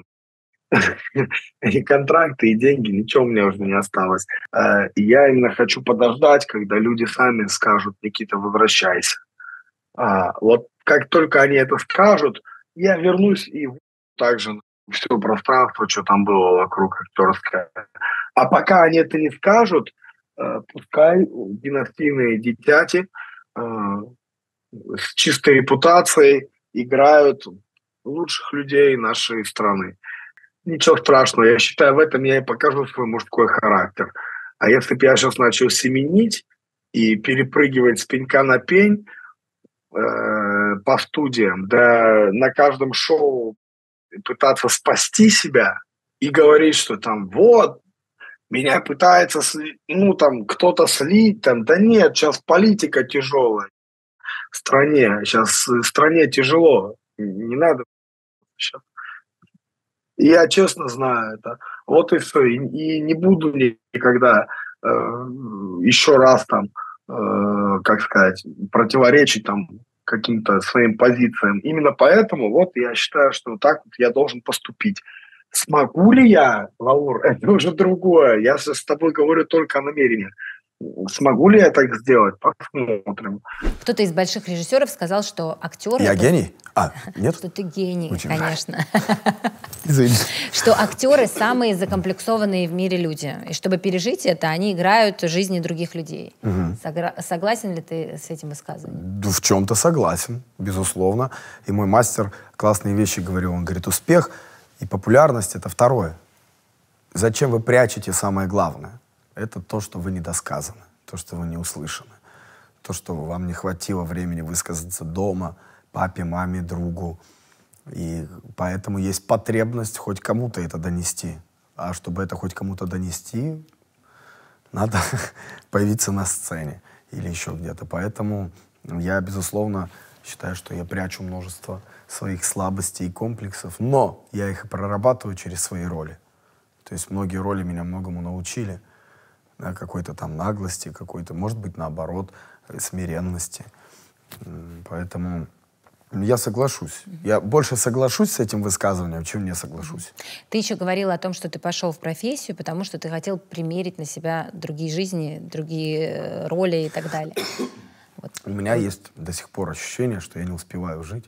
И контракты, и деньги, ничего у меня уже не осталось. И я именно хочу подождать, когда люди сами скажут, Никита, возвращайся. Вот как только они это скажут, я вернусь и также все пространство, что там было вокруг актерское. А пока они это не скажут, пускай династийные дитяти с чистой репутацией играют лучших людей нашей страны. Ничего страшного. Я считаю, в этом я и покажу свой мужской характер. А если бы я сейчас начал семенить и перепрыгивать с пенька на пень э, по студиям, да на каждом шоу пытаться спасти себя и говорить, что там вот, меня пытается, сли... ну там кто-то слить, там, да нет, сейчас политика тяжелая в стране, сейчас в стране тяжело, не надо сейчас. И я честно знаю это. Вот и все. И, и не буду никогда э, еще раз там, э, как сказать, противоречить там каким-то своим позициям. Именно поэтому вот я считаю, что так вот я должен поступить. Смогу ли я, Лаур, это уже другое. Я с тобой говорю только о намерениях. Смогу ли я так сделать? Посмотрим. Кто-то из больших режиссеров сказал, что актеры... Я гений? А, нет? Что ты гений, Очень конечно. Извини. Что актеры самые закомплексованные в мире люди. И чтобы пережить это, они играют жизни других людей. Угу. Согра... Согласен ли ты с этим высказыванием? В чем-то согласен, безусловно. И мой мастер классные вещи говорил. Он говорит, успех и популярность — это второе. Зачем вы прячете самое главное? Это то, что вы недосказаны, то, что вы не услышаны, то, что вам не хватило времени высказаться дома, папе, маме, другу. И поэтому есть потребность хоть кому-то это донести. А чтобы это хоть кому-то донести, надо появиться на сцене или еще где-то. Поэтому я, безусловно, считаю, что я прячу множество своих слабостей и комплексов, но я их и прорабатываю через свои роли. То есть многие роли меня многому научили. Какой-то там наглости, какой-то, может быть, наоборот, смиренности. Поэтому я соглашусь. Я больше соглашусь с этим высказыванием, чем не соглашусь. Ты еще говорил о том, что ты пошел в профессию, потому что ты хотел примерить на себя другие жизни, другие роли и так далее. Вот. У меня есть до сих пор ощущение, что я не успеваю жить.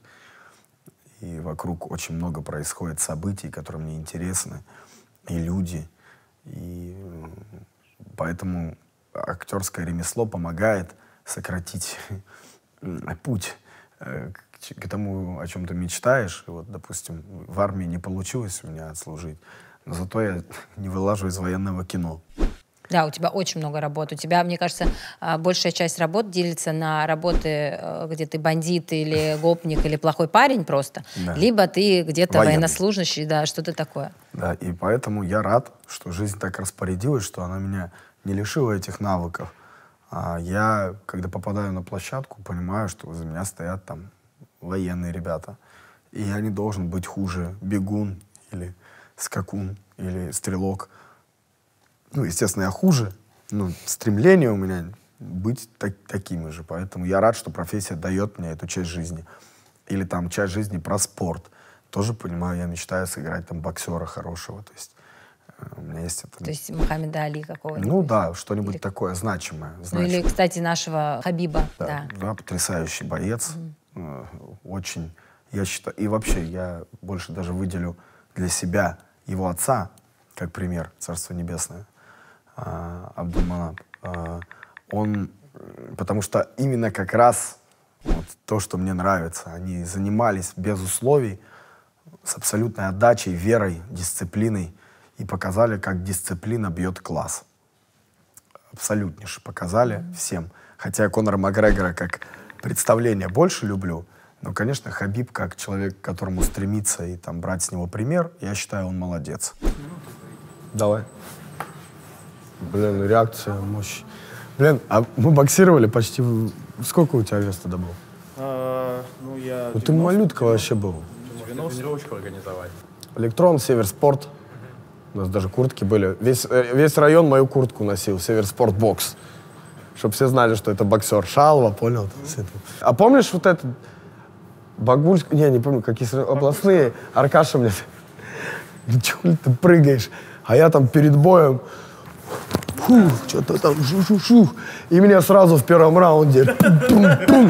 И вокруг очень много происходит событий, которые мне интересны. И люди. И поэтому актерское ремесло помогает сократить путь к тому, о чем ты мечтаешь. Вот, допустим, в армии не получилось у меня отслужить, но зато я не вылажу из военного кино. Да, у тебя очень много работ. У тебя, мне кажется, большая часть работ делится на работы, где ты бандит или гопник или плохой парень просто, да. Либо ты где-то военнослужащий, да, что-то такое. Да, и поэтому я рад, что жизнь так распорядилась, что она меня не лишила этих навыков. А я, когда попадаю на площадку, понимаю, что за меня стоят там военные ребята. И я не должен быть хуже бегун или скакун или стрелок. Ну, естественно, я хуже, но стремление у меня быть так, такими же. Поэтому я рад, что профессия дает мне эту часть жизни. Или там часть жизни про спорт. Тоже понимаю, я мечтаю сыграть там боксера хорошего. То есть э, у меня есть это... То есть Мухаммеда Али какого-нибудь? Ну да, что-нибудь или... такое значимое, Ну значимое. или, кстати, нашего Хабиба. Да, да. да, потрясающий боец. Угу. Э, очень, я считаю... И вообще, я больше даже выделю для себя его отца, как пример, Царство Небесное. Абдулманап. Он, потому что именно как раз вот то, что мне нравится, они занимались без условий, с абсолютной отдачей, верой, дисциплиной и показали, как дисциплина бьет класс. Абсолютнейше показали mm-hmm. всем. Хотя я Конора Макгрегора как представление больше люблю, но, конечно, Хабиб как человек, к которому стремиться и там брать с него пример, я считаю, он молодец. Давай. Блин, реакция, мощь. Блин, а мы боксировали почти... Сколько у тебя вес тогда был? А, ну, я... Ну, ты малютка вообще был. Тренировочку организовать. Электрон, Северспорт. У нас даже куртки были. Весь, весь район мою куртку носил. Северспорт бокс. Чтобы все знали, что это боксер. Шалва, понял? А помнишь вот этот... Багульск... Не, не помню, какие областные. Аркаша мне... Чего ты прыгаешь? А я там перед боем... Фух, что-то там шу-шу-шу. И меня сразу в первом раунде. Пум-пум.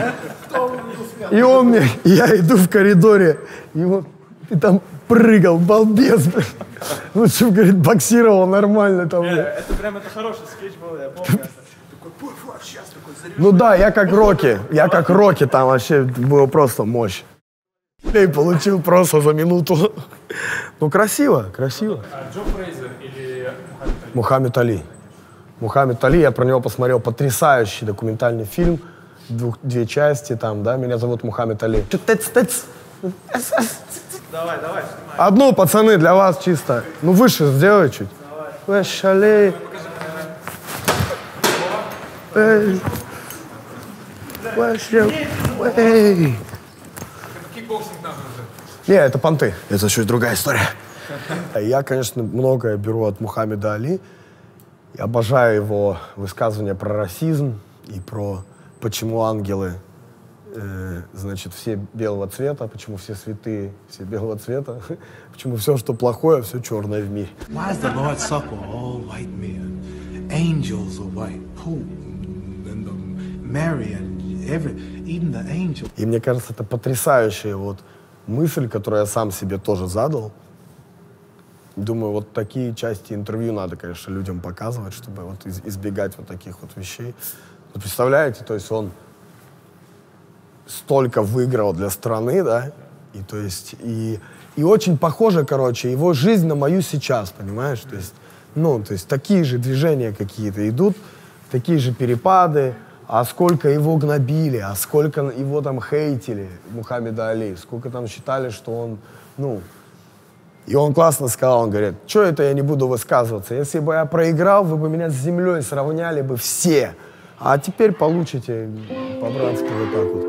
И он мне, и я иду в коридоре, и вот ты там прыгал, балбес. Лучше, говорит, боксировал нормально там. Это прям это хороший скетч был, я помню. Такой, сейчас такой заряженный. Ну да, я как Рокки, я как Рокки, там вообще было просто мощь. И получил просто за минуту. Ну красиво, красиво. А Джо Фрейзер или Мухаммед Али? Мухаммед Али, я про него посмотрел потрясающий документальный фильм, двух, две части там, да, меня зовут Мухаммед Али. Давай, давай. Одну, пацаны, для вас чисто. Ну, выше сделай чуть. Ваш Али. Эй. Ваш Эй. Кикбоксинг там уже. Не, это понты. Это чуть другая история. Я, конечно, многое беру от Мухаммеда Али. Я обожаю его высказывания про расизм и про почему ангелы, э, значит, все белого цвета, почему все святые, все белого цвета, почему все, что плохое, все черное в мире. Why is the Lord's Supper all white men? Angels are white. Pope and the Mary and every, even the angel. И мне кажется, это потрясающая вот мысль, которую я сам себе тоже задал. Думаю, вот такие части интервью надо, конечно, людям показывать, чтобы вот избегать вот таких вот вещей. Вы представляете, то есть он столько выиграл для страны, да, и то есть, и, и очень похоже, короче, его жизнь на мою сейчас, понимаешь, то есть, ну, то есть такие же движения какие-то идут, такие же перепады, а сколько его гнобили, а сколько его там хейтили, Мухаммеда Али, сколько там считали, что он, ну... И он классно сказал, он говорит, что это я не буду высказываться, если бы я проиграл, вы бы меня с землей сравняли бы все, а теперь получите по-братски вот так вот.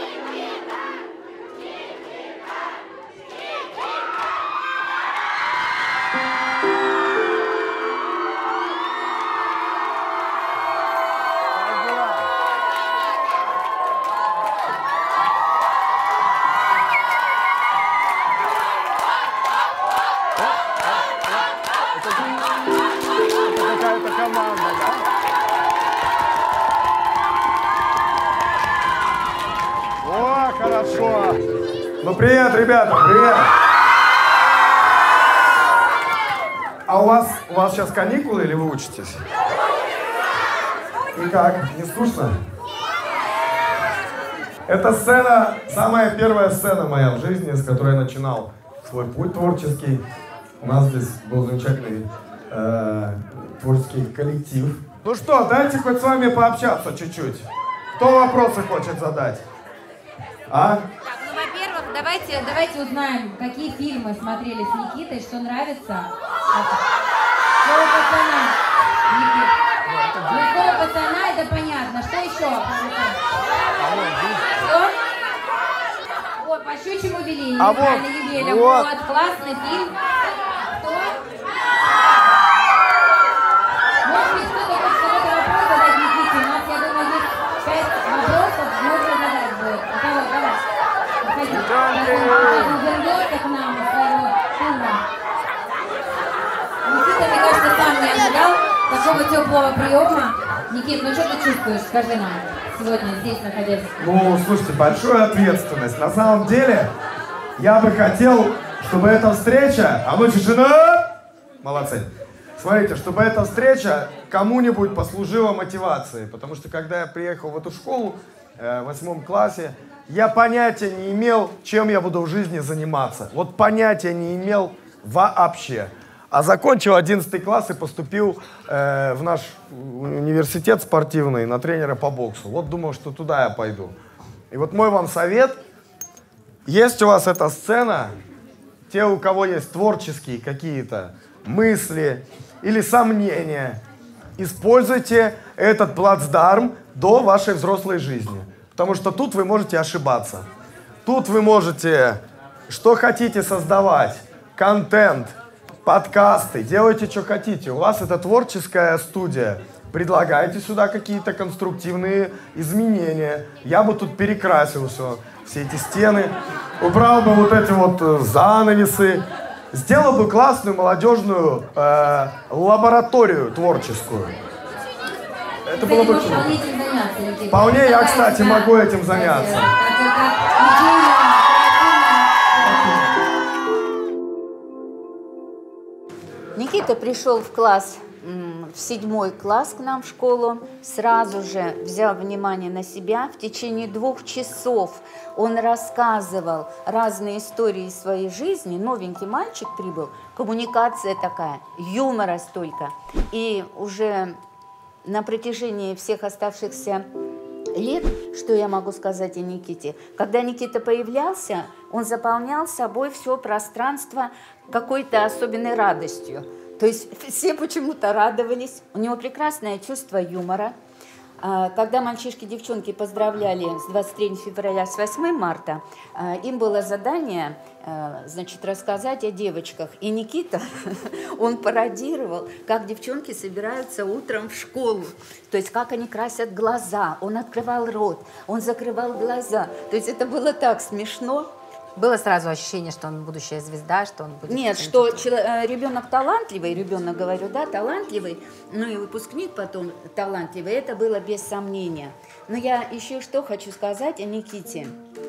Хорошо. Ну, привет, ребята, привет. А у вас, у вас сейчас каникулы или вы учитесь? И как, не скучно? Эта сцена, самая первая сцена моя в жизни, с которой я начинал свой путь творческий. У нас здесь был замечательный э, творческий коллектив. Ну что, дайте хоть с вами пообщаться чуть-чуть. Кто вопросы хочет задать? А? Так, ну, во-первых, давайте, давайте узнаем, какие фильмы смотрели с Никитой, что нравится. Слово пацана. Никита. Ну, слово пацана, это понятно. Что еще? Что? Вот, по щучьему велению. А правильно, вот, Евгения. вот. Вот, классный фильм. Кто? Может быть, кто-то хочет какой-то вопрос задать Никите? У нас, я думаю, есть пять вопросов, можно задать будет. У кого? Давай. Подходи. Сейчас он вернется к нам из своего тура. Никита, мне кажется, сам не ожидал такого теплого приема. Никит, ну что ты чувствуешь? Скажи нам сегодня здесь находясь. Ну, слушайте, большая ответственность. На самом деле, я бы хотел, чтобы эта встреча... А ну, тишина! Молодцы. Смотрите, чтобы эта встреча кому-нибудь послужила мотивацией. Потому что, когда я приехал в эту школу, э, в восьмом классе, я понятия не имел, чем я буду в жизни заниматься. Вот понятия не имел вообще. А закончил одиннадцатый класс и поступил э, в наш университет спортивный на тренера по боксу. Вот думал, что туда я пойду. И вот мой вам совет. Есть у вас эта сцена, те, у кого есть творческие какие-то мысли или сомнения, используйте этот плацдарм до вашей взрослой жизни. Потому что тут вы можете ошибаться. Тут вы можете, что хотите создавать, контент, подкасты, делайте, что хотите. У вас это творческая студия. Предлагайте сюда какие-то конструктивные изменения. Я бы тут перекрасил все, все эти стены. Убрал бы вот эти вот занавесы. Сделал бы классную молодежную э, лабораторию творческую. Это было бы круто. Вполне я, кстати, могу этим заняться. Никита пришел в класс, в седьмой класс к нам в школу, сразу же взял внимание на себя. В течение двух часов он рассказывал разные истории из своей жизни. Новенький мальчик прибыл, коммуникация такая, юмора столько. И уже на протяжении всех оставшихся лет, что я могу сказать о Никите? Когда Никита появлялся, он заполнял собой все пространство какой-то особенной радостью. То есть все почему-то радовались. У него прекрасное чувство юмора. Когда мальчишки и девчонки поздравляли с двадцать третьим февраля, с восьмым марта, им было задание, значит, рассказать о девочках. И Никита, он пародировал, как девчонки собираются утром в школу. То есть как они красят глаза. Он открывал рот, он закрывал глаза. То есть это было так смешно. Было сразу ощущение, что он будущая звезда, что он будет... Нет, что ребенок талантливый, ребенок, говорю, да, талантливый, ну и выпускник потом талантливый, это было без сомнения. Но я еще что хочу сказать о Никите.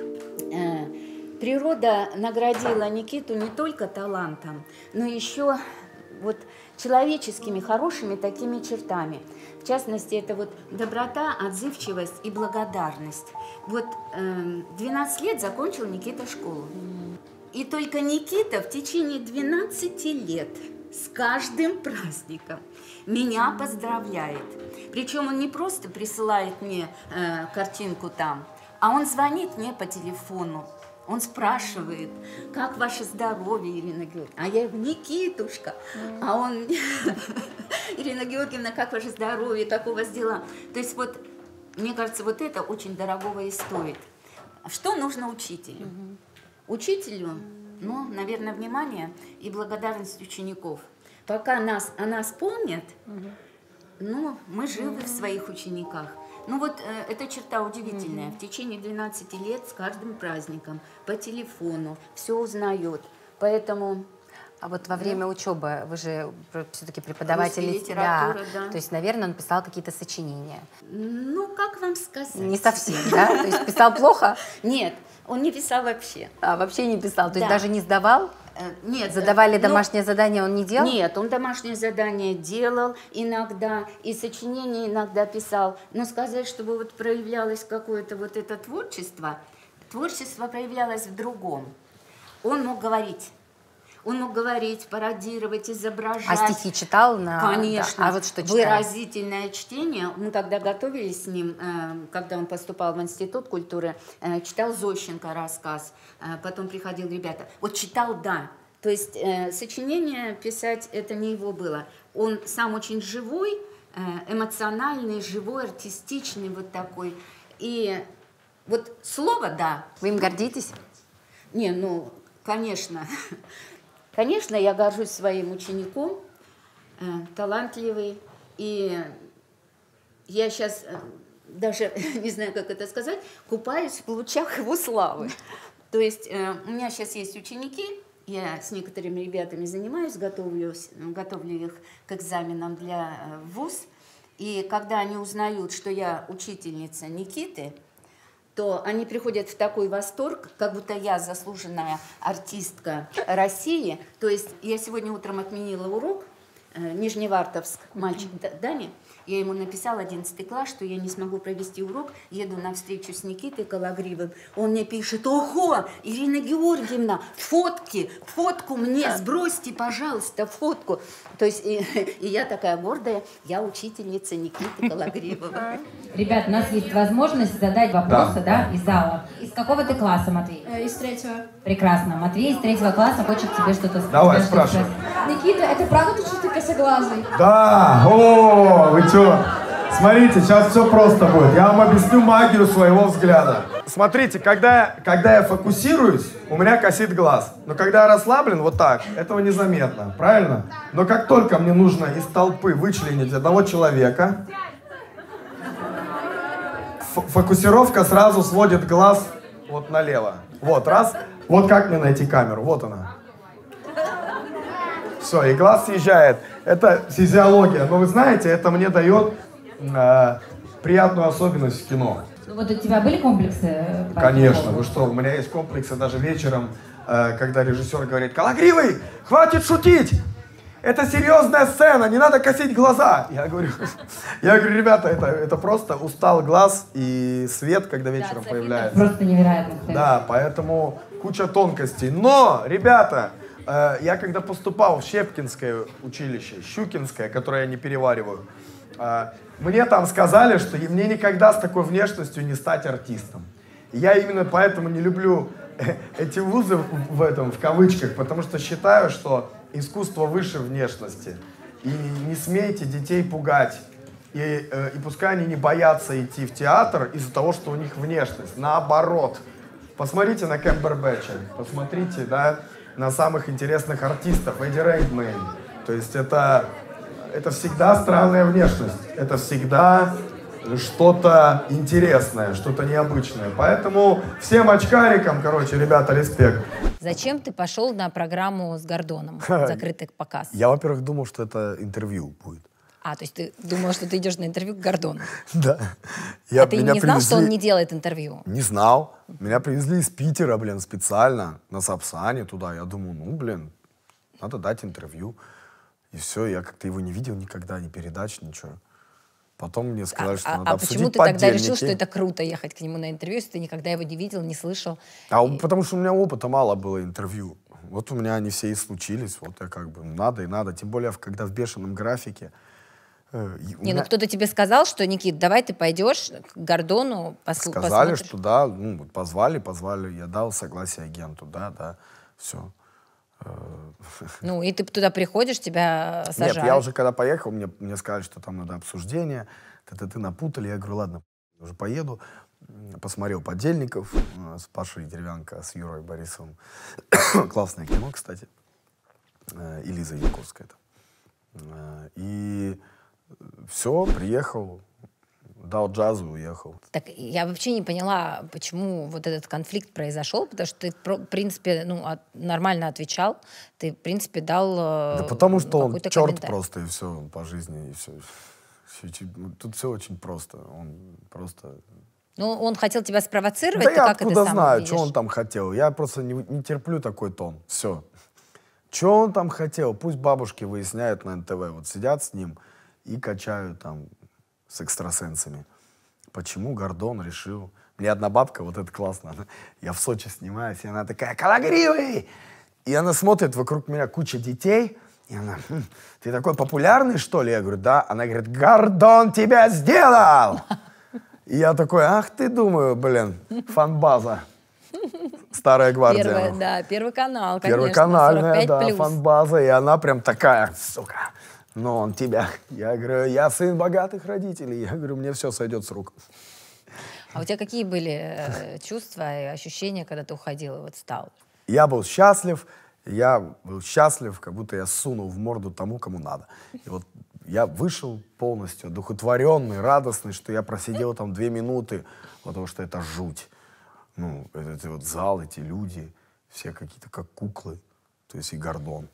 Природа наградила Никиту не только талантом, но еще вот человеческими, хорошими такими чертами. В частности, это вот доброта, отзывчивость и благодарность. Вот э, двенадцать лет закончил Никита школу. И только Никита в течение двенадцати лет с каждым праздником меня поздравляет. Причем он не просто присылает мне э, картинку там, а он звонит мне по телефону. Он спрашивает, как ваше здоровье, Ирина Георгиевна? А я говорю, Никитушка. А он, Ирина Георгиевна, как ваше здоровье, как у вас дела? То есть вот, мне кажется, вот это очень дорогого и стоит. Что нужно учителю? Учителю, ну, наверное, внимание и благодарность учеников. Пока нас о нас помнят, ну, мы живы в своих учениках. Ну вот э, эта черта удивительная. Mm-hmm. В течение двенадцати лет с каждым праздником по телефону все узнает. Поэтому... А вот во время да. учебы вы же все-таки преподаватель литературы, да. да. То есть, наверное, он писал какие-то сочинения. Ну, как вам сказать? Не совсем, да? То есть писал плохо? Нет, он не писал вообще. А, вообще не писал? То есть даже не сдавал? Нет. Задавали ну, домашнее задание, он не делал? Нет, он домашнее задание делал иногда, и сочинения иногда писал. Но сказать, чтобы вот проявлялось какое-то вот это творчество, творчество проявлялось в другом. Он мог говорить. Он мог говорить, пародировать, изображать. А стихи читал? На... Конечно. Да. А вот что читал? Выразительное чтение. Мы когда готовились с ним, когда он поступал в Институт культуры, читал Зощенко рассказ. Потом приходил ребята. Вот читал, да. То есть сочинение писать это не его было. Он сам очень живой, эмоциональный, живой, артистичный вот такой. И вот слово, да. Вы им гордитесь? Не, ну, конечно. Конечно, я горжусь своим учеником, э, талантливый, и я сейчас э, даже не знаю, как это сказать, купаюсь в лучах его славы. То есть э, у меня сейчас есть ученики, я с некоторыми ребятами занимаюсь, готовлю, готовлю их к экзаменам для э, вуз, и когда они узнают, что я учительница Никиты, то они приходят в такой восторг, как будто я заслуженная артистка России. То есть я сегодня утром отменила урок, э, Нижневартовск, мальчик Дани. Я ему написала, одиннадцатый класс, что я не смогу провести урок, еду на встречу с Никитой Калагривым. Он мне пишет, ого, Ирина Георгиевна, фотки, фотку мне сбросьте, пожалуйста, фотку. То есть и, и я такая гордая, я учительница Никиты Калагривого. Ребят, у нас есть возможность задать вопросы, да, да, из зала. Из какого ты класса, Матвей? Из третьего. Прекрасно. Матвей из третьего класса хочет тебе что-то сказать. Давай, спрашивай. Никита, это правда ты чисто косоглазый? Да, о, вы чё? Смотрите, сейчас все просто будет. Я вам объясню магию своего взгляда. Смотрите, когда, когда я фокусируюсь, у меня косит глаз. Но когда я расслаблен, вот так, этого незаметно, правильно? Но как только мне нужно из толпы вычленить одного человека, фокусировка сразу сводит глаз вот налево. Вот, раз. Вот как мне найти камеру? Вот она. Все, и глаз съезжает. Это физиология. Но вы знаете, это мне дает э, приятную особенность в кино. Ну вот у тебя были комплексы? Конечно, вы что, у меня есть комплексы даже вечером, э, когда режиссер говорит: Калагривый, хватит шутить! Это серьезная сцена, не надо косить глаза. Я говорю, я говорю, ребята, это, это просто устал глаз и свет, когда вечером да, появляется. Просто невероятно. Да, поэтому куча тонкостей. Но, ребята, э, я когда поступал в Щепкинское училище, Щукинское, которое я не перевариваю, А, мне там сказали, что и мне никогда с такой внешностью не стать артистом. И я именно поэтому не люблю эти вузы в, в этом, в кавычках, потому что считаю, что искусство выше внешности. И не смейте детей пугать. И, э, и пускай они не боятся идти в театр из-за того, что у них внешность. Наоборот. Посмотрите на Камбербэтча, посмотрите, да, на самых интересных артистов, Эдди Редмейн. То есть это, это всегда странная внешность. Это всегда что-то интересное, что-то необычное. Поэтому всем очкарикам, короче, ребята, респект. Зачем ты пошел на программу с Гордоном, закрытый показ? Я, во-первых, думал, что это интервью будет. А, то есть ты думал, что ты идешь на интервью к Гордону? Да. А ты не знал, что он не делает интервью? Не знал. Меня привезли из Питера, блин, специально на Сапсане туда. Я думаю, ну, блин, надо дать интервью. И все, я как-то его не видел никогда, ни передач, ничего. Потом мне сказали, а, что а, надо а обсудить почему ты подельники. тогда решил, что это круто ехать к нему на интервью, если ты никогда его не видел, не слышал? А и... потому что у меня опыта мало было интервью. Вот у меня они все и случились. Вот я как бы, надо и надо. Тем более, когда в бешеном графике. Э, не, меня... ну кто-то тебе сказал, что, Никит, давай ты пойдешь к Гордону, посл... Сказали, посмотришь? что да, ну, позвали, позвали. Я дал согласие агенту, да, да, все. Ну, и ты туда приходишь, тебя сажают. Нет, я уже когда поехал, мне, мне сказали, что там надо обсуждение. Ты, ты напутали. Я говорю, ладно, уже поеду. Посмотрел «Подельников» с Пашей Деревянко, с Юрой Борисовым. Классное кино, кстати. И Лиза Янковская. И все, приехал, дал джазу и уехал. Так я вообще не поняла, почему вот этот конфликт произошел, потому что ты, в принципе, ну, от, нормально отвечал, ты, в принципе, дал Да потому что он черт комментарий. просто, и все, по жизни, и все. Тут все очень просто. Он просто... Ну, он хотел тебя спровоцировать, Да ты я как откуда это сам знаю, видишь? что он там хотел. Я просто не, не терплю такой тон. Все. Что он там хотел? Пусть бабушки выясняют на эн тэ вэ. Вот сидят с ним и качают там с экстрасенсами. Почему Гордон решил... Мне одна бабка, вот это классно, она, я в Сочи снимаюсь, и она такая, Калагривый! И она смотрит, вокруг меня куча детей, и она, хм, ты такой популярный, что ли? Я говорю, да. Она говорит, Гордон тебя сделал! И я такой, ах ты, думаю, блин, фан-база. Старая гвардия. Первый, да, Первый канал, конечно. Первоканальная, да, плюс. фан-база. И она прям такая, сука, но он тебя. Я говорю, я сын богатых родителей. Я говорю, мне все сойдет с рук. А у тебя какие были э, чувства и ощущения, когда ты уходил и вот стал? Я был счастлив. Я был счастлив, как будто я сунул в морду тому, кому надо. И вот я вышел полностью одухотворенный, радостный, что я просидел там две минуты, потому что это жуть. Ну, этот вот зал, эти люди, все какие-то как куклы, то есть и Гордон.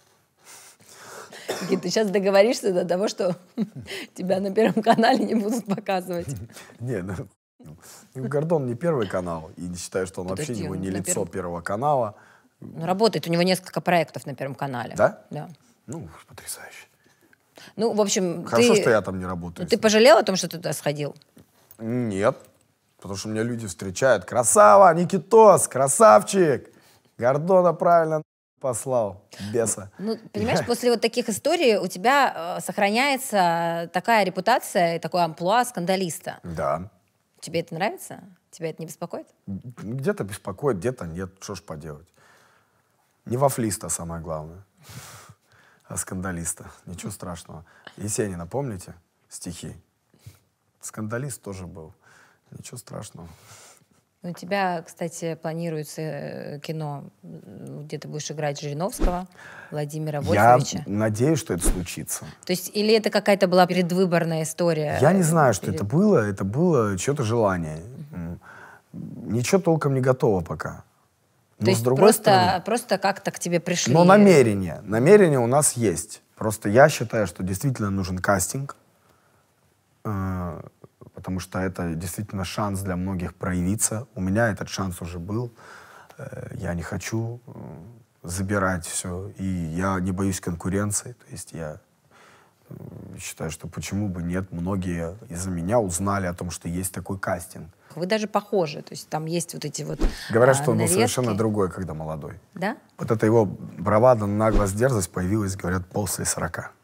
Ты сейчас договоришься до того, что тебя на Первом канале не будут показывать. Не, ну, Гордон не Первый канал, и не считаю, что он вообще его не лицо Первого канала. Ну, работает, у него несколько проектов на Первом канале. Да? Да. Ну, потрясающе. Ну, в общем, Хорошо, ты... что я там не работаю. Ну, ты пожалел о том, что ты туда сходил? Нет, потому что меня люди встречают. Красава, Никитос, красавчик. Гордона правильно послал, беса. Ну, понимаешь, после вот таких историй у тебя э, сохраняется такая репутация и такое амплуа скандалиста. Да. Тебе это нравится? Тебя это не беспокоит? Где-то беспокоит, где-то нет. Что ж поделать? Не вафлиста самое главное, а скандалиста. Ничего страшного. Есенина, помните стихи? Скандалист тоже был. Ничего страшного. У тебя, кстати, планируется кино, где ты будешь играть Жириновского, Владимира Вольфовича. Я надеюсь, что это случится. То есть, или это какая-то была предвыборная история? Я не знаю, что или... это было. Это было чье-то желание. Mm-hmm. Ничего толком не готово пока. Но То есть с другой просто, стороны, просто как-то к тебе пришли? Но намерение. Намерение у нас есть. Просто я считаю, что действительно нужен кастинг. Э- потому что это действительно шанс для многих проявиться. У меня этот шанс уже был. Э- я не хочу э- забирать все. И я не боюсь конкуренции. То есть я э- считаю, что почему бы нет. Многие из-за меня узнали о том, что есть такой кастинг. Вы даже похожи, то есть там есть вот эти вот Говорят, а, что он был нарезки. совершенно другой, когда молодой. Да? Вот эта его бравада, наглость, дерзость появилась, говорят, после сорока.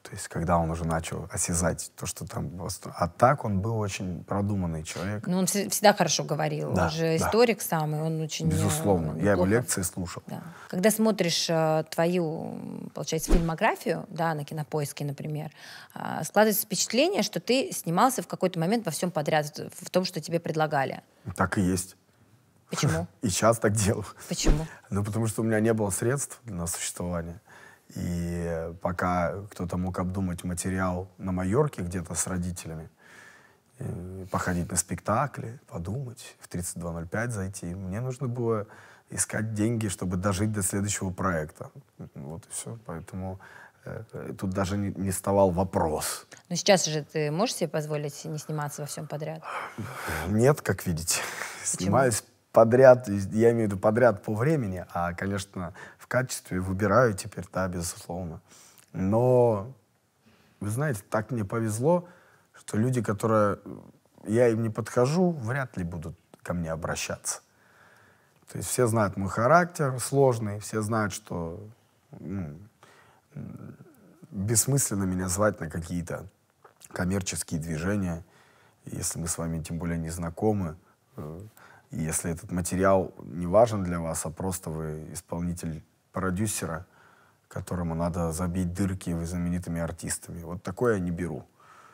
То есть, когда он уже начал осязать то, что там... А так он был очень продуманный человек. Ну, он всегда хорошо говорил. Да, он же да. историк самый, он очень... Безусловно. Неплохо. Я его лекции слушал. Да. Когда смотришь э, твою, получается, фильмографию, да, на Кинопоиске, например, э, складывается впечатление, что ты снимался в какой-то момент во всем подряд, в том, что тебе предлагали. Так и есть. Почему? И сейчас так делаю. Почему? Ну, потому что у меня не было средств на существование. И пока кто-то мог обдумать материал на Майорке где-то с родителями, походить на спектакли, подумать, в тридцать два ноль пять зайти, мне нужно было искать деньги, чтобы дожить до следующего проекта. Вот и все. Поэтому э, тут даже не, не вставал вопрос. Но сейчас же ты можешь себе позволить не сниматься во всем подряд? Нет, как видите. Снимаюсь подряд, я имею в виду подряд по времени, а, конечно, в качестве выбираю теперь, да, безусловно. Но, вы знаете, так мне повезло, что люди, которые я им не подхожу, вряд ли будут ко мне обращаться. То есть все знают мой характер сложный, все знают, что ну, бессмысленно меня звать на какие-то коммерческие движения, если мы с вами тем более не знакомы. И если этот материал не важен для вас, а просто вы исполнитель продюсера, которому надо забить дырки знаменитыми артистами, вот такое я не беру.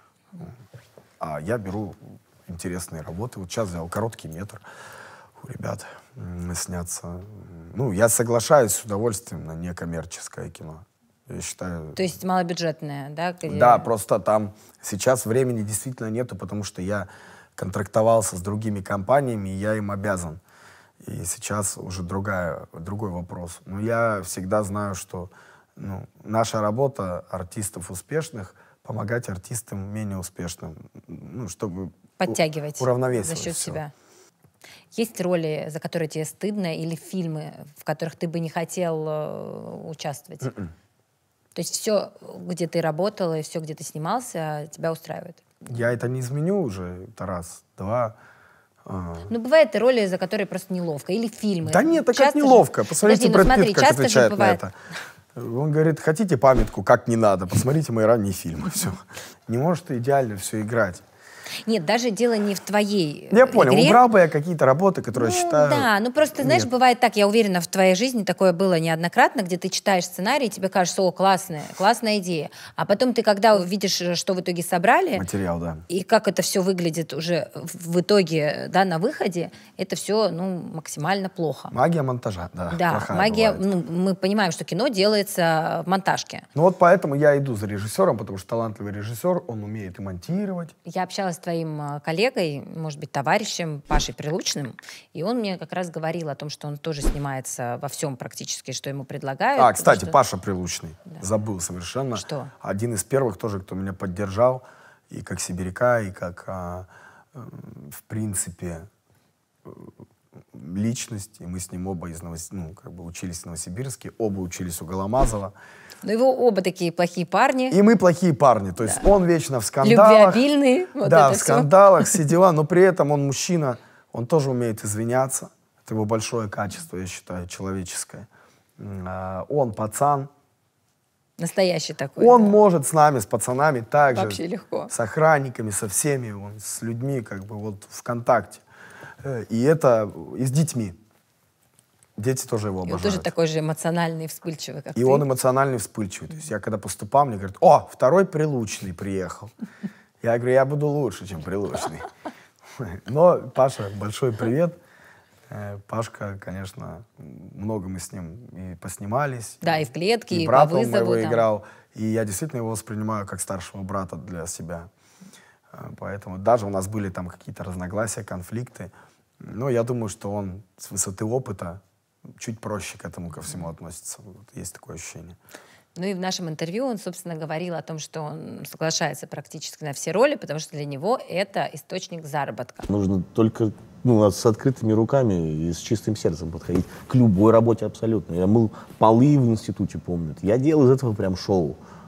А я беру интересные работы. Вот сейчас взял короткий метр у ребят сняться. Ну, я соглашаюсь с удовольствием на некоммерческое кино. Я считаю... То есть малобюджетное, да? Где... Да, просто там сейчас времени действительно нету, потому что я контрактовался с другими компаниями, и я им обязан. И сейчас уже другая, другой вопрос. Но я всегда знаю, что ну, наша работа артистов успешных — помогать артистам менее успешным, ну, чтобы подтягивать уравновесивать за счет все. себя. Есть роли, за которые тебе стыдно, или фильмы, в которых ты бы не хотел э, участвовать? Mm-mm. То есть все, где ты работал, и все, где ты снимался, тебя устраивает? Я это не изменю уже, это раз. Два. А... Ну, бывают и роли, за которые просто неловко. Или фильмы. Да нет, так как часто неловко. Же... Посмотрите, Подожди, Брэд ну, Питт, смотри, как отвечает на бывает... это. Он говорит, хотите памятку, как не надо, посмотрите мои ранние фильмы. Все. Не может идеально все играть. Нет, даже дело не в твоей Я понял, игре. убрал бы я какие-то работы, которые ну, я считаю... Да, ну просто, знаешь, Нет. бывает так, я уверена, в твоей жизни такое было неоднократно, где ты читаешь сценарий, и тебе кажется, о, классная, классная идея. А потом ты, когда увидишь, что в итоге собрали... Материал, да. И как это все выглядит уже в итоге, да, на выходе, это все, ну, максимально плохо. Магия монтажа, да. Да, магия, ну, мы понимаем, что кино делается в монтажке. Ну вот поэтому я иду за режиссером, потому что талантливый режиссер, он умеет и монтировать. Я общалась с твоим коллегой, может быть, товарищем Пашей Прилучным, и он мне как раз говорил о том, что он тоже снимается во всем практически, что ему предлагают. А, кстати, что... Паша Прилучный, да. забыл совершенно. Что? Один из первых тоже, кто меня поддержал, и как сибиряка, и как, а, в принципе, личность. И мы с ним оба из Новос... ну, как бы учились в Новосибирске, оба учились у Голомазова. Но его оба такие плохие парни. И мы плохие парни. То есть да. он вечно в скандалах. Любвеобильный. Вот да, это в все. скандалах, все дела. Но при этом он мужчина, он тоже умеет извиняться. Это его большое качество, я считаю, человеческое. Он пацан. Настоящий такой. Он да. может с нами, с пацанами также. Вообще легко. С охранниками, со всеми. Он с людьми как бы вот в контакте. И это и с детьми. Дети тоже его обожают. И он тоже такой же эмоциональный, вспыльчивый, как и ты. он эмоциональный, вспыльчивый. То есть я когда поступал, мне говорят, о, второй Прилучный приехал. Я говорю, я буду лучше, чем Прилучный. Но Паша, большой привет. Пашка, конечно, много мы с ним и поснимались. Да, и в клетке, и, и по брата вызову. моего там. играл. И я действительно его воспринимаю как старшего брата для себя. Поэтому даже у нас были там какие-то разногласия, конфликты. Но я думаю, что он с высоты опыта чуть проще к этому ко всему относится. Вот, есть такое ощущение. Ну и в нашем интервью он, собственно, говорил о том, что он соглашается практически на все роли, потому что для него это источник заработка. Нужно только ну, с открытыми руками и с чистым сердцем подходить к любой работе абсолютно. Я мыл полы в институте, помню. Я делал из этого прям шоу.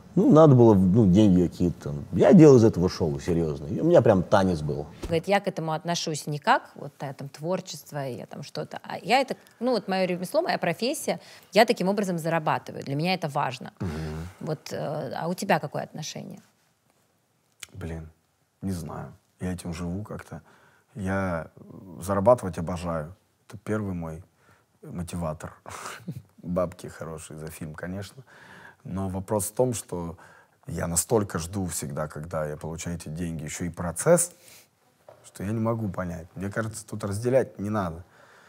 Ну, надо было, ну, деньги какие-то. Я делал из этого шоу, серьезно. И у меня прям танец был. Говорит, я к этому отношусь не как вот на этом творчество, я там что-то, а я это, ну вот мое ремесло, моя профессия, я таким образом зарабатываю. Для меня это важно. Угу. Вот, а у тебя какое отношение? Блин, не знаю. Я этим живу как-то. Я зарабатывать обожаю. Это первый мой мотиватор. Бабки хорошие за фильм, конечно. Но вопрос в том, что я настолько жду всегда, когда я получаю эти деньги, еще и процесс, что я не могу понять. Мне кажется, тут разделять не надо.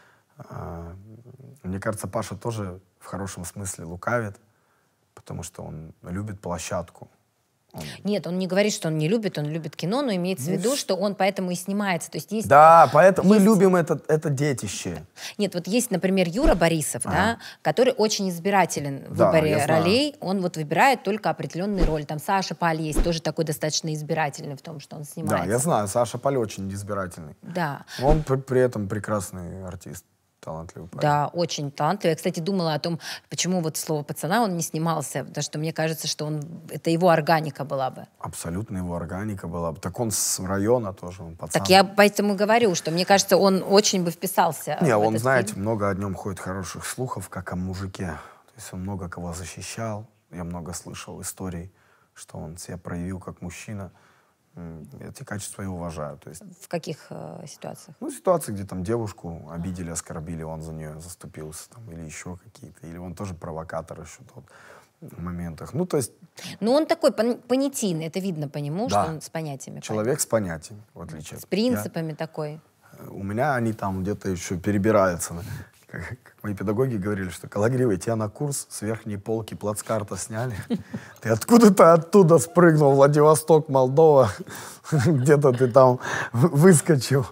Мне кажется, Паша тоже в хорошем смысле лукавит, потому что он любит площадку. Он... Нет, он не говорит, что он не любит, он любит кино, но имеется в виду, что он поэтому и снимается. То есть есть, да, поэтому есть... мы любим это, это детище. Нет, вот есть, например, Юра Борисов, ага. да, который очень избирателен в да, выборе ролей. Он вот выбирает только определенные роли. Там Саша Паль есть, тоже такой достаточно избирательный в том, что он снимается. Да, я знаю, Саша Паль очень избирательный. Да. Он при, при этом прекрасный артист. Талантливый парень. Да, очень талантливый. Я, кстати, думала о том, почему вот «Слово пацана» он не снимался, потому что мне кажется, что он, это его органика была бы. Абсолютно его органика была бы. Так он с района тоже, он пацан. Так я поэтому говорю, что мне кажется, он очень бы вписался. Не, в он, этот знаете, фильм. много о нем ходит хороших слухов, как о мужике. То есть он много кого защищал. Я много слышал историй, что он себя проявил как мужчина. Эти качества я уважаю. То есть, в каких э, ситуациях? Ну, ситуации, где там девушку обидели, оскорбили, он за нее заступился, там, или еще какие-то. Или он тоже провокатор еще тут в моментах. Ну, то есть... Ну, он такой пон понятийный, это видно по нему, да. что он с понятиями. Человек с понятиями, в отличие от... С принципами я... такой. У меня они там где-то еще перебираются. Как, как мои педагоги говорили, что Калагривый, тебя на курс с верхней полки плацкарта сняли. Ты откуда-то оттуда спрыгнул, Владивосток, Молдова. Где-то ты там выскочил.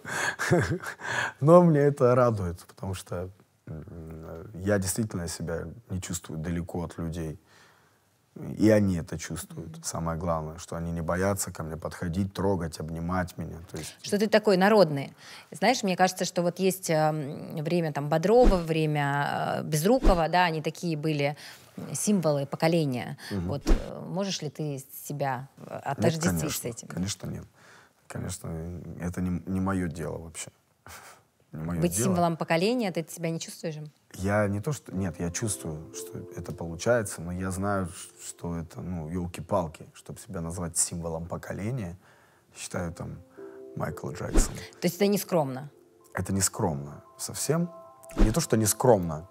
Но мне это радует, потому что я действительно себя не чувствую далеко от людей. И они это чувствуют. Самое главное, что они не боятся ко мне подходить, трогать, обнимать меня. То есть... Что ты такой народный. Знаешь, мне кажется, что вот есть э, время там Бодрова, время э, Безрукова, да, они такие были символы поколения. Угу. Вот э, можешь ли ты себя отождествить нет, с этим? Конечно, нет. Конечно, это не, не мое дело вообще. Быть дело. Символом поколения, ты себя не чувствуешь? Я не то, что... Нет, я чувствую, что это получается, но я знаю, что это, ну, елки-палки, чтобы себя назвать символом поколения, считаю, там, Майкл Джексон. То есть это не скромно? Это не скромно совсем. Не то, что не скромно.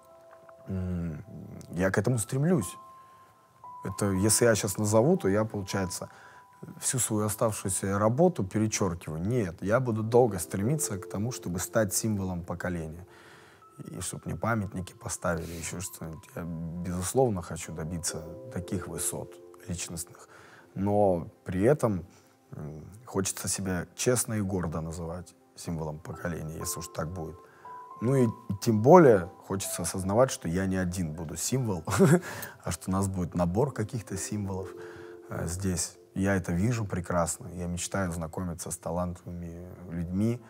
Я к этому стремлюсь. Это, если я сейчас назову, то я, получается, всю свою оставшуюся работу перечеркиваю. Нет, я буду долго стремиться к тому, чтобы стать символом поколения. И чтобы мне памятники поставили, еще что-нибудь. Я, безусловно, хочу добиться таких высот личностных. Но при этом хочется себя честно и гордо называть символом поколения, если уж так будет. Ну и тем более хочется осознавать, что я не один буду символ, а что у нас будет набор каких-то символов здесь. Я это вижу прекрасно. Я мечтаю знакомиться с талантливыми людьми,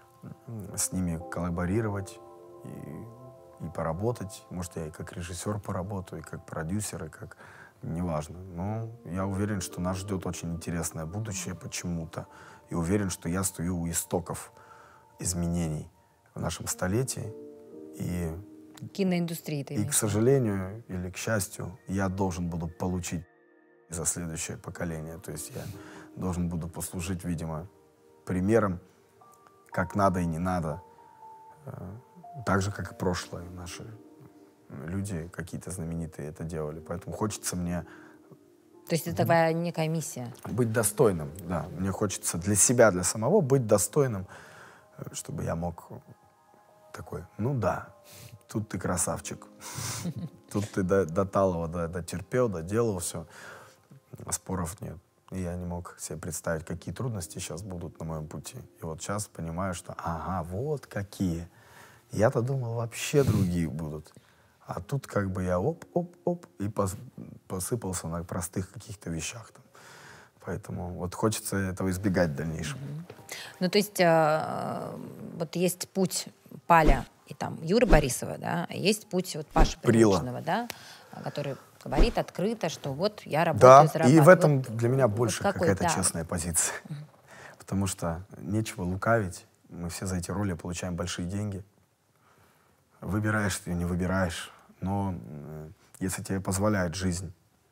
с ними коллаборировать и, и поработать. Может, я и как режиссер поработаю, и как продюсер, и как... Неважно. Но я уверен, что нас ждет очень интересное будущее почему-то. И уверен, что я стою у истоков изменений в нашем столетии. И, киноиндустрии. И, к сожалению, или к счастью, я должен буду получить за следующее поколение. То есть я должен буду послужить, видимо, примером, как надо и не надо. Так же, как и прошлое. Наши люди, какие-то знаменитые, это делали. Поэтому хочется мне... То есть это твоя некая миссия? Быть достойным, да. Мне хочется для себя, для самого быть достойным, чтобы я мог такой, ну да, тут ты красавчик. Тут ты до, до талого дотерпел, доделал все. Споров нет. И я не мог себе представить, какие трудности сейчас будут на моем пути. И вот сейчас понимаю, что ага, вот какие. Я-то думал, вообще другие будут. А тут как бы я оп-оп-оп и пос, посыпался на простых каких-то вещах. Там. Поэтому вот хочется этого избегать в дальнейшем. Mm-hmm. Ну, то есть э, вот есть путь Паля и там Юры Борисова, да, есть путь вот Паши Прилучного, да, который говорит открыто, что вот я работаю, Да, зарабатываю. и в этом для меня больше вот какой, какая-то да. честная позиция. Потому что нечего лукавить. Мы все за эти роли получаем большие деньги. Выбираешь ты, не выбираешь. Но э, если тебе позволяет жизнь,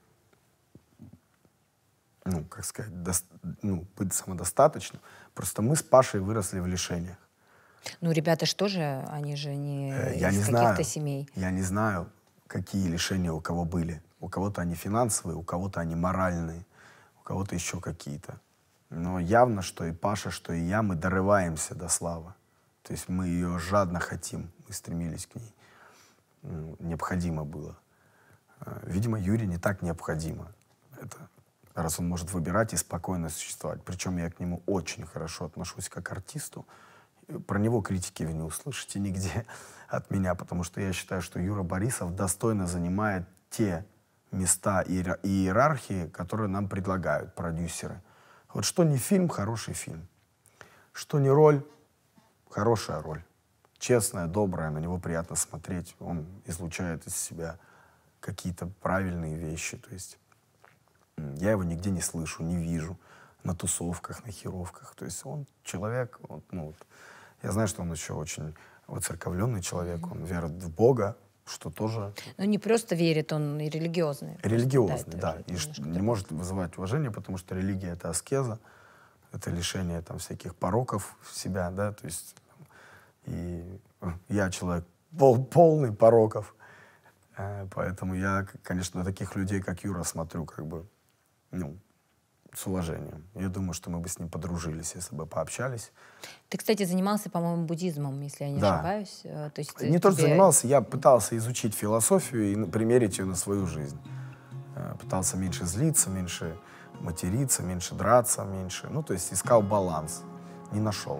ну, как сказать, дос- ну, быть самодостаточным, просто мы с Пашей выросли в лишениях. Ну, ребята что же, они же не Э, Я из не каких-то знаю, семей. я не знаю, какие лишения у кого были. У кого-то они финансовые, у кого-то они моральные, у кого-то еще какие-то. Но явно, что и Паша, что и я, мы дорываемся до славы. То есть мы ее жадно хотим, мы стремились к ней. Ну, необходимо было. Э, Видимо, Юре не так необходимо это, раз он может выбирать и спокойно существовать. Причем я к нему очень хорошо отношусь как к артисту. Про него критики вы не услышите нигде от меня, потому что я считаю, что Юра Борисов достойно занимает те места иера- иерархии, которые нам предлагают продюсеры. Вот что не фильм, хороший фильм. Что не роль, хорошая роль. Честная, добрая, на него приятно смотреть. Он излучает из себя какие-то правильные вещи. То есть м, я его нигде не слышу, не вижу на тусовках, на херовках. То есть он человек, вот, ну, вот. Я знаю, что он еще очень воцерковленный человек, он верит в Бога, что тоже Ну, не просто верит, он и религиозный. религиозный, Да, да, это и уже ш- не может вызывать уважение, потому что религия — это аскеза, это лишение там всяких пороков в себя, да, то есть и э, я человек пол- полный пороков, э, поэтому я, к- конечно, на таких людей, как Юра, смотрю как бы, ну, с уважением. Я думаю, что мы бы с ним подружились, если бы пообщались. Ты, кстати, занимался, по-моему, буддизмом, если я не Да. ошибаюсь. Э, То есть Не то, что тебе- занимался, я пытался изучить философию и на- примерить ее на свою жизнь. Э, Пытался меньше злиться, меньше материться, меньше драться, меньше... Ну, то есть искал баланс. Не нашел.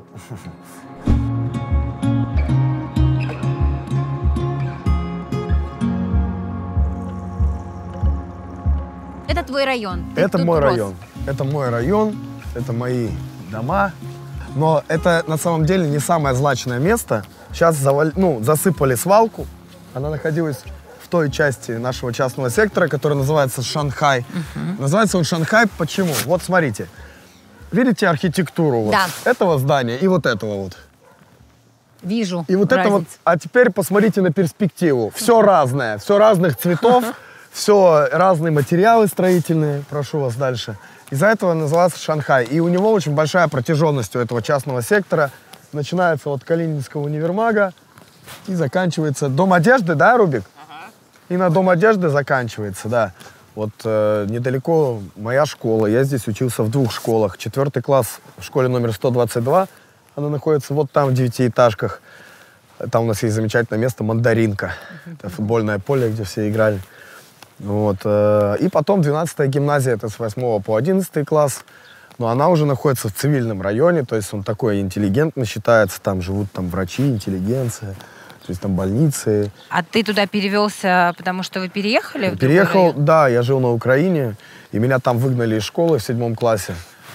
Это твой район. Ты Это тут мой рос. район. Это мой район, это мои дома. Но это на самом деле не самое злачное место. Сейчас завали- ну, засыпали свалку. Она находилась в той части нашего частного сектора, который называется Шанхай. Называется он Шанхай почему? Вот смотрите. Видите архитектуру вот Да. этого здания и вот этого вот? Вижу И вот это вот, разницу. а теперь посмотрите на перспективу. Все разное, все разных цветов, все разные материалы строительные. Прошу вас дальше. Из-за этого называется Шанхай. И у него очень большая протяженность у этого частного сектора. Начинается от Калининского универмага и заканчивается Дом одежды, да, Рубик? И на Дом одежды заканчивается, да. Вот э, недалеко моя школа. Я здесь учился в двух школах. Четвертый класс в школе номер сто двадцать два. Она находится вот там, в девятиэтажках. Там у нас есть замечательное место «Мандаринка». Это футбольное поле, где все играли. Вот. э, И потом двенадцатая гимназия, это с восьмого по одиннадцатый класс. Но она уже находится в цивильном районе, то есть он такой интеллигентный считается. Там живут там врачи, интеллигенция, то есть там больницы. А ты туда перевелся, потому что вы переехали? в другой Переехал, район? да, я жил на Украине, и меня там выгнали из школы в седьмом классе.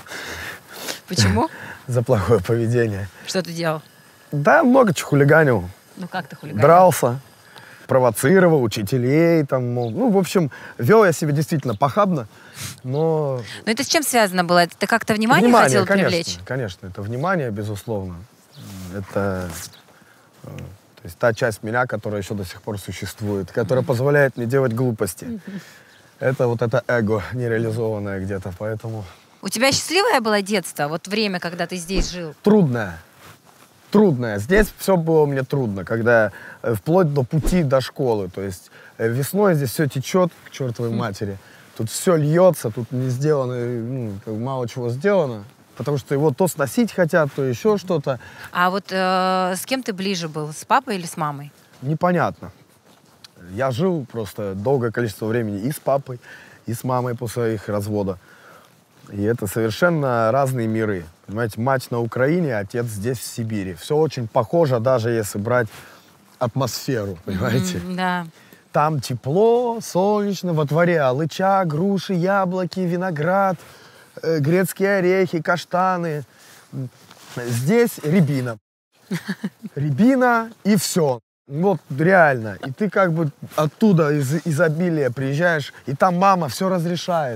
Почему? За плохое поведение. Что ты делал? Да, много чего хулиганил. Ну как ты хулиганил? Дрался, провоцировал учителей, там, мол, ну, в общем, вел я себя действительно похабно, но... Но это с чем связано было? Ты как-то внимание, Внимание, хотел конечно, привлечь? конечно, это внимание, безусловно. Это, э, то есть та часть меня, которая еще до сих пор существует, которая позволяет мне делать глупости. Это вот это эго нереализованное где-то, поэтому... У тебя счастливое было детство? Вот время, когда ты здесь жил? Трудное. Трудное. Здесь все было мне трудно, когда э, вплоть до пути до школы. То есть э, весной здесь все течет к чертовой матери. Тут все льется, тут не сделано, э, ну, как бы мало чего сделано. Потому что его то сносить хотят, то еще что-то. А вот э, с кем ты ближе был? С папой или с мамой? Непонятно. Я жил просто долгое количество времени и с папой, и с мамой после их развода. И это совершенно разные миры. Понимаете, мать на Украине, отец здесь, в Сибири. Все очень похоже, даже если брать атмосферу, понимаете? М, да. Там тепло, солнечно, во дворе алыча, груши, яблоки, виноград, э, грецкие орехи, каштаны. Здесь рябина. Рябина и все. Вот реально. И ты как бы оттуда, из изобилия приезжаешь, и там мама все разрешает.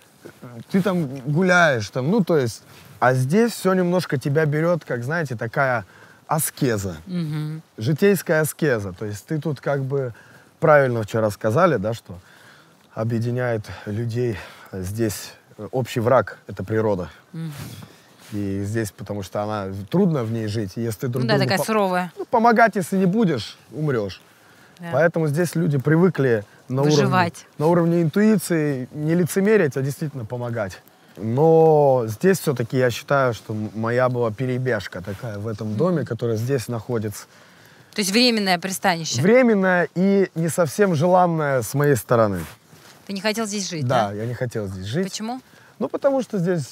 Ты там гуляешь, там, ну, то есть... А здесь все немножко тебя берет, как, знаете, такая аскеза. Мгм. Житейская аскеза. То есть ты тут как бы... Правильно вчера сказали, да, что объединяет людей здесь общий враг — это природа. Мгм. И здесь, потому что она... Трудно в ней жить. И если ты друг Ну да, другу такая по- суровая. ну, помогать, если не будешь, умрешь. Да. Поэтому здесь люди привыкли на уровне, Выживать. на уровне интуиции не лицемерить, а действительно помогать. Но здесь все-таки я считаю, что м- моя была перебежка такая в этом доме, которая здесь находится. То есть временное пристанище. Временная и не совсем желанная с моей стороны. Ты не хотел здесь жить, да? Да, я не хотел здесь жить. Почему? Ну, потому что здесь,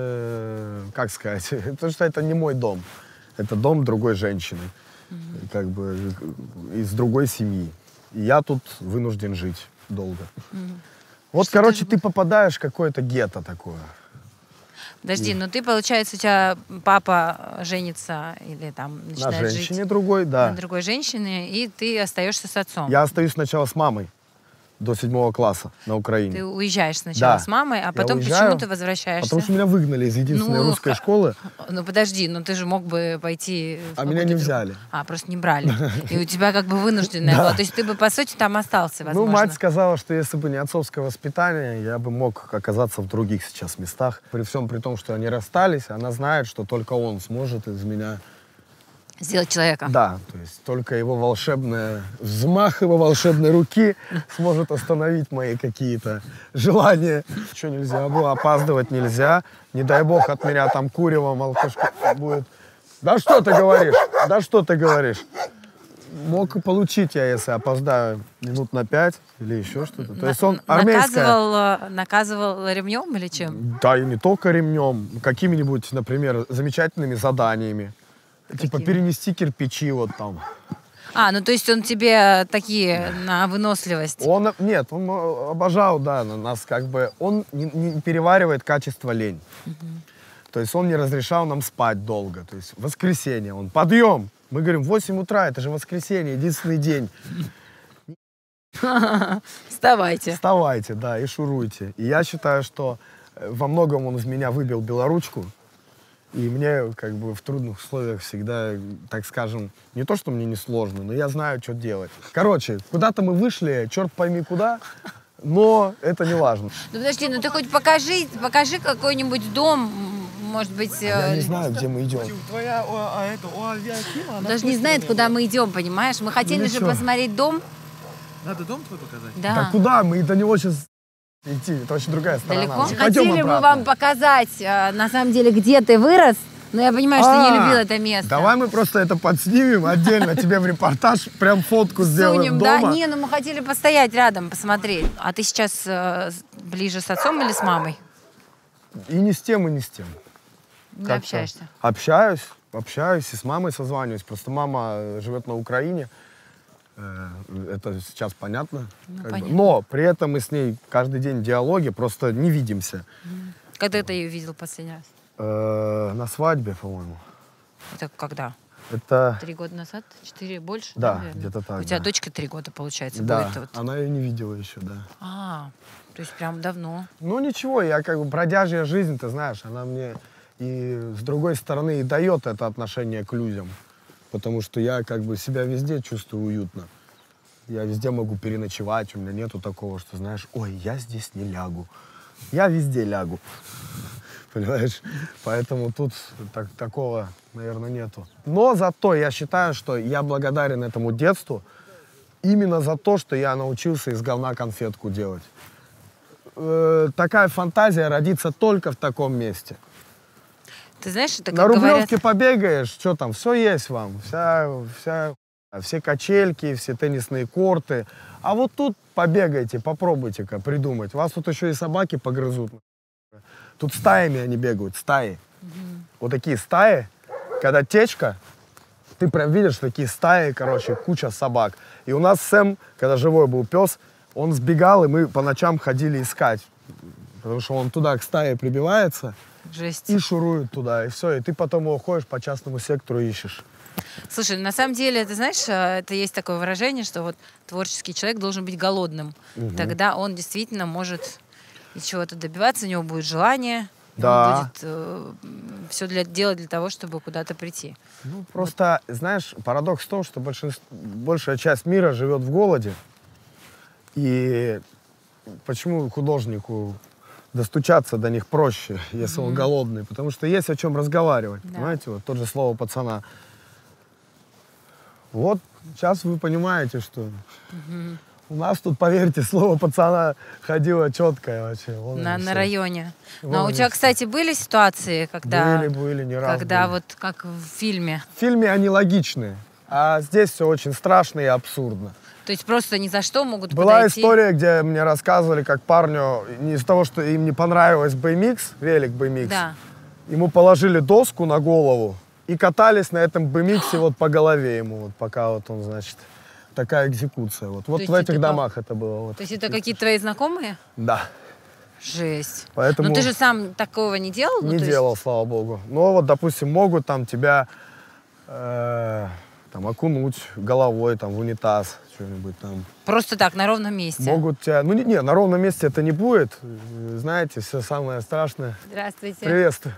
э, как сказать, потому что это не мой дом. Это дом другой женщины, как бы из другой семьи. И я тут вынужден жить долго. Мгм. Вот, Что короче, же ты попадаешь в какое-то гетто такое. Подожди, И- ну ты, получается, у тебя папа женится или там На начинает женщине жить другой, да. на другой женщине, и ты остаешься с отцом. Я остаюсь сначала с мамой до седьмого класса на Украине. Ты уезжаешь сначала Да. с мамой, а Я потом уезжаю, почему ты возвращаешься? Потому что меня выгнали из единственной Ну, русской ка- школы, Ну подожди, ну ты же мог бы пойти... в а меня не какую-то взяли. другую- А, просто не брали. И у тебя как бы вынужденная Да. была. То есть ты бы, по сути, там остался, возможно. Ну, мать сказала, что если бы не отцовское воспитание, я бы мог оказаться в других сейчас местах. При всем при том, что они расстались, она знает, что только он сможет из меня... Сделать человека. Да, то есть только его волшебная... Взмах его волшебной руки сможет остановить мои какие-то желания. Что нельзя было, опаздывать нельзя. Не дай бог от меня там курево, алкашка будет. Да что ты говоришь? Да что ты говоришь? Мог и получить я, если опоздаю минут на пять или еще что-то. То есть он армейская... Наказывал, э, наказывал ремнем или чем? Да, и не только ремнем, какими-нибудь, например, замечательными заданиями. Типа перенести кирпичи вот там. А, ну то есть он тебе такие на выносливость. Он, нет, он обожал, да, на нас как бы, он не, не переваривает качество лень. То есть он не разрешал нам спать долго. То есть воскресенье, он, подъем. Мы говорим, в восемь утра, это же воскресенье, единственный день. Вставайте. Вставайте, да, и шуруйте. И я считаю, что э, во многом он из меня выбил белоручку. И мне как бы в трудных условиях всегда, так скажем, не то, что мне не сложно, но я знаю, что делать. Короче, куда-то мы вышли, черт пойми куда, но это не важно. Ну подожди, ну ты хоть покажи, покажи какой-нибудь дом, м, может быть... Я э, не знаю, где мы идем. Твоя, о, а это, у Авиакима, она Даже не точно знает, не куда была. мы идем, понимаешь? Мы хотели Ну же чё? посмотреть дом. Надо дом твой показать? Да. Да куда? Мы до него сейчас идти, это очень другая сторона. Далеко? Пойдем Хотели мы обратно. вам показать, э, на самом деле, где ты вырос, но я понимаю, что ты не А, любил это место. Давай мы просто это подснимем отдельно, тебе в репортаж, прям фотку сделаем Сунем, да? дома. Не, ну мы хотели постоять рядом, посмотреть. А ты сейчас э, с- ближе с отцом или с мамой? И не с тем, и не с тем. Не Как-то общаешься? Общаюсь, общаюсь и с мамой созваниваюсь. Просто мама э, живет на Украине. Э, Это сейчас понятно. Ну, как бы. понятно. Но при этом мы с ней каждый день в диалоге, просто не видимся. Когда ты ее видел последний раз? Э, На свадьбе, по-моему. Это когда? Это... Три года назад? Четыре? Больше? Да, наверное? где-то так, У тебя да. дочка три года, получается, Да, будет. Вот. она ее не видела еще, да. А, то есть прям давно. Ну ничего, я как бы бродяжья жизнь, ты знаешь, она мне и с другой стороны и дает это отношение к людям. Потому что я как бы себя везде чувствую уютно. Я везде могу переночевать, у меня нету такого, что знаешь, ой, я здесь не лягу. Я везде лягу. Понимаешь? Поэтому тут так, такого, наверное, нету. Но зато я считаю, что я благодарен этому детству именно за то, что я научился из говна конфетку делать. Э, такая фантазия родится только в таком месте. Ты знаешь, это как На Рублевке говорят... побегаешь, что там, все есть вам. Вся, вся, все качельки, все теннисные корты. А вот тут побегайте, попробуйте-ка придумать. Вас тут еще и собаки погрызут. Тут стаями они бегают, стаи. Вот такие стаи, когда течка, ты прям видишь такие стаи, короче, куча собак. И у нас Сэм, когда живой был пес, он сбегал, и мы по ночам ходили искать. Потому что он туда к стае прибивается Жесть. и шурует туда, и все. И ты потом его ходишь по частному сектору ищешь. Слушай, на самом деле, ты знаешь, это есть такое выражение, что вот творческий человек должен быть голодным. Мгм. Тогда он действительно может чего-то добиваться, у него будет желание, Да. он будет э, все для, делать для того, чтобы куда-то прийти. Ну, просто, знаешь, парадокс в том, что большинство, большая часть мира живет в голоде. И почему художнику достучаться до них проще, если он Мгм. голодный? Потому что есть о чем разговаривать, Да. понимаете? Вот тот же слово пацана. Вот сейчас вы понимаете, что Мгм. у нас тут, поверьте, слово пацана ходило четкое вообще. Вон На, оно на всё. районе. Вон Но у они тебя, все. кстати, были ситуации, когда... Были, были, не раз Когда были. вот как в фильме. В фильме они логичные, а здесь все очень страшно и абсурдно. То есть просто ни за что могут Была подойти. история, где мне рассказывали, как парню, не из того, что им не понравилось би эм икс, велик би эм икс, Да. ему положили доску на голову и катались на этом би эм иксе вот по голове ему, вот пока вот он, значит, такая экзекуция. Вот, вот есть в этих это домах это было. Вот. То есть это какие-то твои знакомые? Да. Жесть. Поэтому Но ты же сам такого не делал? Ну, не то есть- делал, слава богу. Но вот, допустим, могут там тебя э, там, окунуть головой там, в унитаз, что-нибудь там. Просто так, на ровном месте. Могут тебя... Ну, не, не, на ровном месте это не будет. Знаете, все самое страшное. Здравствуйте. Приветствую.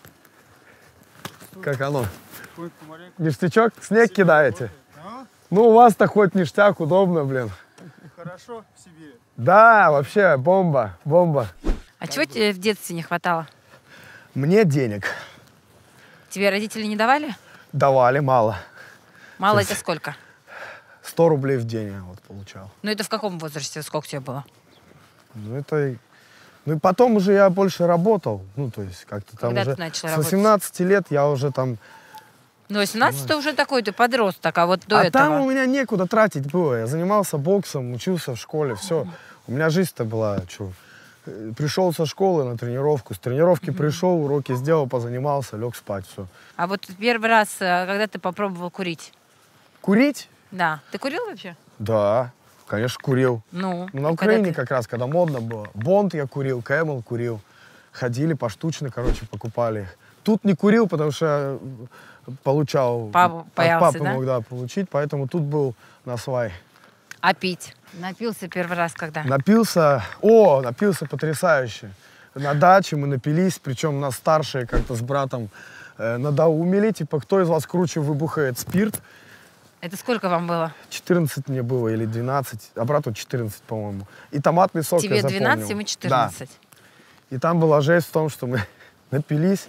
Как оно? Ништячок? Снег кидаете? Ну, у вас-то хоть ништяк, удобно, блин. Хорошо в Сибири. Да, вообще, бомба, бомба. А чего тебе в детстве не хватало? Мне денег Тебе родители не давали? давали мало. Мало То это есть- сколько? сто рублей в день я вот получал. Ну это в каком возрасте? Сколько тебе было? Ну, это... и- Ну, и потом уже я больше работал. Ну, то есть, как-то там Когда уже... ты начал С работать? восемнадцати лет я уже там... Ну, восемнадцать это уже такой ты подросток, а вот до а этого... там у меня некуда тратить было. Я занимался боксом, учился в школе, все. У меня жизнь-то была, что... Пришел со школы на тренировку, с тренировки пришел, уроки сделал, позанимался, лег спать, все. А вот первый раз, э, когда ты попробовал курить? Курить? Да. Ты курил вообще? Да, конечно, курил. Ну, Ну, на и Украине когда ты- как раз, когда модно было. Бонд я курил, Кэмел курил. Ходили поштучно, короче, покупали их. Тут не курил, потому что получал... Папа от боялся, папы да? мог, да, получить, поэтому тут был на свай. А пить? Напился первый раз когда? Напился, о, напился потрясающе. На даче мы напились, причем нас старшие как-то с братом э, надоумили, типа, кто из вас круче выбухает спирт. Это сколько вам было? четырнадцать мне было или двенадцать, а брату четырнадцать, по-моему. И томатный сок Тебе я запомнил. двенадцать, ему четырнадцать. Да. И там была жесть в том, что мы напились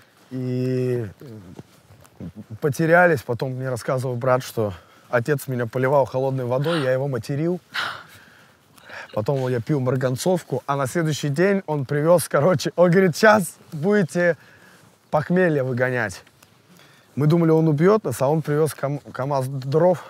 и потерялись. Потом мне рассказывал брат, что отец меня поливал холодной водой, я его материл. Потом я пил марганцовку, а на следующий день он привез, короче, он говорит, сейчас будете похмелье выгонять. Мы думали, он убьет нас, а он привез кам КамАЗ дров.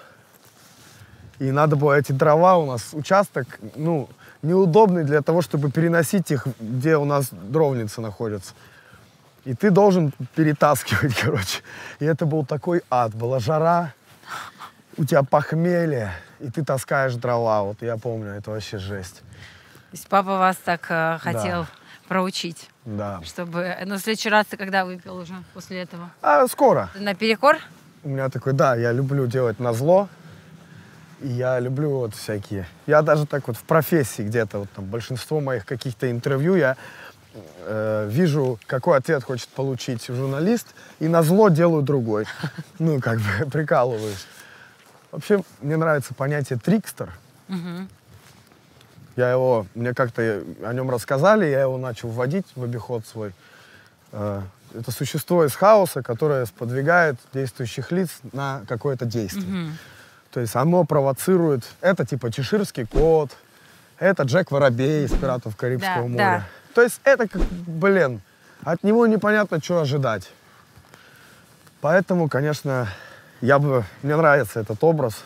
И надо было эти дрова, у нас участок, ну, неудобный для того, чтобы переносить их, где у нас дровницы находятся. И ты должен перетаскивать, короче. И это был такой ад, была жара, у тебя похмелье, и ты таскаешь дрова. Вот я помню, это вообще жесть. То есть папа вас так э, хотел Да. проучить, Да. чтобы... Ну, в следующий раз ты когда выпил уже после этого? А скоро. Наперекор? У меня такой, да, я люблю делать назло. И я люблю вот всякие... Я даже так вот в профессии где-то, вот там большинство моих каких-то интервью, я э, вижу, какой ответ хочет получить журналист, и назло делаю другой. Ну, как бы прикалываюсь. Вообще, мне нравится понятие трикстер. Мгм. Я его, мне как-то о нем рассказали, я его начал вводить в обиход свой. Э, Это существо из хаоса, которое сподвигает действующих лиц на какое-то действие. Мгм. То есть оно провоцирует, это типа чеширский кот, это Джек Воробей из «Пиратов Карибского Да, моря». да. То есть это, как, блин, от него непонятно, что ожидать. Поэтому, конечно, я бы, мне нравится этот образ.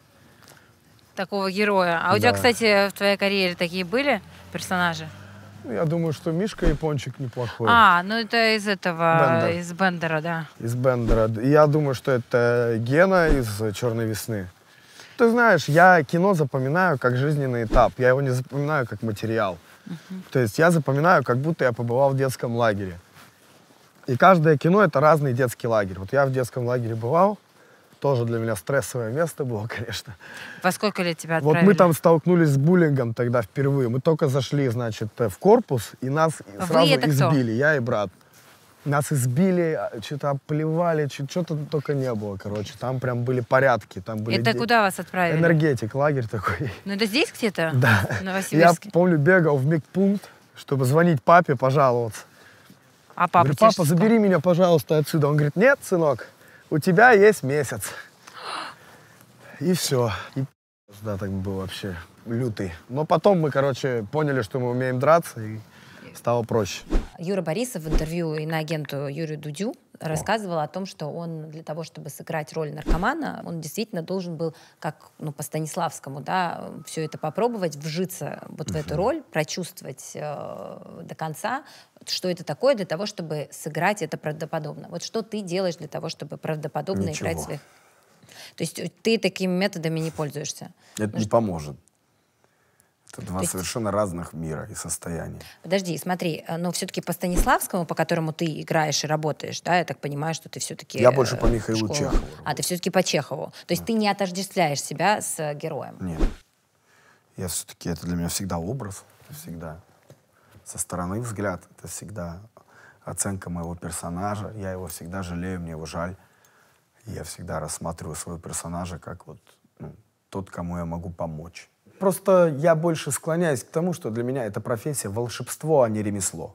Такого героя. А у тебя, Да. кстати, в твоей карьере такие были персонажи? Ну, я думаю, что Мишка Япончик неплохой. А, ну это из этого, Бендер. из Бендера, да. Из Бендера. И я думаю, что это Гена из «Черной весны». Ты знаешь, я кино запоминаю как жизненный этап. Я его не запоминаю как материал. То есть я запоминаю, как будто я побывал в детском лагере. И каждое кино — это разный детский лагерь. Вот я в детском лагере бывал, Тоже для меня стрессовое место было, конечно. Во сколько лет тебя отправили? Вот мы там столкнулись с буллингом тогда впервые. Мы только зашли, значит, в корпус, и нас Вы сразу это кто? избили, я и брат. Нас избили, что-то оплевали, что-то только не было, короче. Там прям были порядки. Там были Это де- куда вас отправили? Энергетик, лагерь такой. Ну это здесь где-то? Да. В Я Новосибирске? помню, бегал в медпункт, чтобы звонить папе, пожаловаться. А папа Говорю, тебе папа, что забери меня, пожалуйста, отсюда. Он говорит, нет, сынок, у тебя есть месяц. И все. И да, так был вообще лютый. Но потом мы, короче, поняли, что мы умеем драться, и стало проще. Юра Борисов в интервью иноагенту Юрию Дудю рассказывал о том, что он для того, чтобы сыграть роль наркомана, он действительно должен был, как ну, по Станиславскому, да, все это попробовать, вжиться вот в эту роль, прочувствовать э, до конца, что это такое, для того, чтобы сыграть это правдоподобно. Вот что ты делаешь для того, чтобы правдоподобно Ничего. играть своих... То есть ты такими методами не пользуешься? Это Ну, не что- поможет. Это два То есть- совершенно разных мира и состояния. Подожди, смотри, э, но все-таки по Станиславскому, по которому ты играешь и работаешь, да, я так понимаю, что ты все-таки... Я больше по Михаилу Чехову А, ты все-таки по Чехову. То есть ты не отождествляешь себя с э, героем. Нет. Я все-таки, это для меня всегда образ, это всегда со стороны взгляд, это всегда оценка моего персонажа. Я его всегда жалею, мне его жаль. И я всегда рассматриваю своего персонажа как вот ну, тот, кому я могу помочь. Просто я больше склоняюсь к тому, что для меня эта профессия волшебство, а не ремесло.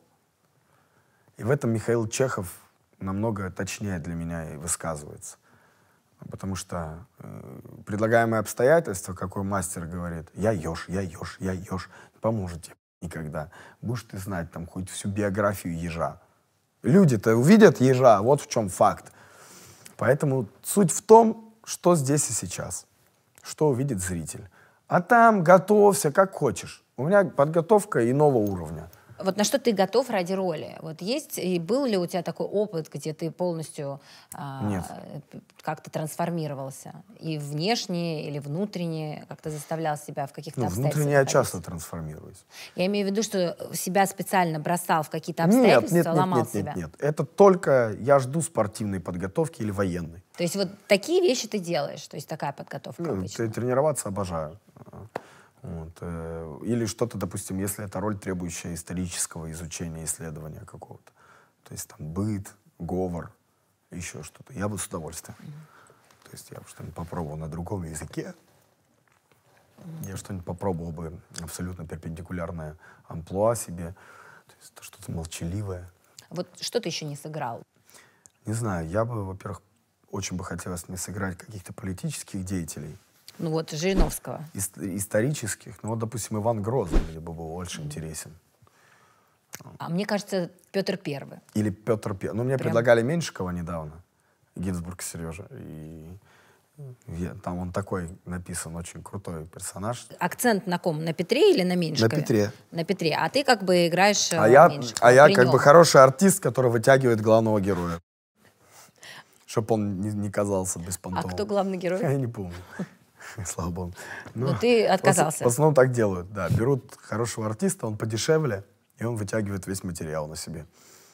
И в этом Михаил Чехов намного точнее для меня и высказывается. Потому что э, предлагаемые обстоятельства, какой мастер говорит, я еж, я еж, я еж, не поможет тебе никогда. Будешь ты знать там хоть всю биографию ежа. Люди-то увидят ежа, вот в чем факт. Поэтому суть в том, что здесь и сейчас, что увидит зритель. А там готовься как хочешь. У меня подготовка иного уровня. Вот на что ты готов ради роли? Вот есть, и был ли у тебя такой опыт, где ты полностью а, Нет. как-то трансформировался? И внешне, или внутренне как-то заставлял себя в каких-то Ну, обстоятельствах? внутренне я находиться? часто трансформируюсь. Я имею в виду, что себя специально бросал в какие-то Нет, обстоятельства, нет, нет, ломал нет, себя. нет, нет. Это только я жду спортивной подготовки или военной. То есть вот такие вещи ты делаешь, то есть такая подготовка Ну, обычно. т- тренироваться обожаю. Вот. э, Или что-то, допустим, если это роль, требующая исторического изучения, исследования какого-то. То есть там быт, говор, еще что-то. Я бы с удовольствием. То есть я бы что-нибудь попробовал на другом языке. Я что-нибудь попробовал бы абсолютно перпендикулярное амплуа себе. То есть это что-то молчаливое. Вот что ты еще не сыграл? Не знаю, я бы, во-первых, очень бы хотелось мне сыграть каких-то политических деятелей. Ну вот, Жириновского. Ис- исторических. Ну вот, допустим, Иван Грозный мне бы был очень интересен. А мне кажется, Петр Первый. Или Петр Первый. Ну, мне Прям. предлагали Меньшикова недавно. Гинзбург Сережа. И я- там он такой написан, очень крутой персонаж. Акцент на ком? На Петре или на Меньшикове? На Петре. На Петре. А ты как бы играешь А э, я, Меньшикова а я при как нем. бы хороший артист, который вытягивает главного героя. Чтоб он не, не казался А беспонтовым. кто главный герой? Я не помню. Слава богу. Ну, ты отказался. В основном так делают, да. Берут хорошего артиста, он подешевле, и он вытягивает весь материал на себе.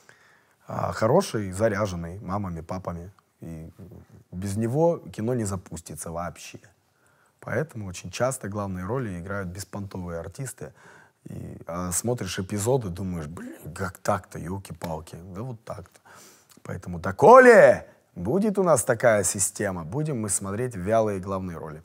А хороший, заряженный мамами, папами. И без него кино не запустится вообще. Поэтому очень часто главные роли играют беспонтовые артисты. И, а смотришь эпизоды, думаешь, блин, как так-то, елки-палки. Да вот так-то. Поэтому, доколе будет у нас такая система, будем мы смотреть вялые главные роли.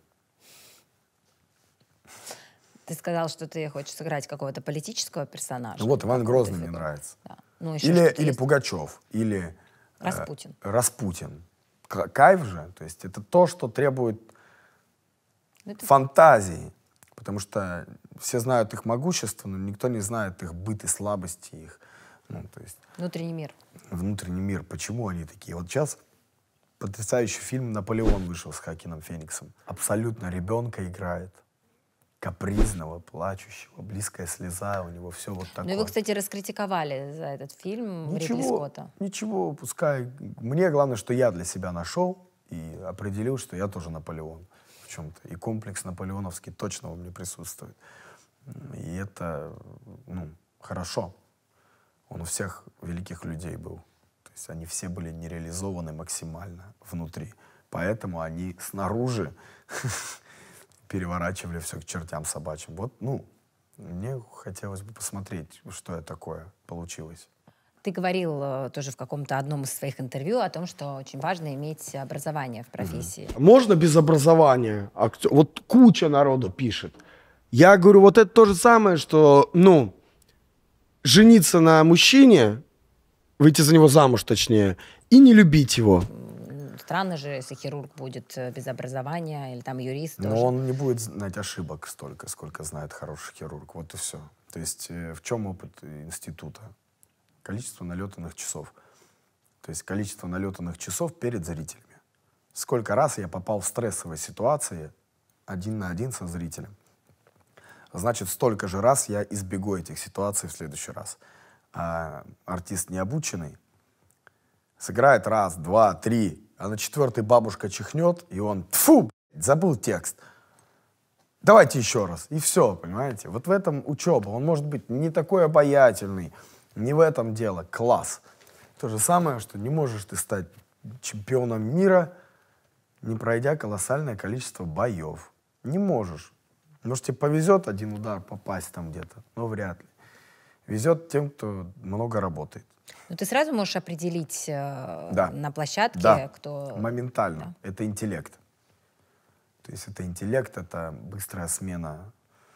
Ты сказал, что ты хочешь сыграть какого-то политического персонажа. Ну вот Иван какого-то Грозный мне фигуру. нравится. Да. Ну, еще Или, что-то или есть? Пугачев, или э, Распутин. Распутин. К- Кайф же, то есть это то, что требует Это- фантазии, потому что все знают их могущество, но никто не знает их быт и слабости, их, ну, то есть Внутренний мир. внутренний мир, почему они такие. Вот сейчас потрясающий фильм «Наполеон» вышел с Хоакином Фениксом. Абсолютно ребенка играет, капризного, плачущего, близкая слеза, у него все вот такое. Ну, его, кстати, раскритиковали за этот фильм Ридли Скотта. Ничего, пускай. Мне главное, что я для себя нашел и определил, что я тоже Наполеон в чем-то. И комплекс наполеоновский точно во мне присутствует. И это, ну, хорошо. Он у всех великих людей был. То есть они все были нереализованы максимально внутри. Поэтому они снаружи переворачивали все к чертям собачьим. Вот, ну, мне хотелось бы посмотреть, что это такое получилось. Ты говорил э, тоже в каком-то одном из своих интервью о том, что очень важно иметь образование в профессии. Можно без образования? Актер... Вот куча народу пишет. Я говорю, вот это то же самое, что, ну, жениться на мужчине, выйти за него замуж, точнее, и не любить его. Странно же, если хирург будет без образования, или там юрист Но тоже. он не будет знать ошибок столько, сколько знает хороший хирург. Вот и все. То есть э, в чем опыт института? Количество налетанных часов. То есть количество налетанных часов перед зрителями. Сколько раз я попал в стрессовые ситуации один на один со зрителем. Значит, столько же раз я избегу этих ситуаций в следующий раз. А артист необученный сыграет раз, два, три, а на четвертый бабушка чихнет, и он, тьфу, забыл текст. Давайте еще раз. И все, понимаете? Вот в этом учеба. Он может быть не такой обаятельный, не в этом дело. Класс. То же самое, что не можешь ты стать чемпионом мира, не пройдя колоссальное количество боев. Не можешь. Может, тебе повезет один удар попасть там где-то, но вряд ли. Везет тем, кто много работает. Ну, ты сразу можешь определить э, Да. на площадке, Да. кто... Моментально. Да. Это интеллект. То есть это интеллект, это быстрая смена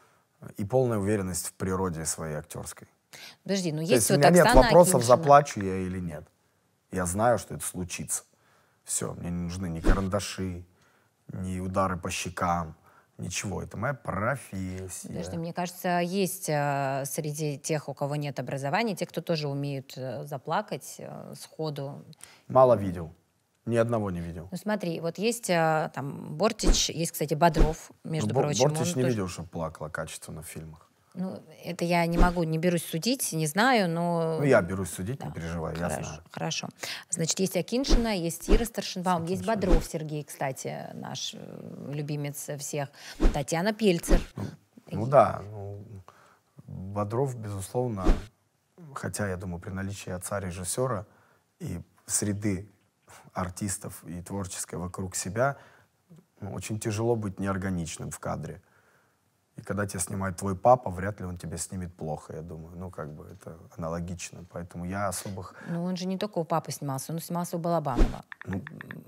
и полная уверенность в природе своей актерской. Подожди, ну То есть, есть вот у меня нет Оксана вопросов, Акиньшина. заплачу я или нет. Я знаю, что это случится. Все, мне не нужны ни карандаши, ни удары по щекам, ничего. Это моя профессия. Подожди, мне кажется, есть э, среди тех, у кого нет образования, те, кто тоже умеют э, заплакать э, сходу. Мало видел. Ни одного не видел. Ну смотри, вот есть э, там Бортич, есть, кстати, Бодров, между Ну, Бор- прочим. Бортич он не тоже- видел, что плакала качественно в фильмах. Ну, это я не могу, не берусь судить, не знаю, но... Ну, я берусь судить, Да. не переживай, я Хорошо, знаю. хорошо. Значит, есть Акиньшина, есть Ира Старшинбаум, есть Бодров Сергей, кстати, наш э, любимец всех. Татьяна Пельцер. Ну да, ну, Бодров, безусловно, хотя, я думаю, при наличии отца режиссера и среды артистов и творческой вокруг себя, ну, очень тяжело быть неорганичным в кадре. И когда тебя снимает твой папа, вряд ли он тебя снимет плохо, я думаю. Ну, как бы это аналогично. Поэтому я особых... Ну, он же не только у папы снимался, он снимался у Балабанова. Ну,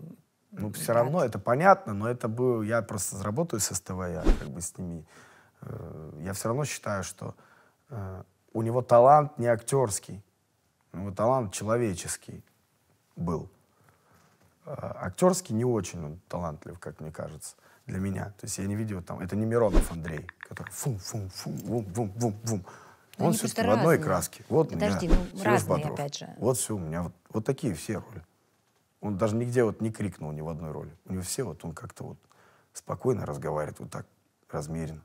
ну все равно это понятно, но это был... Я просто работаю с СТВ, я как бы с ними... э, я все равно считаю, что э, у него талант не актерский, у него талант человеческий был. Э, актерский не очень он талантлив, как мне кажется, для меня. То есть я не видел там... Это не Миронов Андрей, который фум-фум-фум, вум-вум-вум-вум. Ну, Он они все-таки просто в одной разные. краске. Вот Подожди, у меня ну, Серёж разные, Бодров. опять же. Вот все, у меня вот, вот такие все роли. Он даже нигде вот не крикнул ни в одной роли. У него все вот, он как-то вот спокойно разговаривает, вот так, размеренно.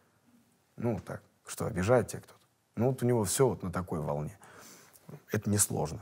Ну, так, что, обижает тебя кто-то? Ну, вот у него все вот на такой волне. Это несложно.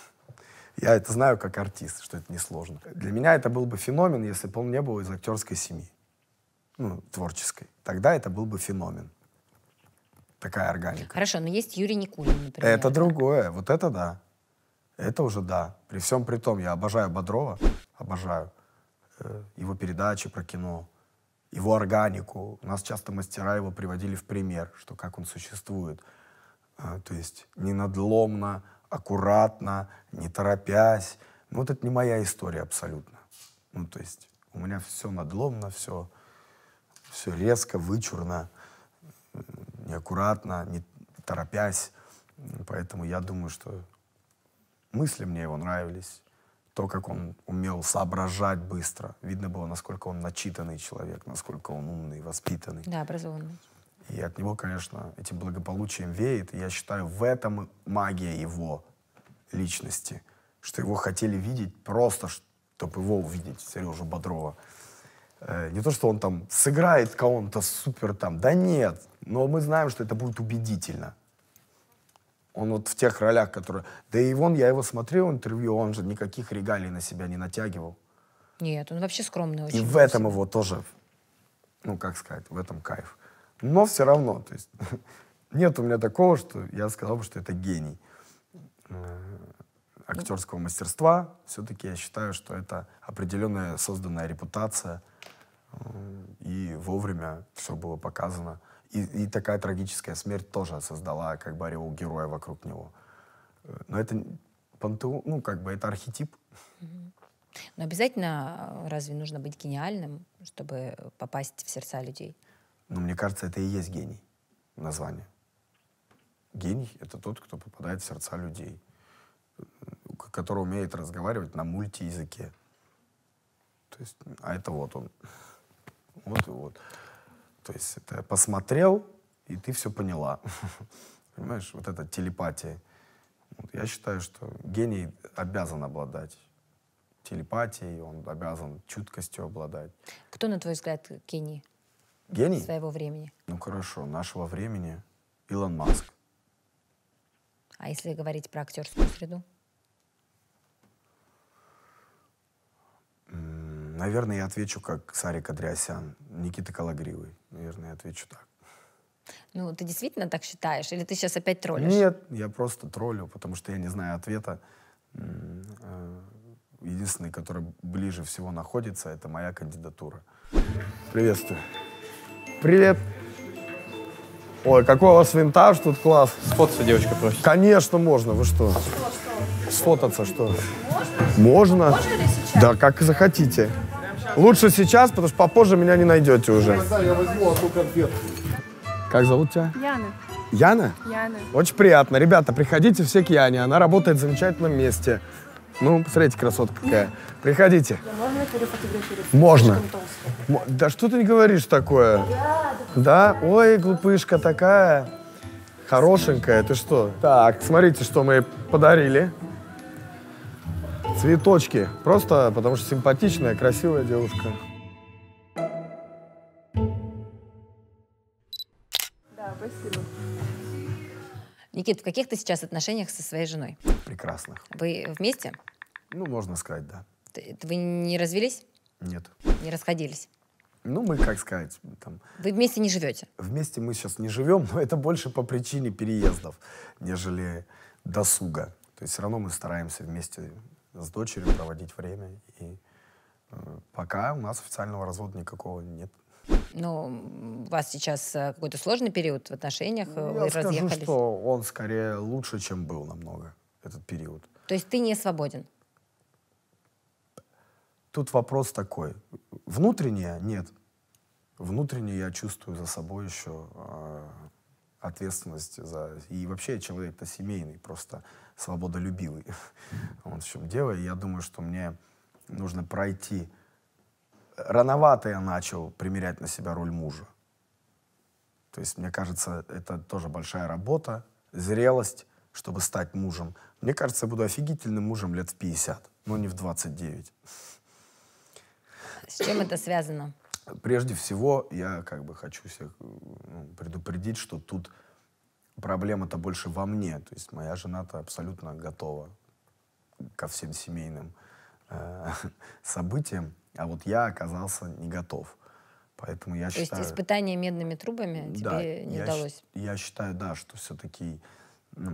Я это знаю как артист, что это несложно. Для меня это был бы феномен, если бы он не был из актерской семьи, ну, творческой. Тогда это был бы феномен. Такая органика. Хорошо, но есть Юрий Никулин, например. Это другое, вот это да. Это уже да. При всем при том, я обожаю Бодрова, обожаю э, его передачи про кино, его органику. У нас часто мастера его приводили в пример, что как он существует. Э, то есть не надломно, аккуратно, не торопясь. Ну, вот это не моя история абсолютно. Ну, то есть у меня все надломно, все, все резко, вычурно, неаккуратно, не торопясь. Поэтому я думаю, что мысли мне его нравились. То, как он умел соображать быстро. Видно было, насколько он начитанный человек, насколько он умный, воспитанный. Да, образованный. И от него, конечно, этим благополучием веет. И я считаю, в этом магия его личности. Что его хотели видеть просто, чтобы его увидеть, Сережу Бодрова. Э, не то, что он там сыграет кого-то супер там. Да нет. Но мы знаем, что это будет убедительно. Он вот в тех ролях, которые... Да и вон, я его смотрел интервью, он же никаких регалий на себя не натягивал. Нет, он вообще скромный очень. И в этом его тоже, ну, как сказать, в этом кайф. Но все равно, то есть, нет у меня такого, что я сказал бы, что это гений. актерского мастерства, все-таки я считаю, что это определенная созданная репутация, и вовремя все было показано. И, и такая трагическая смерть тоже создала как бы ореол героя вокруг него. Но это пантеон, ну как бы это архетип. Но обязательно разве нужно быть гениальным, чтобы попасть в сердца людей? Ну, мне кажется, это и есть гений, название. Гений — это тот, кто попадает в сердца людей, который умеет разговаривать на мультиязыке. То есть, а это вот он. Вот и вот. То есть это посмотрел, и ты все поняла. Понимаешь, вот эта телепатия. Вот я считаю, что гений обязан обладать телепатией, он обязан чуткостью обладать. Кто, на твой взгляд, гений? Гений? Своего времени. Ну хорошо, нашего времени Илон Маск. А если говорить про актерскую среду? Наверное, я отвечу как Сарик Андреасян, Никита Калагривый. Наверное, я отвечу так. Ну, ты действительно так считаешь? Или ты сейчас опять троллишь? Нет, я просто троллю, потому что я не знаю ответа. Единственный, который ближе всего находится, это моя кандидатура. Приветствую. Привет. Ой, какой у вас винтаж, тут класс. Сфотаться девочка просит. Конечно, можно, вы что? Что, что? Сфотаться, что? Можно? Можно? Можно ли сейчас? Да, как захотите. Лучше сейчас, потому что попозже меня не найдете уже. Тогда я возьму одну конфету. Как зовут тебя? Яна. Яна? Яна. Очень приятно. Ребята, приходите все к Яне. Она работает в замечательном месте. Ну, посмотрите, красотка какая. Приходите. Можно перефотографировать? Можно. М- Да что ты не говоришь такое? Да? Ой, глупышка такая. Хорошенькая. Ты что? Так, смотрите, что мы подарили. Цветочки. Просто потому что симпатичная, красивая девушка. Да, спасибо. Никит, в каких ты сейчас отношениях со своей женой? Прекрасных. Вы вместе? Ну, можно сказать, да. Ты- Вы не развелись? Нет. Не расходились? Ну, мы, как сказать, там, Вы вместе не живете? вместе мы сейчас не живем, но это больше по причине переездов, нежели досуга. То есть все равно мы стараемся вместе с дочерью проводить время. И э, пока у нас официального развода никакого нет. Ну, у вас сейчас э, какой-то сложный период в отношениях, э, Ну, вы я скажу, разъехались. что он скорее лучше, чем был намного, этот период. То есть ты не свободен? Тут вопрос такой. Внутренне нет. Внутренне я чувствую за собой еще э, ответственность за... И вообще я человек-то семейный, просто свободолюбивый. Вот в чем дело. И я думаю, что мне нужно пройти... Рановато я начал примерять на себя роль мужа. То есть, мне кажется, это тоже большая работа, зрелость, чтобы стать мужем. Мне кажется, я буду офигительным мужем лет в пятьдесят, но не в двадцать девять. С чем это связано? Прежде всего, я как бы хочу всех ну, предупредить, что тут проблема-то больше во мне. То есть моя жена-то абсолютно готова ко всем семейным э, событиям, а вот я оказался не готов. Поэтому я То считаю... есть испытание медными трубами тебе Да, не я удалось? щ- Я считаю, да, что все-таки ну,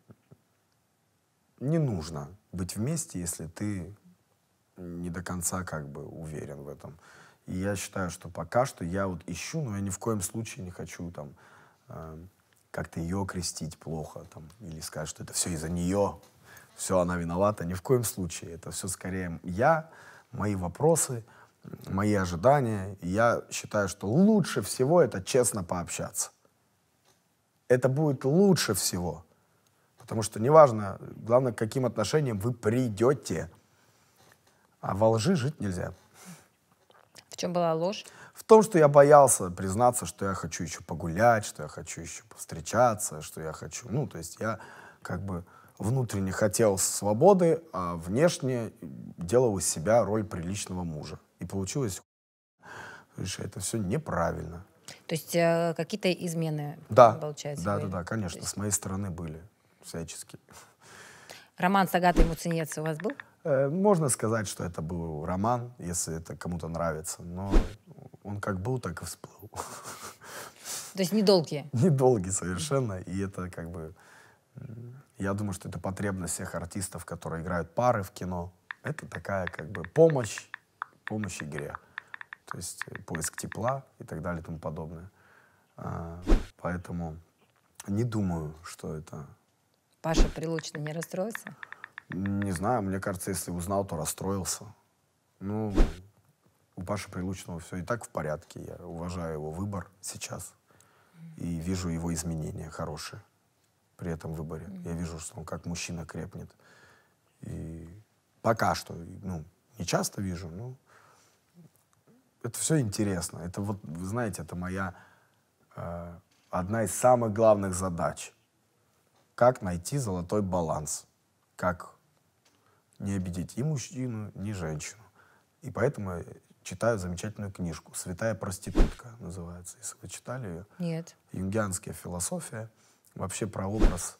не нужно быть вместе, если ты не до конца как бы уверен в этом. И я считаю, что пока что я вот ищу, но я ни в коем случае не хочу там э, как-то ее крестить плохо там, или сказать, что это все из-за нее, все, она виновата. Ни в коем случае. Это все скорее я, мои вопросы, мои ожидания. И я считаю, что лучше всего это честно пообщаться. Это будет лучше всего. Потому что неважно, главное, к каким отношениям вы придете. А во лжи жить нельзя. В чем была ложь? В том, что я боялся признаться, что я хочу еще погулять, что я хочу еще повстречаться, что я хочу... Ну, то есть я как бы внутренне хотел свободы, а внешне делал из себя роль приличного мужа. И получилось... Видишь, это все неправильно. То есть э, какие-то измены, Да, получается? да, были? да, да, конечно, То есть с моей стороны были всячески. Роман с Агатой Муцениец у вас был? Э, Можно сказать, что это был роман, если это кому-то нравится, но он как был, так и всплыл. То есть недолгие? Недолгий совершенно, и это как бы Я думаю, что это потребность всех артистов, которые играют пары в кино. Это такая как бы помощь, помощь игре. То есть поиск тепла и так далее и тому подобное. А, поэтому не думаю, что это... Паша Прилучный не расстроится? Не знаю, мне кажется, если узнал, то расстроился. Ну, у Паши Прилучного все и так в порядке. Я уважаю его выбор сейчас и вижу его изменения хорошие при этом выборе. Mm-hmm. Я вижу, что он как мужчина крепнет. И пока что, ну, не часто вижу, но это все интересно. Это вот, вы знаете, это моя э, одна из самых главных задач. Как найти золотой баланс. Как не обидеть и мужчину, ни женщину. И поэтому я читаю замечательную книжку «Святая проститутка» называется. Если вы читали ее. Нет. Юнгианская философия. Вообще про образ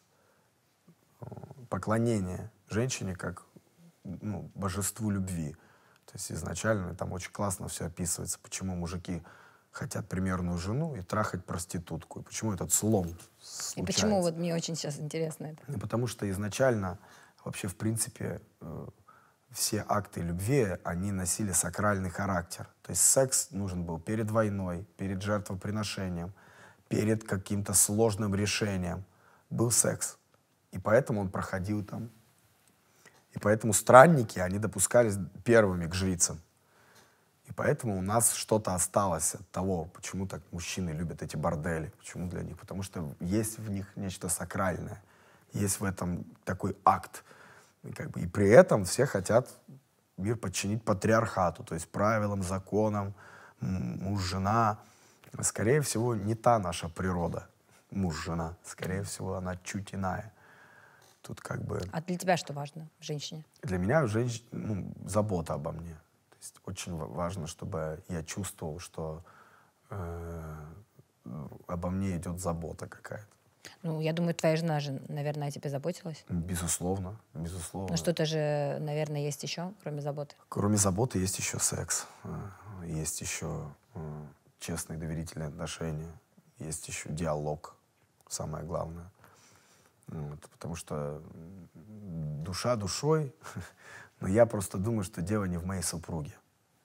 поклонения женщине как, ну, божеству любви. То есть изначально там очень классно все описывается, почему мужики хотят примерную жену и трахать проститутку. И почему этот слом случается. И почему, вот мне очень сейчас интересно это. И потому что изначально вообще, в принципе, э, все акты любви, они носили сакральный характер. То есть секс нужен был перед войной, перед жертвоприношением, перед каким-то сложным решением. Был секс. И поэтому он проходил там. И поэтому странники, они допускались первыми к жрицам. И поэтому у нас что-то осталось от того, почему так мужчины любят эти бордели. Почему для них? Потому что есть в них нечто сакральное. Есть в этом такой акт. И, как бы, и при этом все хотят мир подчинить патриархату, то есть правилам, законам, муж-жена. Скорее всего, не та наша природа, муж-жена. Скорее всего, она чуть иная. Тут как бы... А для тебя что важно в женщине? Для меня женщина, ну, забота обо мне. То есть очень важно, чтобы я чувствовал, что э, обо мне идет забота какая-то. Ну, я думаю, твоя жена же, наверное, о тебе заботилась. Безусловно, безусловно. Но что-то же, наверное, есть еще, кроме заботы. Кроме заботы есть еще секс, есть еще честные доверительные отношения, есть еще диалог, самое главное. Вот, потому что душа душой, но я просто думаю, что дело не в моей супруге.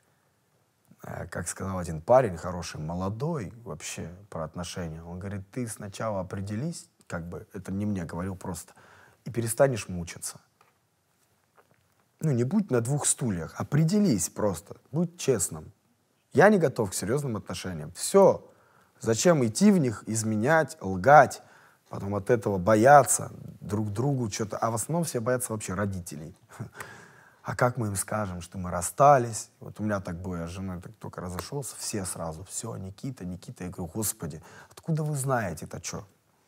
Как сказал один парень хороший, молодой вообще, про отношения, он говорит, ты сначала определись, как бы, это не мне говорил просто, и перестанешь мучиться. Ну, не будь на двух стульях, определись просто, будь честным. Я не готов к серьезным отношениям. Все. Зачем идти в них, изменять, лгать, потом от этого бояться друг другу что-то. А в основном все боятся вообще родителей. А как мы им скажем, что мы расстались? Вот у меня так было, я с женой так только разошелся, все сразу, все, Никита, Никита. Я говорю, господи, откуда вы знаете это что?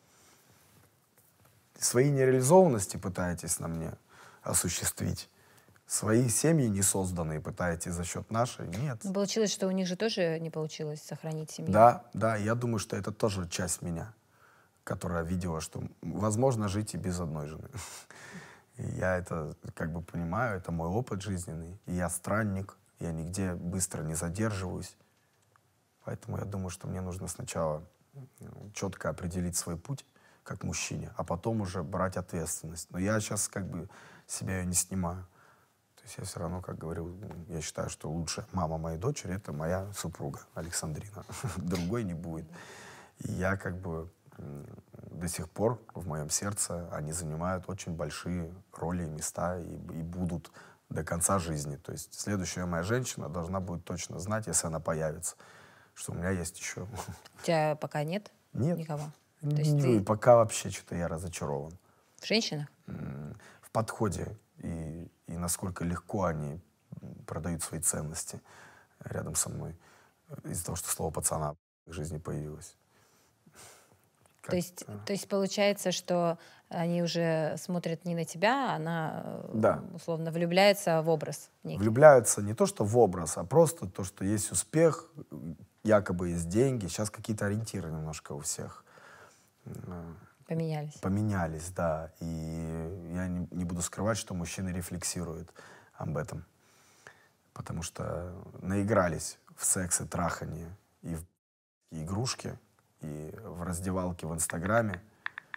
Свои нереализованности пытаетесь на мне осуществить. Свои семьи не созданные пытаетесь за счет нашей? Нет. Но получилось, что у них же тоже не получилось сохранить семью. Да, да, я думаю, что это тоже часть меня, которая видела, что возможно жить и без одной жены. И я это как бы понимаю, это мой опыт жизненный. И я странник, я нигде быстро не задерживаюсь. Поэтому я думаю, что мне нужно сначала четко определить свой путь как мужчине, а потом уже брать ответственность. Но я сейчас как бы себя ее не снимаю. То есть я все равно, как говорил, я считаю, что лучшая мама моей дочери — это моя супруга Александрина. Другой не будет. И я как бы до сих пор в моем сердце они занимают очень большие роли и места и, и будут до конца жизни. То есть следующая моя женщина должна будет точно знать, если она появится, что у меня есть еще. У тебя пока нет? Нет. Никого? То есть ну, ты... Пока вообще что-то я разочарован. В женщинах? В подходе и, и насколько легко они продают свои ценности рядом со мной из-за того, что слово пацана в жизни появилось. То есть, то есть получается, что они уже смотрят не на тебя, она да. условно влюбляется в образ некий. Влюбляются не то, что в образ, а просто то, что есть успех, якобы есть деньги. Сейчас какие-то ориентиры немножко у всех поменялись. Поменялись, да. И я не, не буду скрывать, что мужчины рефлексируют об этом. Потому что наигрались в секс и трахание и в игрушки, и в раздевалке в Инстаграме,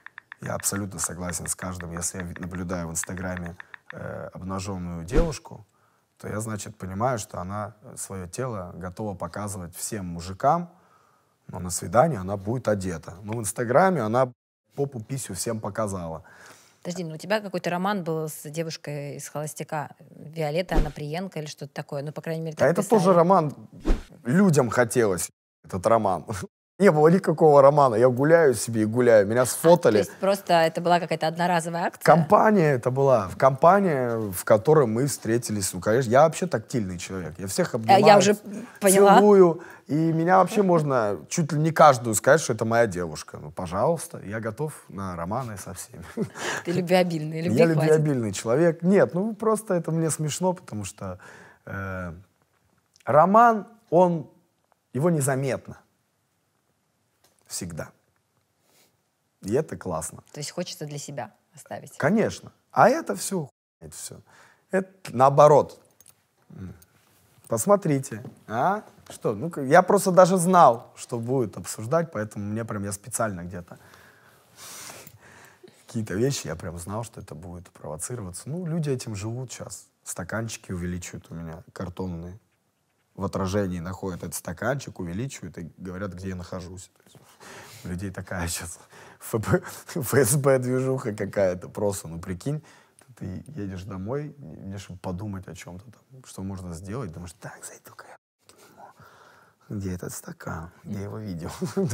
Я абсолютно согласен с каждым. Если я наблюдаю в Инстаграме э, обнаженную девушку, то я, значит, понимаю, что она свое тело готова показывать всем мужикам, но на свидании она будет одета. Но в Инстаграме она попу, писю всем показала. Подожди, ну у тебя какой-то роман был с девушкой из «Холостяка», Виолетта Анаприенко или что-то такое, ну, по крайней мере, так А это писали. тоже роман. Людям хотелось этот роман. Не было никакого романа. Я гуляю себе и гуляю. Меня сфотали. А, то есть просто это была какая-то одноразовая акция? Компания это была. В компании, в которой мы встретились. Ну, конечно, я вообще тактильный человек. Я всех обнимаю, Я уже поняла. целую. И меня вообще можно чуть ли не каждую сказать, что это моя девушка. Ну, пожалуйста, я готов на романы со всеми. Ты любвеобильный, любви Я хватит. любвеобильный человек. Нет, ну просто это мне смешно, потому что э, роман, он, его незаметно. Всегда. И это классно. То есть хочется для себя оставить? Конечно. А это все, это все. Это наоборот. Посмотрите. А? Что? Ну, я просто даже знал, что будет обсуждать, поэтому мне прям, я специально где-то какие-то вещи, я прям знал, что это будет провоцироваться. Ну, люди этим живут сейчас. Стаканчики увеличивают у меня, картонные. В отражении находят этот стаканчик, увеличивают и говорят, где я нахожусь. То есть у людей такая сейчас эф эс бэ-движуха какая-то просто. Ну, прикинь, ты едешь домой, мне чтобы подумать о чем-то там, что можно сделать, думаешь, так, зайду-ка я. Где этот стакан? Где я его видел?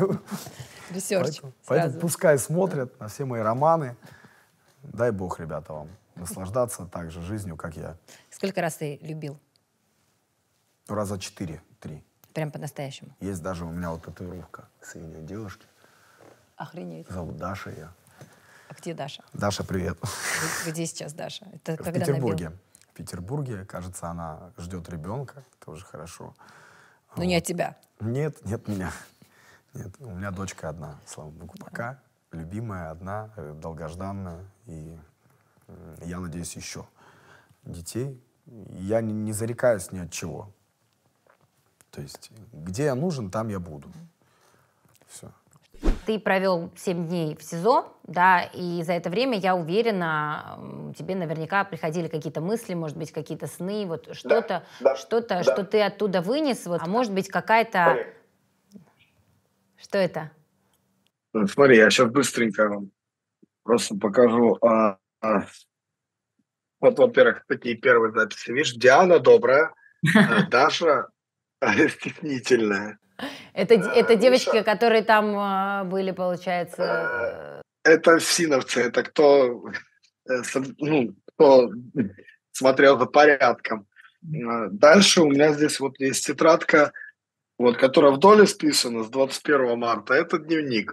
Ресерч. Поэтому, поэтому пускай смотрят на все мои романы. Дай бог, ребята, вам наслаждаться так же жизнью, как я. Сколько раз ты любил? Раза четыре, три. Прям по-настоящему? Есть даже у меня вот татуировка с именем девушки. Охренеть. Зовут Даша ее. А где Даша? Даша, привет. Где, где сейчас Даша? Это В когда Петербурге. набил? В Петербурге, кажется, она ждет ребенка. Тоже хорошо. Ну, не от тебя? Нет, нет меня. Нет, у меня дочка одна, слава богу, пока. Любимая, одна, э, долгожданная. И э, я надеюсь, еще детей. Я не, не зарекаюсь ни от чего. То есть, где я нужен, там я буду. Все. Ты провел семь дней в СИЗО, да, и за это время, я уверена, м, тебе наверняка приходили какие-то мысли, может быть, какие-то сны, вот что-то, да, что-то, да. что ты оттуда вынес, вот, а может быть, какая-то... Что это? Ну, смотри, я сейчас быстренько вам просто покажу. А, а. Вот, во-первых, такие первые записи. Видишь, Диана добрая, а Даша стеснительная. Это, это девочки, которые там а, были, получается... Это синовцы, это кто, э, с- ну, кто смотрел за порядком. А Дальше у меня здесь вот есть тетрадка, вот, которая в доле списана с двадцать первого марта. Это дневник.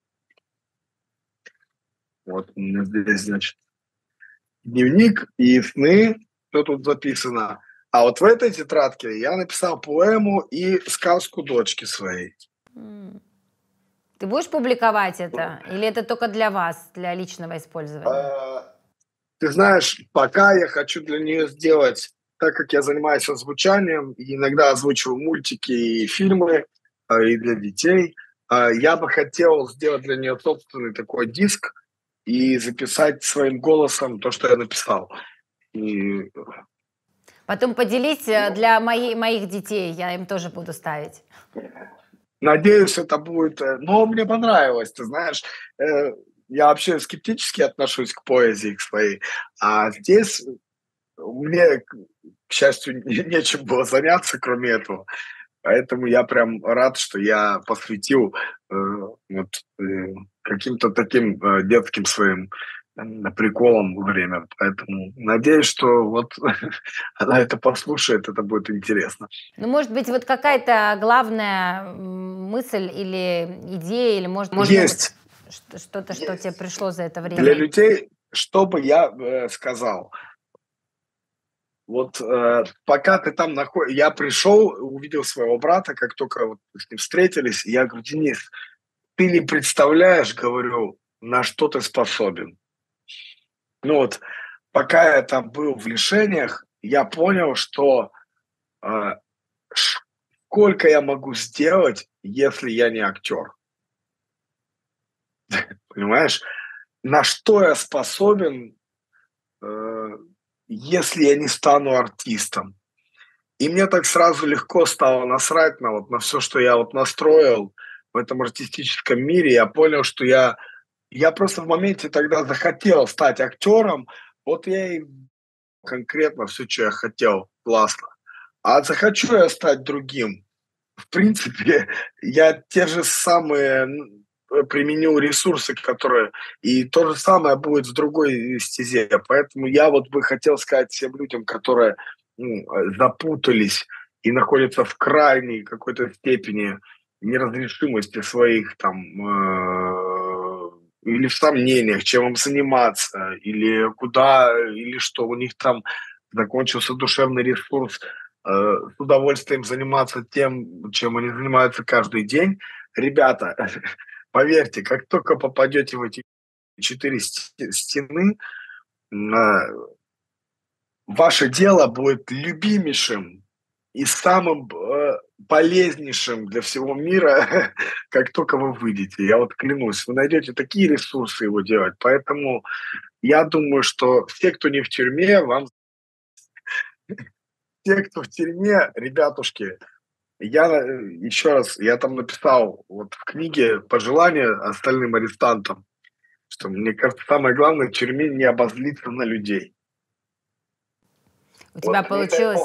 Вот у меня здесь, значит, дневник и сны, что тут записано. А вот в этой тетрадке я написал поэму и сказку дочки своей. М. Ты будешь публиковать это? Или это только для вас, для личного использования? А, Ты знаешь, пока я хочу для нее сделать, так как я занимаюсь озвучанием, и иногда озвучиваю мультики и фильмы, а, и для детей, а, я бы хотел сделать для нее собственный такой диск и записать своим голосом то, что я написал. И Потом поделись э, для моей, моих детей, я им тоже буду ставить. надеюсь, это будет... э, Но мне понравилось, ты знаешь. э, Я вообще скептически отношусь к поэзии, к своей. А здесь мне, к к счастью, не- нечем было заняться, кроме этого. Поэтому я прям рад, что я посвятил э, вот, э, каким-то таким э, детским своим э, приколам время. Поэтому надеюсь, что вот она это послушает, это будет интересно. Ну, может быть, вот какая-то главная м, мысль или идея, или может, может быть, Есть. ш- что-то, что тебе пришло за это Для время? людей, что бы я э, сказал? Вот э, пока ты там находишься, я пришел, увидел своего брата, как только вот мы с ним встретились, и я говорю, Денис, ты не представляешь, говорю, на что ты способен. Ну вот, пока я там был в лишениях, я понял, что э, ш- сколько я могу сделать, если я не актер. Понимаешь? на что я способен, э, если я не стану артистом. И мне так сразу легко стало насрать на, вот, на все, что я вот настроил в этом артистическом мире. Я понял, что я, я просто в моменте тогда захотел стать актером. Вот я и конкретно все, что я хотел, классно. А захочу я стать другим, в принципе, я те же самые применю ресурсы, которые... И то же самое будет в другой стезе. Поэтому я вот бы хотел сказать всем людям, которые ну, запутались и находятся в крайней какой-то степени неразрешимости своих там... Э- или в сомнениях, чем им заниматься, или куда, или что у них там закончился душевный ресурс, э, с удовольствием заниматься тем, чем они занимаются каждый день. Ребята, поверьте, как только попадете в эти четыре стены, э, ваше дело будет любимейшим и самым э, полезнейшим для всего мира, как только вы выйдете. Я вот клянусь, вы найдете такие ресурсы его делать. Поэтому я думаю, что все, кто не в тюрьме, вам... Те, кто в тюрьме, ребятушки, я еще раз, я там написал вот в книге пожелания остальным арестантам, что, мне кажется, самое главное в тюрьме не обозлиться на людей. У тебя вот, получилось...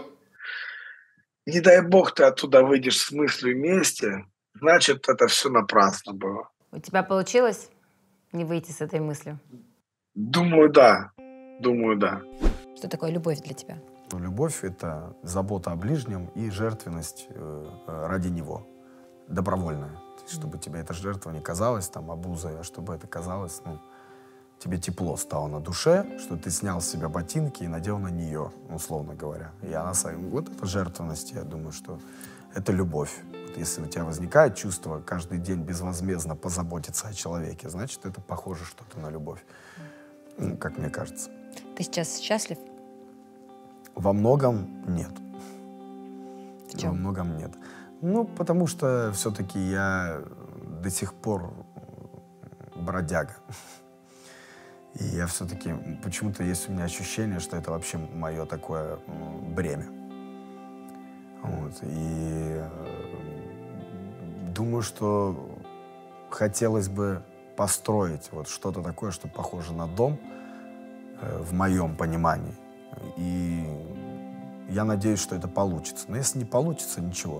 Не дай бог ты оттуда выйдешь с мыслью вместе, значит, это все напрасно было. У тебя получилось не выйти с этой мыслью? Думаю, да. Думаю, да. Что такое любовь для тебя? Любовь — это забота о ближнем и жертвенность э, ради него, добровольная. То есть, чтобы тебе эта жертва не казалась там обузой, а чтобы это казалось, ну, тебе тепло стало на душе, что ты снял с себя ботинки и надел на нее, условно говоря. И она, вот это жертвенность, я думаю, что это любовь. Вот если у тебя возникает чувство каждый день безвозмездно позаботиться о человеке, значит, это похоже что-то на любовь, ну, как мне кажется. Ты сейчас счастлив? Во многом нет. В чем? Во многом нет. Ну, потому что все-таки я до сих пор бродяга. И я все-таки, почему-то есть у меня ощущение, что это вообще мое такое бремя. Вот. И думаю, что хотелось бы построить вот что-то такое, что похоже на дом, в моем понимании. И я надеюсь, что это получится. Но если не получится, ничего.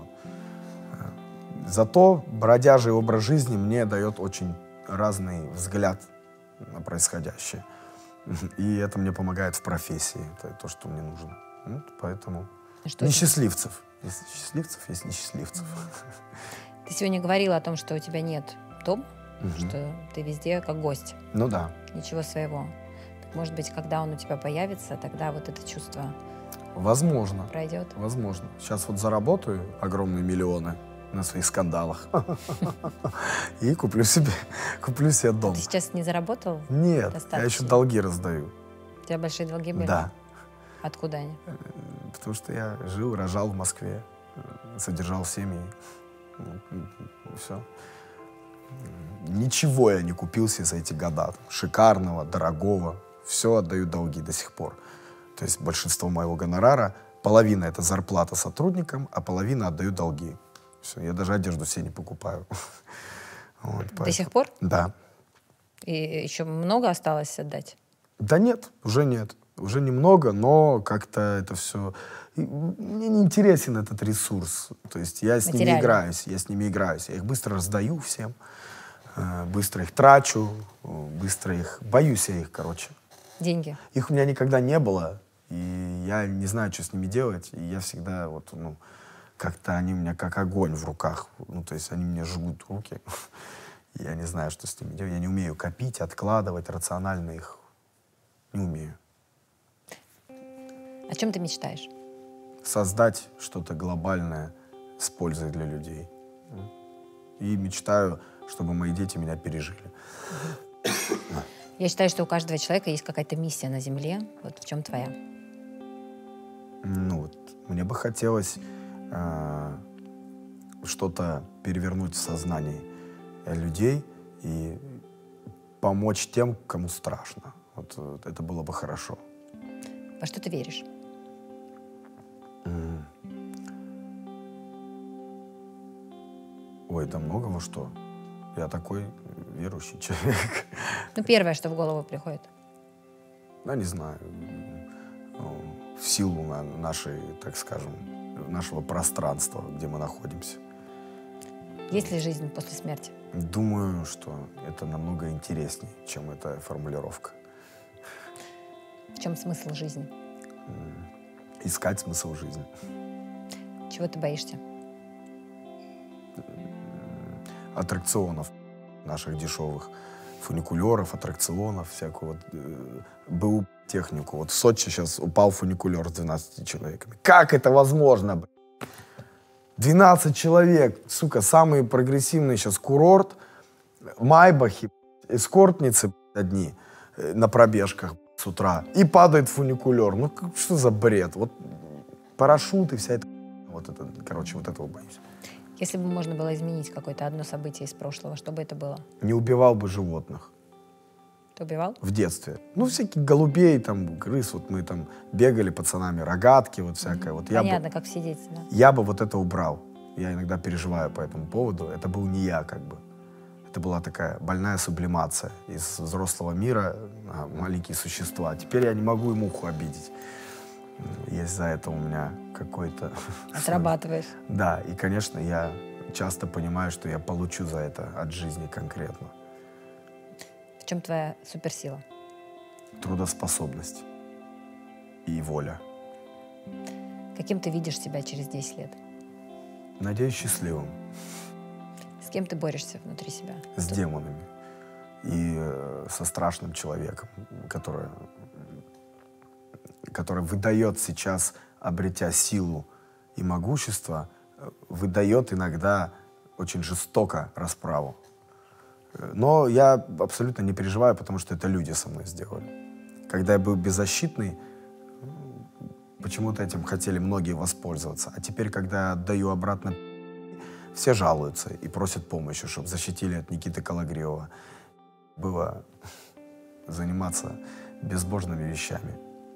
Зато бродяжий образ жизни мне дает очень разный взгляд на происходящее. И это мне помогает в профессии. Это то, что мне нужно. Вот, поэтому что несчастливцев. Есть счастливцев, есть несчастливцев. Ты сегодня говорила о том, что у тебя нет дома, угу. что ты везде как гость. Ну да. Ничего своего. Так, может быть, когда он у тебя появится, тогда вот это чувство Возможно. пройдет? Возможно. Сейчас вот заработаю огромные миллионы на своих скандалах и куплю себе, куплю себе дом. Ты сейчас не заработал? Нет, достаточно? я еще долги раздаю. У тебя большие долги были? Да. Откуда они? Потому что я жил, рожал в Москве, содержал семьи. Все. Ничего я не купил себе за эти года. Шикарного, дорогого. Все отдаю долги до сих пор. То есть большинство моего гонорара, половина это зарплата сотрудникам, а половина отдаю долги. Все, я даже одежду себе не покупаю. Вот, до поэтому... сих пор? Да. И еще много осталось отдать? Да нет, уже нет. Уже немного, но как-то это все... Мне не интересен этот ресурс. То есть я с ними играюсь, я с ними играюсь. Я их быстро раздаю всем, быстро их трачу, быстро их... Боюсь я их, короче. Деньги? Их у меня никогда не было, и я не знаю, что с ними делать. И я всегда вот, ну, как-то они у меня как огонь в руках. Ну, то есть они мне жгут руки. Я не знаю, что с ними делать. Я не умею копить, откладывать, рационально их не умею. О чем ты мечтаешь? Создать что-то глобальное с пользой для людей. И мечтаю, чтобы мои дети меня пережили. Я считаю, что у каждого человека есть какая-то миссия на Земле. Вот в чем твоя? Ну вот, мне бы хотелось э, что-то перевернуть в сознании людей и помочь тем, кому страшно. Вот, вот это было бы хорошо. Во что ты веришь? Mm. Ой, да много во что. Я такой верующий человек. Ну, первое, что в голову приходит. Ну, не знаю. В силу нашей, так скажем, нашего пространства, где мы находимся. Есть ли жизнь после смерти? Думаю, что это намного интереснее, чем эта формулировка. В чем смысл жизни? Искать смысл жизни. Чего ты боишься? Аттракционов наших дешевых. Фуникулеров, аттракционов, всякую вот э, БУ технику. Вот в Сочи сейчас упал фуникулер с двенадцатью человеками. Как это возможно? двенадцать человек, сука, самый прогрессивный сейчас курорт, майбахи, эскортницы одни на пробежках с утра. И падает фуникулер. Ну, что за бред? Вот парашюты, вся эта... Вот это, короче, вот этого боюсь. Если бы можно было изменить какое-то одно событие из прошлого, что бы это было? Не убивал бы животных. Ты убивал? В детстве. Ну, всяких голубей, там, крыс. Вот мы там бегали пацанами, рогатки, вот всякое. Вот я Понятно, бы, как все дети, да? Я бы вот это убрал. Я иногда переживаю по этому поводу. Это был не я, как бы. Это была такая больная сублимация из взрослого мира на маленькие существа. Теперь я не могу и муху обидеть. Есть за это у меня какой-то... Отрабатываешь. Да, и, конечно, я часто понимаю, что я получу за это от жизни конкретно. В чем твоя суперсила? Трудоспособность и воля. Каким ты видишь себя через десять лет? Надеюсь, счастливым. С кем ты борешься внутри себя? С Тут... демонами. И э, со страшным человеком, который... который выдает сейчас, обретя силу и могущество, выдает иногда очень жестоко расправу. Но я абсолютно не переживаю, потому что это люди со мной сделали. Когда я был беззащитный, почему-то этим хотели многие воспользоваться. А теперь, когда я отдаю обратно, все жалуются и просят помощи, чтобы защитили от Никиты Калагриева. Было заниматься безбожными вещами.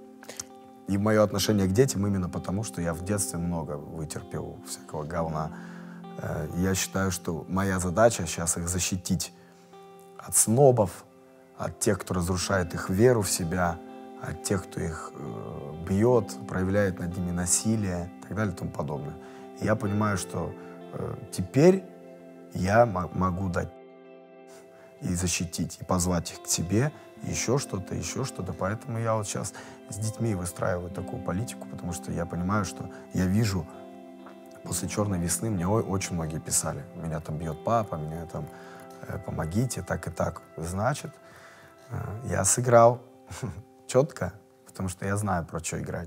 И мое отношение к детям именно потому, что я в детстве много вытерпел всякого говна. Я считаю, что моя задача сейчас их защитить от снобов, от тех, кто разрушает их веру в себя, от тех, кто их э, бьет, проявляет над ними насилие и так далее и тому подобное. И я понимаю, что э, теперь я могу дать и защитить, и позвать их к себе, еще что-то, еще что-то. Поэтому я вот сейчас с детьми выстраиваю такую политику, потому что я понимаю, что я вижу, после «Черной весны» мне очень многие писали. Меня там бьет папа, меня там э, помогите, так и так. Значит, э, я сыграл четко, потому что я знаю, про что играть.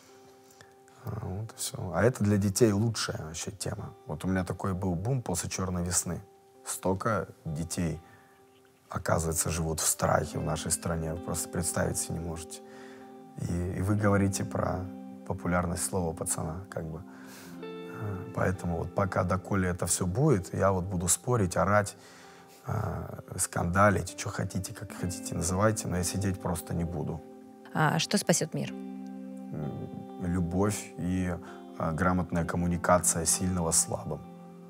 Вот и все. А это для детей лучшая вообще тема. Вот у меня такой был бум после «Черной весны». Столько детей, оказывается, живут в страхе в нашей стране. Вы просто представить себе не можете. И, и вы говорите про популярность слова пацана, как бы. Поэтому вот пока доколе это все будет, я вот буду спорить, орать, э, скандалить, что хотите, как хотите называйте, но я сидеть просто не буду. А что спасет мир? Любовь и э, грамотная коммуникация сильного с слабым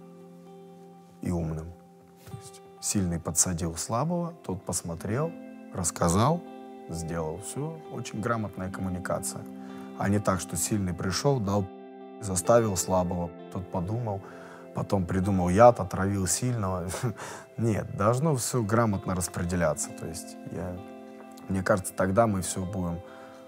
и умным. То есть сильный подсадил слабого, тот посмотрел, рассказал, сделал. Все, очень грамотная коммуникация. А не так, что сильный пришел, дал, заставил слабого, тот подумал, потом придумал яд, отравил сильного. Нет, должно все грамотно распределяться. То есть, я, мне кажется, тогда мы все будем...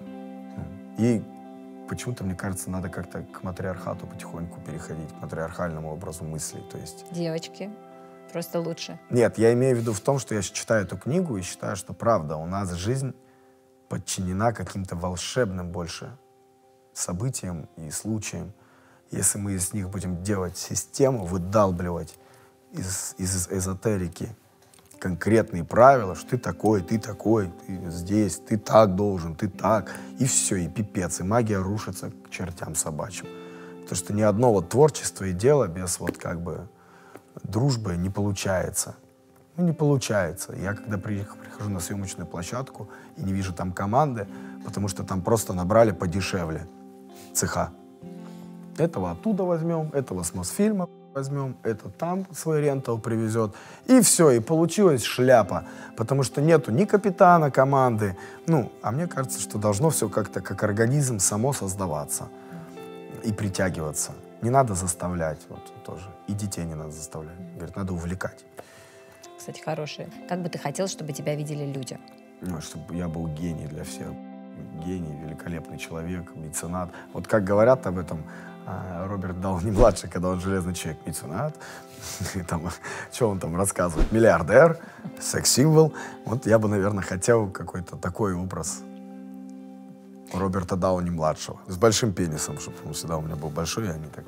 И почему-то, мне кажется, надо как-то к матриархату потихоньку переходить, к матриархальному образу мыслей. То есть... Девочки, просто лучше. Нет, я имею в виду в том, что я читаю эту книгу и считаю, что правда, у нас жизнь подчинена каким-то волшебным больше событиям и случаям. Если мы из них будем делать систему, выдалбливать из, из эзотерики конкретные правила, что ты такой, ты такой, ты здесь, ты так должен, ты так, и все, и пипец, и магия рушится к чертям собачьим. Потому что ни одно вот творчество и дело без вот как бы дружбы не получается. Ну, не получается. Я когда приехал, прихожу на съемочную площадку и не вижу там команды, потому что там просто набрали подешевле цеха. Этого оттуда возьмем, этого с Мосфильма возьмем, это там свой рентал привезет. И все, и получилась шляпа. Потому что нету ни капитана команды. Ну, а мне кажется, что должно все как-то, как организм, само создаваться и притягиваться. Не надо заставлять, вот тоже. И детей не надо заставлять. Говорит, надо увлекать. Кстати, хорошие. Как бы ты хотел, чтобы тебя видели люди? Ну, чтобы я был гений для всех. Гений, великолепный человек, меценат. Вот как говорят об этом а, Роберт Дауни-младший, когда он железный человек, меценат. И там, что он там рассказывает? Миллиардер, секс-символ. Вот я бы, наверное, хотел какой-то такой образ Роберта Дауни-младшего. С большим пенисом, чтобы он всегда у меня был большой, а не так.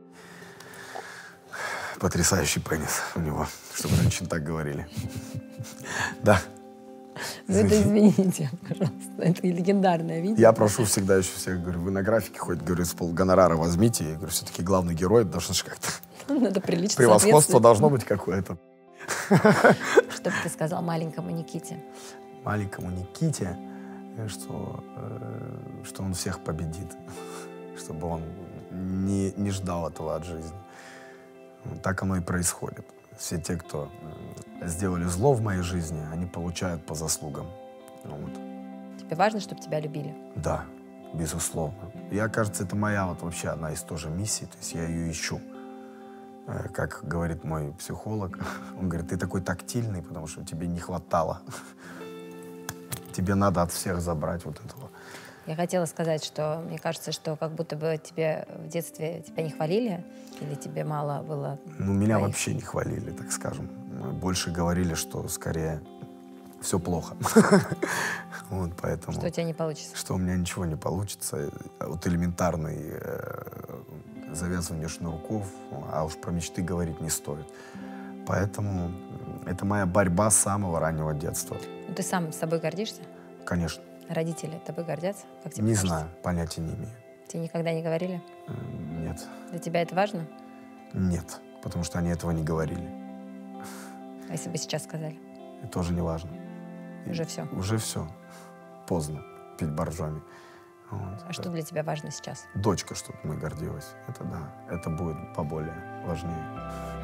Потрясающий пенис у него, чтобы женщины так говорили. Да. Ну это извините, пожалуйста, это легендарное видео. Я прошу всегда еще всех, говорю, вы на графике хоть, говорю, с полгонорара возьмите. Я говорю, все-таки главный герой, должен же как-то... Надо прилично Превосходство должно быть какое-то. Что бы ты сказал маленькому Никите? Маленькому Никите, что, э, что он всех победит. Чтобы он не, не ждал этого от жизни. Так оно и происходит. Все те, кто сделали зло в моей жизни, они получают по заслугам. Вот. Тебе важно, чтобы тебя любили? Да, безусловно. Я, кажется, это моя вот вообще одна из тоже миссий, то есть я ее ищу. Как говорит мой психолог, он говорит, ты такой тактильный, потому что тебе не хватало. Тебе надо от всех забрать вот этого. Я хотела сказать, что мне кажется, что как будто бы тебе в детстве тебя не хвалили, или тебе мало было... Ну, меня твоих... вообще не хвалили, так скажем. Больше говорили, что скорее все плохо. Вот, поэтому... Что у тебя не получится. Что у меня ничего не получится. Вот элементарный завязывание шнурков, а уж про мечты говорить не стоит. Поэтому это моя борьба с самого раннего детства. Ну, ты сам с собой гордишься? Конечно. Родители тобой гордятся? Как тебе не кажется? знаю, понятия не имею. Тебе никогда не говорили? Нет. Для тебя это важно? Нет, потому что они этого не говорили. А если бы сейчас сказали? И тоже не важно. Уже все? Уже все. Поздно пить боржоми. Вот. А это... что для тебя важно сейчас? Дочка, чтобы мы гордилась. Это да. Это будет поболее важнее.